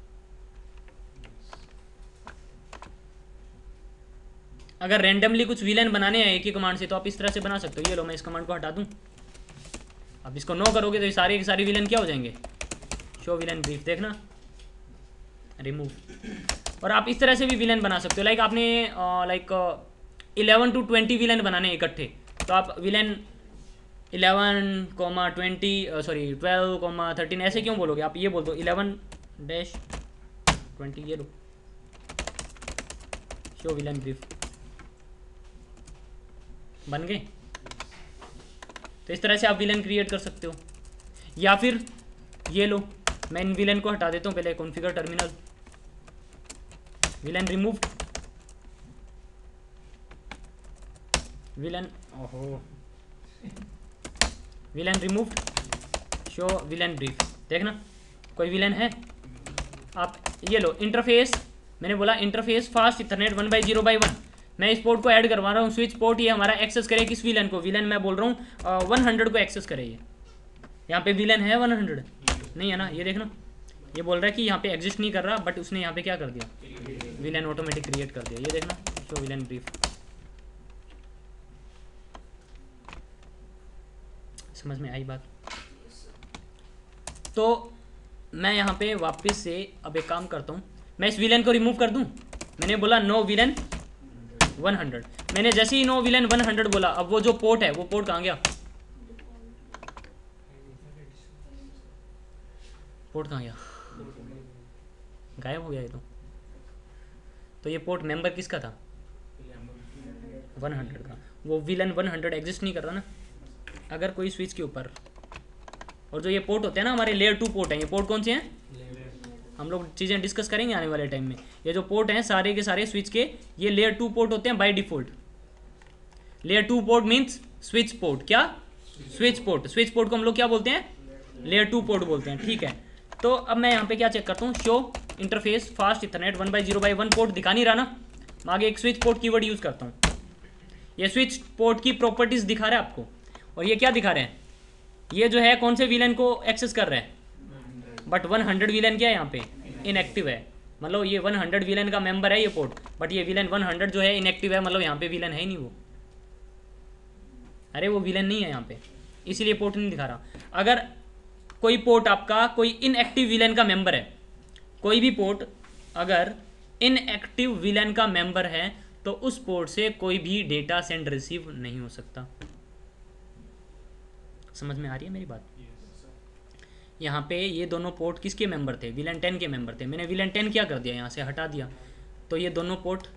अगर रैंडमली कुछ विलन बनाने हैं एक ही कमांड से तो आप इस तरह से बना सकते हो। ये लो, मैं इस कमांड को हटा दूं, अब इसको नो करोगे तो ये सारे के सारे विलन क्या हो जाएंगे? Show VLAN brief. देखना रिमूव। और आप इस तरह से भी विलन बना सकते हो। लाइक आपने 11 to 20 विलन बनाने इकट्ठे, तो आप विलन 11, 20 सॉरी 12, 13 ऐसे क्यों बोलोगे? आप ये बोल दो 11-20। ये लो, शो विलन ब्रीफ, बन गए। तो इस तरह से आप विलन क्रिएट कर सकते हो। या फिर ये लो, मैं इन विलन को हटा देता हूँ पहले। Configure terminal, VLAN remove, VLAN, ओहो, VLAN remove, show VLAN brief. देखना कोई विलन है। आप ये लो इंटरफेस, मैंने बोला इंटरफेस फास्ट इथरनेट 1/0/1। मैं इस पोर्ट को ऐड करवा रहा हूँ, स्विच पोर्ट। ये हमारा एक्सेस करे किस विलन को? विलन मैं बोल रहा हूँ 100 को एक्सेस करे। ये यहाँ पे विलन है 100 नहीं है ना? ये देखना, ये बोल रहा है कि यहाँ पे एग्जिस्ट नहीं कर रहा, बट उसने यहाँ पे क्या कर दिया? विलन ऑटोमेटिक क्रिएट कर दिया। ये देखना शो विलन ब्रीफ। समझ में आई बात? तो मैं यहाँ पे वापस से अब एक काम करता हूँ, मैं इस विलन को रिमूव कर दूँ। मैंने बोला नो विलन 100। मैंने जैसे ही नो विलन 100 बोला, अब वो जो पोर्ट है वो पोर्ट कहाँ गया? पोर्ट कहाँ गया? गायब हो गया ये तो ये पोर्ट मेंबर किसका था? 100 का। वो विलन 100 एग्जिस्ट नहीं कर रहा ना अगर कोई स्विच के ऊपर। और जो ये पोर्ट होते हैं ना हमारे लेयर 2 पोर्ट हैं। ये पोर्ट कौन से हैं? हम लोग चीज़ें डिस्कस करेंगे आने वाले टाइम में। ये जो पोर्ट हैं सारे के सारे स्विच के, ये लेयर 2 पोर्ट होते हैं by default. Layer 2 port means switch port. क्या? Switch port. स्विच पोर्ट को हम लोग क्या बोलते हैं? लेयर 2 पोर्ट बोलते हैं, ठीक है। तो अब मैं यहाँ पे क्या चेक करता हूँ? Show interface fast ethernet 1/0/1 port दिखा नहीं रहा ना। मैं आगे एक स्विच पोर्ट कीवर्ड यूज़ करता हूँ। ये स्विच पोर्ट की प्रॉपर्टीज़ दिखा रहा है आपको। और ये क्या दिखा रहे हैं? ये जो है कौन से विलन को एक्सेस कर रहे हैं? बट 100 विलन क्या है यहाँ पे? इनएक्टिव है। मतलब ये 100 विलन का मेंबर है ये पोर्ट, बट ये विलन 100 जो है इनएक्टिव है। मतलब यहाँ पे विलन है ही नहीं वो। अरे वो विलन नहीं है यहाँ पे, इसीलिए पोर्ट नहीं दिखा रहा। अगर कोई पोर्ट आपका कोई इनएक्टिव विलन का मेंबर है, कोई भी पोर्ट अगर इनएक्टिव विलन का मेंबर है तो उस पोर्ट से कोई भी डेटा सेंड रिसीव नहीं हो सकता। समझ में आ रही है मेरी बात? यहाँ पे ये दोनों पोर्ट किसके मेंबर थे? विलन 10 के मेंबर थे। मैंने विलन 10 क्या कर दिया? यहाँ से हटा दिया। तो ये दोनों पोर्ट,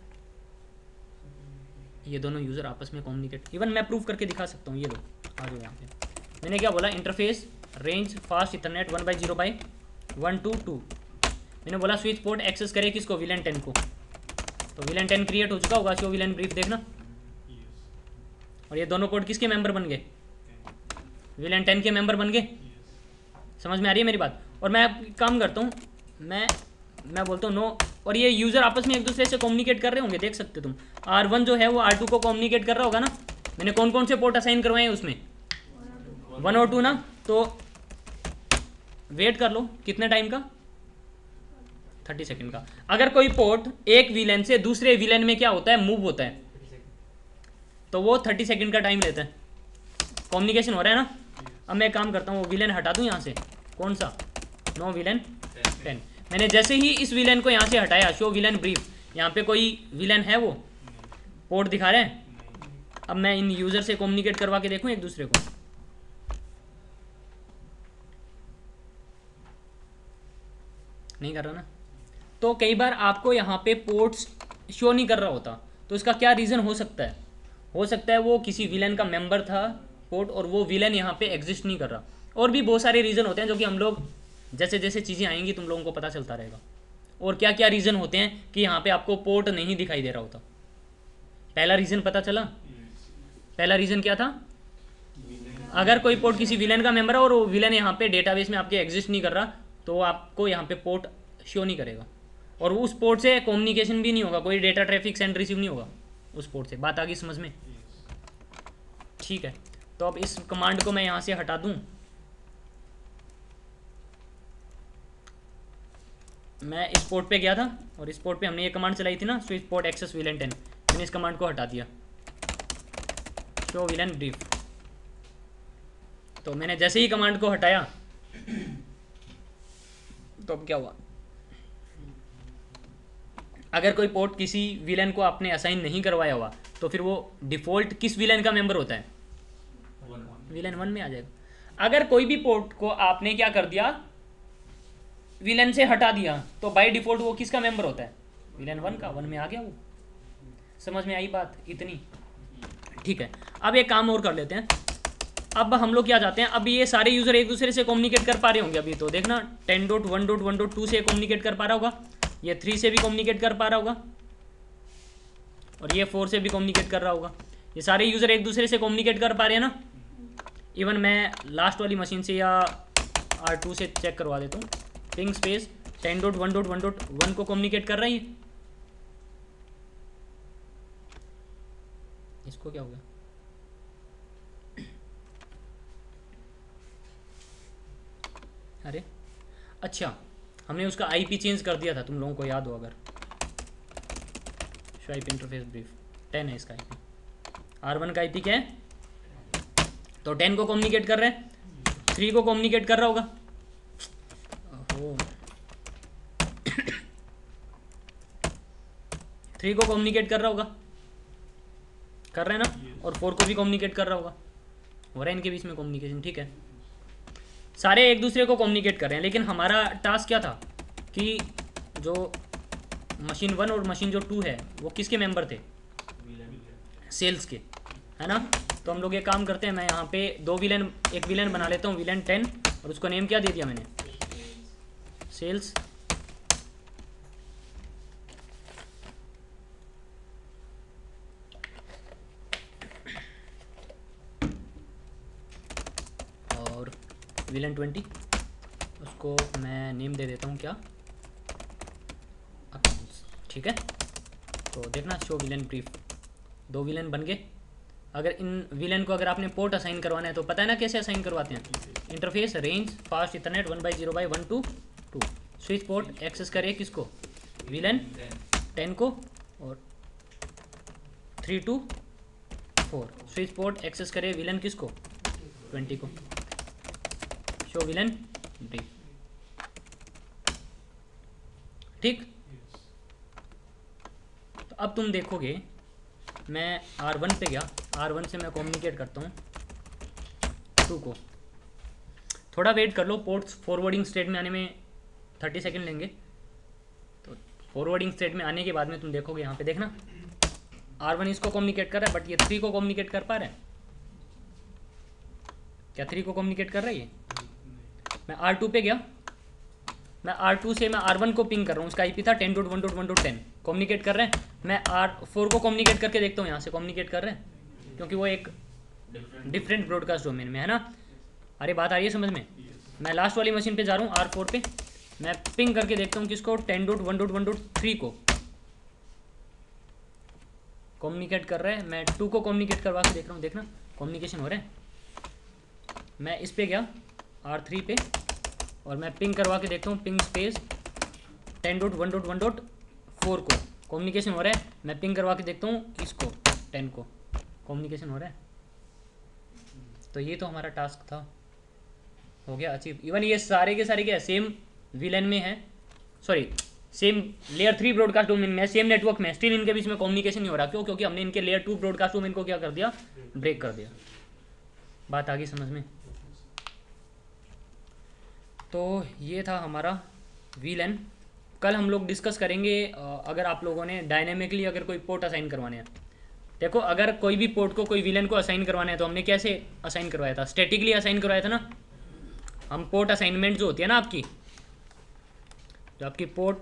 ये दोनों यूज़र आपस में कम्युनिकेट, इवन मैं प्रूफ करके दिखा सकता हूँ। ये लो आ जाओ यहाँ पे। मैंने क्या बोला? Interface range fast ethernet 1/0/1 to 2। मैंने बोला स्विच पोर्ट एक्सेस करे किसको? विलन 10 को। तो विलन 10 क्रिएट हो चुका होगा। शो विलन ब्रीफ देखना। और ये दोनों पोर्ट किसके मेंबर बन गए? विलन 10 के मेंबर बन गए। समझ में आ रही है मेरी बात? और मैं काम करता हूँ, मैं बोलता हूँ नो, और ये यूज़र आपस में एक दूसरे से कम्युनिकेट कर रहे होंगे, देख सकते हो तुम। R1 जो है वो R2 को कम्युनिकेट कर रहा होगा ना। मैंने कौन कौन से पोर्ट असाइन करवाए हैं उसमें? 1 और 2 ना। तो वेट कर लो कितने टाइम का? 30 सेकंड का। अगर कोई पोर्ट एक वीलन से दूसरे वीलन में क्या होता है, मूव होता है, तो वो 30 सेकंड का टाइम लेता है। कम्युनिकेशन हो रहा है ना। अब मैं एक काम करता हूँ, वो विलन हटा दूँ यहाँ से, कौन सा, नो विलन 10। मैंने जैसे ही इस विलन को यहाँ से हटाया, शो विलन ब्रीफ, यहाँ पे कोई विलन है, वो पोर्ट दिखा रहे हैं। अब मैं इन यूज़र से कम्युनिकेट करवा के देखूँ एक दूसरे को, नहीं कर रहा ना। तो कई बार आपको यहाँ पे पोर्ट्स शो नहीं कर रहा होता, तो इसका क्या रीज़न हो सकता है? हो सकता है वो किसी विलन का मेंबर था पोर्ट, और वो विलन यहाँ पे एग्जिस्ट नहीं कर रहा। और भी बहुत सारे रीज़न होते हैं, जो कि हम लोग जैसे जैसे चीज़ें आएंगी तुम लोगों को पता चलता रहेगा। और क्या क्या रीज़न होते हैं कि यहाँ पे आपको पोर्ट नहीं दिखाई दे रहा होता। पहला रीज़न पता चला, पहला रीज़न क्या था? अगर कोई पोर्ट किसी विलन का मेंबर है और वो विलन यहाँ पे डेटाबेस में आपके एग्जिस्ट नहीं कर रहा, तो आपको यहाँ पे पोर्ट शो नहीं करेगा, और उस पोर्ट से कम्युनिकेशन भी नहीं होगा, कोई डेटा ट्रैफिक सेंड रिसीव नहीं होगा उस पोर्ट से। बात आ गई समझ में? ठीक है, तो अब इस कमांड को मैं यहाँ से हटा दूँ। मैं इस पोर्ट पे गया था और इस पोर्ट पे हमने ये कमांड चलाई थी ना, स्विच पोर्ट एक्सेस विलन 10। मैंने इस कमांड को हटा दिया, शो विलन ब्रीफ। तो मैंने जैसे ही कमांड को हटाया, तो अब क्या हुआ? अगर कोई पोर्ट किसी विलन को आपने असाइन नहीं करवाया हुआ, तो फिर वो डिफ़ॉल्ट किस विलन का मेंबर होता है? विलन 1 में आ जाएगा। अगर कोई भी पोर्ट को आपने क्या कर दिया, विलन से हटा दिया, तो बाय डिफ़ॉल्ट वो किसका मेंबर होता है? विलन 1 का। 1 में आ गया वो। समझ में आई बात इतनी? ठीक है, अब एक काम और कर लेते हैं। अब हम लोग क्या चाहते हैं, अब ये सारे यूज़र एक दूसरे से कम्युनिकेट कर पा रहे होंगे अभी, तो देखना 10.1.1.2 से कम्युनिकेट कर पा रहा होगा, ये 3 से भी कम्युनिकेट कर पा रहा होगा, और ये 4 से भी कम्युनिकेट कर रहा होगा। ये सारे यूज़र एक दूसरे से कम्युनिकेट कर पा रहे हैं ना। इवन मैं लास्ट वाली मशीन से या R2 से चेक करवा देता हूँ। पिंग स्पेस 10.1.1.1 को कम्युनिकेट कर रही है। इसको क्या हो गया? अरे अच्छा, हमने उसका आईपी चेंज कर दिया था, तुम लोगों को याद हो अगर। शो आईपी इंटरफेस ब्रीफ 10 है इसका आईपी। R1 का आईपी क्या है? तो 10 को कम्युनिकेट कर रहे हैं, 3 को कम्युनिकेट कर रहा होगा। ओहो 3 को कम्युनिकेट कर रहा होगा, कर रहे हैं ना, और 4 को भी कम्युनिकेट कर रहा होगा। हो रहा है इनके बीच में कम्युनिकेशन। ठीक है, सारे एक दूसरे को कम्युनिकेट कर रहे हैं, लेकिन हमारा टास्क क्या था कि जो मशीन 1 और मशीन जो 2 है वो किसके मेंबर थे? सेल्स के, है ना। तो हम लोग ये काम करते हैं, मैं यहाँ पे एक विलन बना लेता हूँ, विलन 10, और उसको नेम क्या दे दिया मैंने? सेल्स। और विलन 20, उसको मैं नेम दे देता हूँ क्या? अकाउंट्स। ठीक है, तो देखना शो विलन ब्रीफ, 2 विलन बन गए। अगर इन विलन को अगर आपने पोर्ट असाइन करवाना है तो पता है ना कैसे असाइन करवाते हैं? Interface range fast ethernet 1/0/122। Switch port access करे किसको? विलन 10 को, और 3 to 4। स्विच पोर्ट एक्सेस करे विलन किसको? 20 को। Show VLAN brief. ठीक, तो अब तुम देखोगे मैं R1 पे गया, R1 से मैं कम्युनिकेट करता हूँ 2 को। थोड़ा वेट कर लो, पोर्ट्स फॉरवर्डिंग स्टेट में आने में 30 सेकंड लेंगे। तो फॉरवर्डिंग स्टेट में आने के बाद में तुम देखोगे यहाँ पे, देखना R1 इसको कम्युनिकेट कर रहा है, बट ये 3 को कम्युनिकेट कर पा रहा है क्या? 3 को कम्युनिकेट कर रही है। मैं R2 पे गया, मैं R2 से मैं R1 को पिंग कर रहा हूँ, उसका आईपी था 10.1.1.10। कम्युनिकेट कर रहे हैं। मैं R4 को कम्युनिकेट करके देखता हूँ, यहाँ से कम्युनिकेट कर रहे हैं, क्योंकि वो एक डिफरेंट ब्रॉडकास्ट डोमेन में है ना। अरे बात आ रही है समझ में? मैं लास्ट वाली मशीन पे जा रहा हूँ, R4 पे। मैं पिंग करके देखता हूँ किसको? 10.1.1.3 को कम्युनिकेट कर रहा है। मैं 2 को कम्युनिकेट करवा के देख रहा हूँ, देखना कम्युनिकेशन हो रहा है। मैं इस पे गया R3 पे, और मैं पिंग करवा के देखता हूँ, पिंग स्पेस 10.1.1.4 को कम्युनिकेशन हो रहा है। मैं पिंग करवा के देखता हूँ इसको 10 को कम्युनिकेशन हो रहा है। तो ये तो हमारा टास्क था, हो गया अचीव। इवन ये सारे के सारे क्या सेम वीलन में है, sorry same layer 3 broadcast domain में, सेम नेटवर्क में, स्टिल इनके बीच में कम्युनिकेशन नहीं हो रहा। क्यों? क्योंकि हमने इनके लेयर 2 ब्रॉडकास्ट डोमेन को क्या कर दिया, ब्रेक कर दिया। बात आ गई समझ में? तो ये था हमारा वीलन। कल हम लोग डिस्कस करेंगे अगर आप लोगों ने डायनेमिकली अगर कोई पोर्ट असाइन करवाने हैं। देखो अगर कोई भी पोर्ट को कोई विलन को असाइन करवाना है तो हमने कैसे असाइन करवाया था, स्टैटिकली असाइन करवाया था ना। हम पोर्ट असाइनमेंट जो होती है ना आपकी, जो आपकी पोर्ट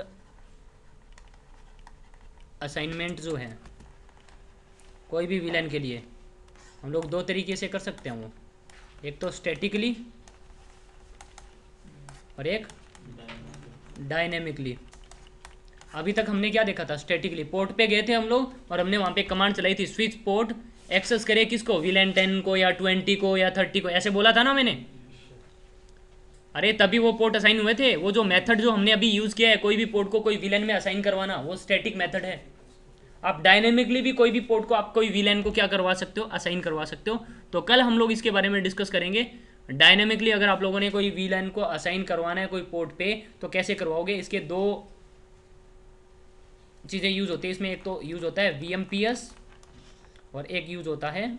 असाइनमेंट जो है कोई भी विलन के लिए, हम लोग दो तरीके से कर सकते हैं वो, एक तो स्टैटिकली और एक डायनेमिकली। अभी तक हमने क्या देखा था, स्टैटिकली पोर्ट पे गए थे हम लोग और हमने वहाँ पे कमांड चलाई थी, स्विच पोर्ट एक्सेस करे किसको, विलन 10 को या 20 को या 30 को, ऐसे बोला था ना मैंने। अरे तभी वो पोर्ट असाइन हुए थे। वो जो मेथड जो हमने अभी यूज़ किया है कोई भी पोर्ट को कोई विलन में असाइन करवाना, वो स्टैटिक मेथड है। आप डायनेमिकली भी कोई भी पोर्ट को आप कोई विलन को क्या करवा सकते हो, असाइन करवा सकते हो। तो कल हम लोग इसके बारे में डिस्कस करेंगे। डायनेमिकली अगर आप लोगों ने कोई विलन को असाइन करवाना है कोई पोर्ट पे तो कैसे करवाओगे। इसके दो चीज़ें यूज़ होती है इसमें, एक तो यूज़ होता है VMPS और एक यूज़ होता है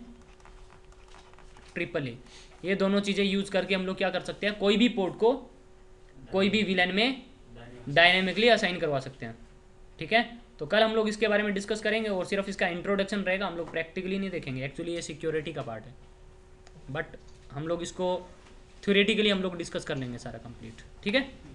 AAA। ये दोनों चीज़ें यूज़ करके हम लोग क्या कर सकते हैं, कोई भी पोर्ट को कोई भी विलन में डायनेमिकली असाइन करवा सकते हैं। ठीक है, तो कल हम लोग इसके बारे में डिस्कस करेंगे और सिर्फ इसका इंट्रोडक्शन रहेगा, हम लोग प्रैक्टिकली नहीं देखेंगे। एक्चुअली ये सिक्योरिटी का पार्ट है, बट हम लोग इसको थ्योरेटिकली हम लोग डिस्कस कर लेंगे सारा कंप्लीट। ठीक है।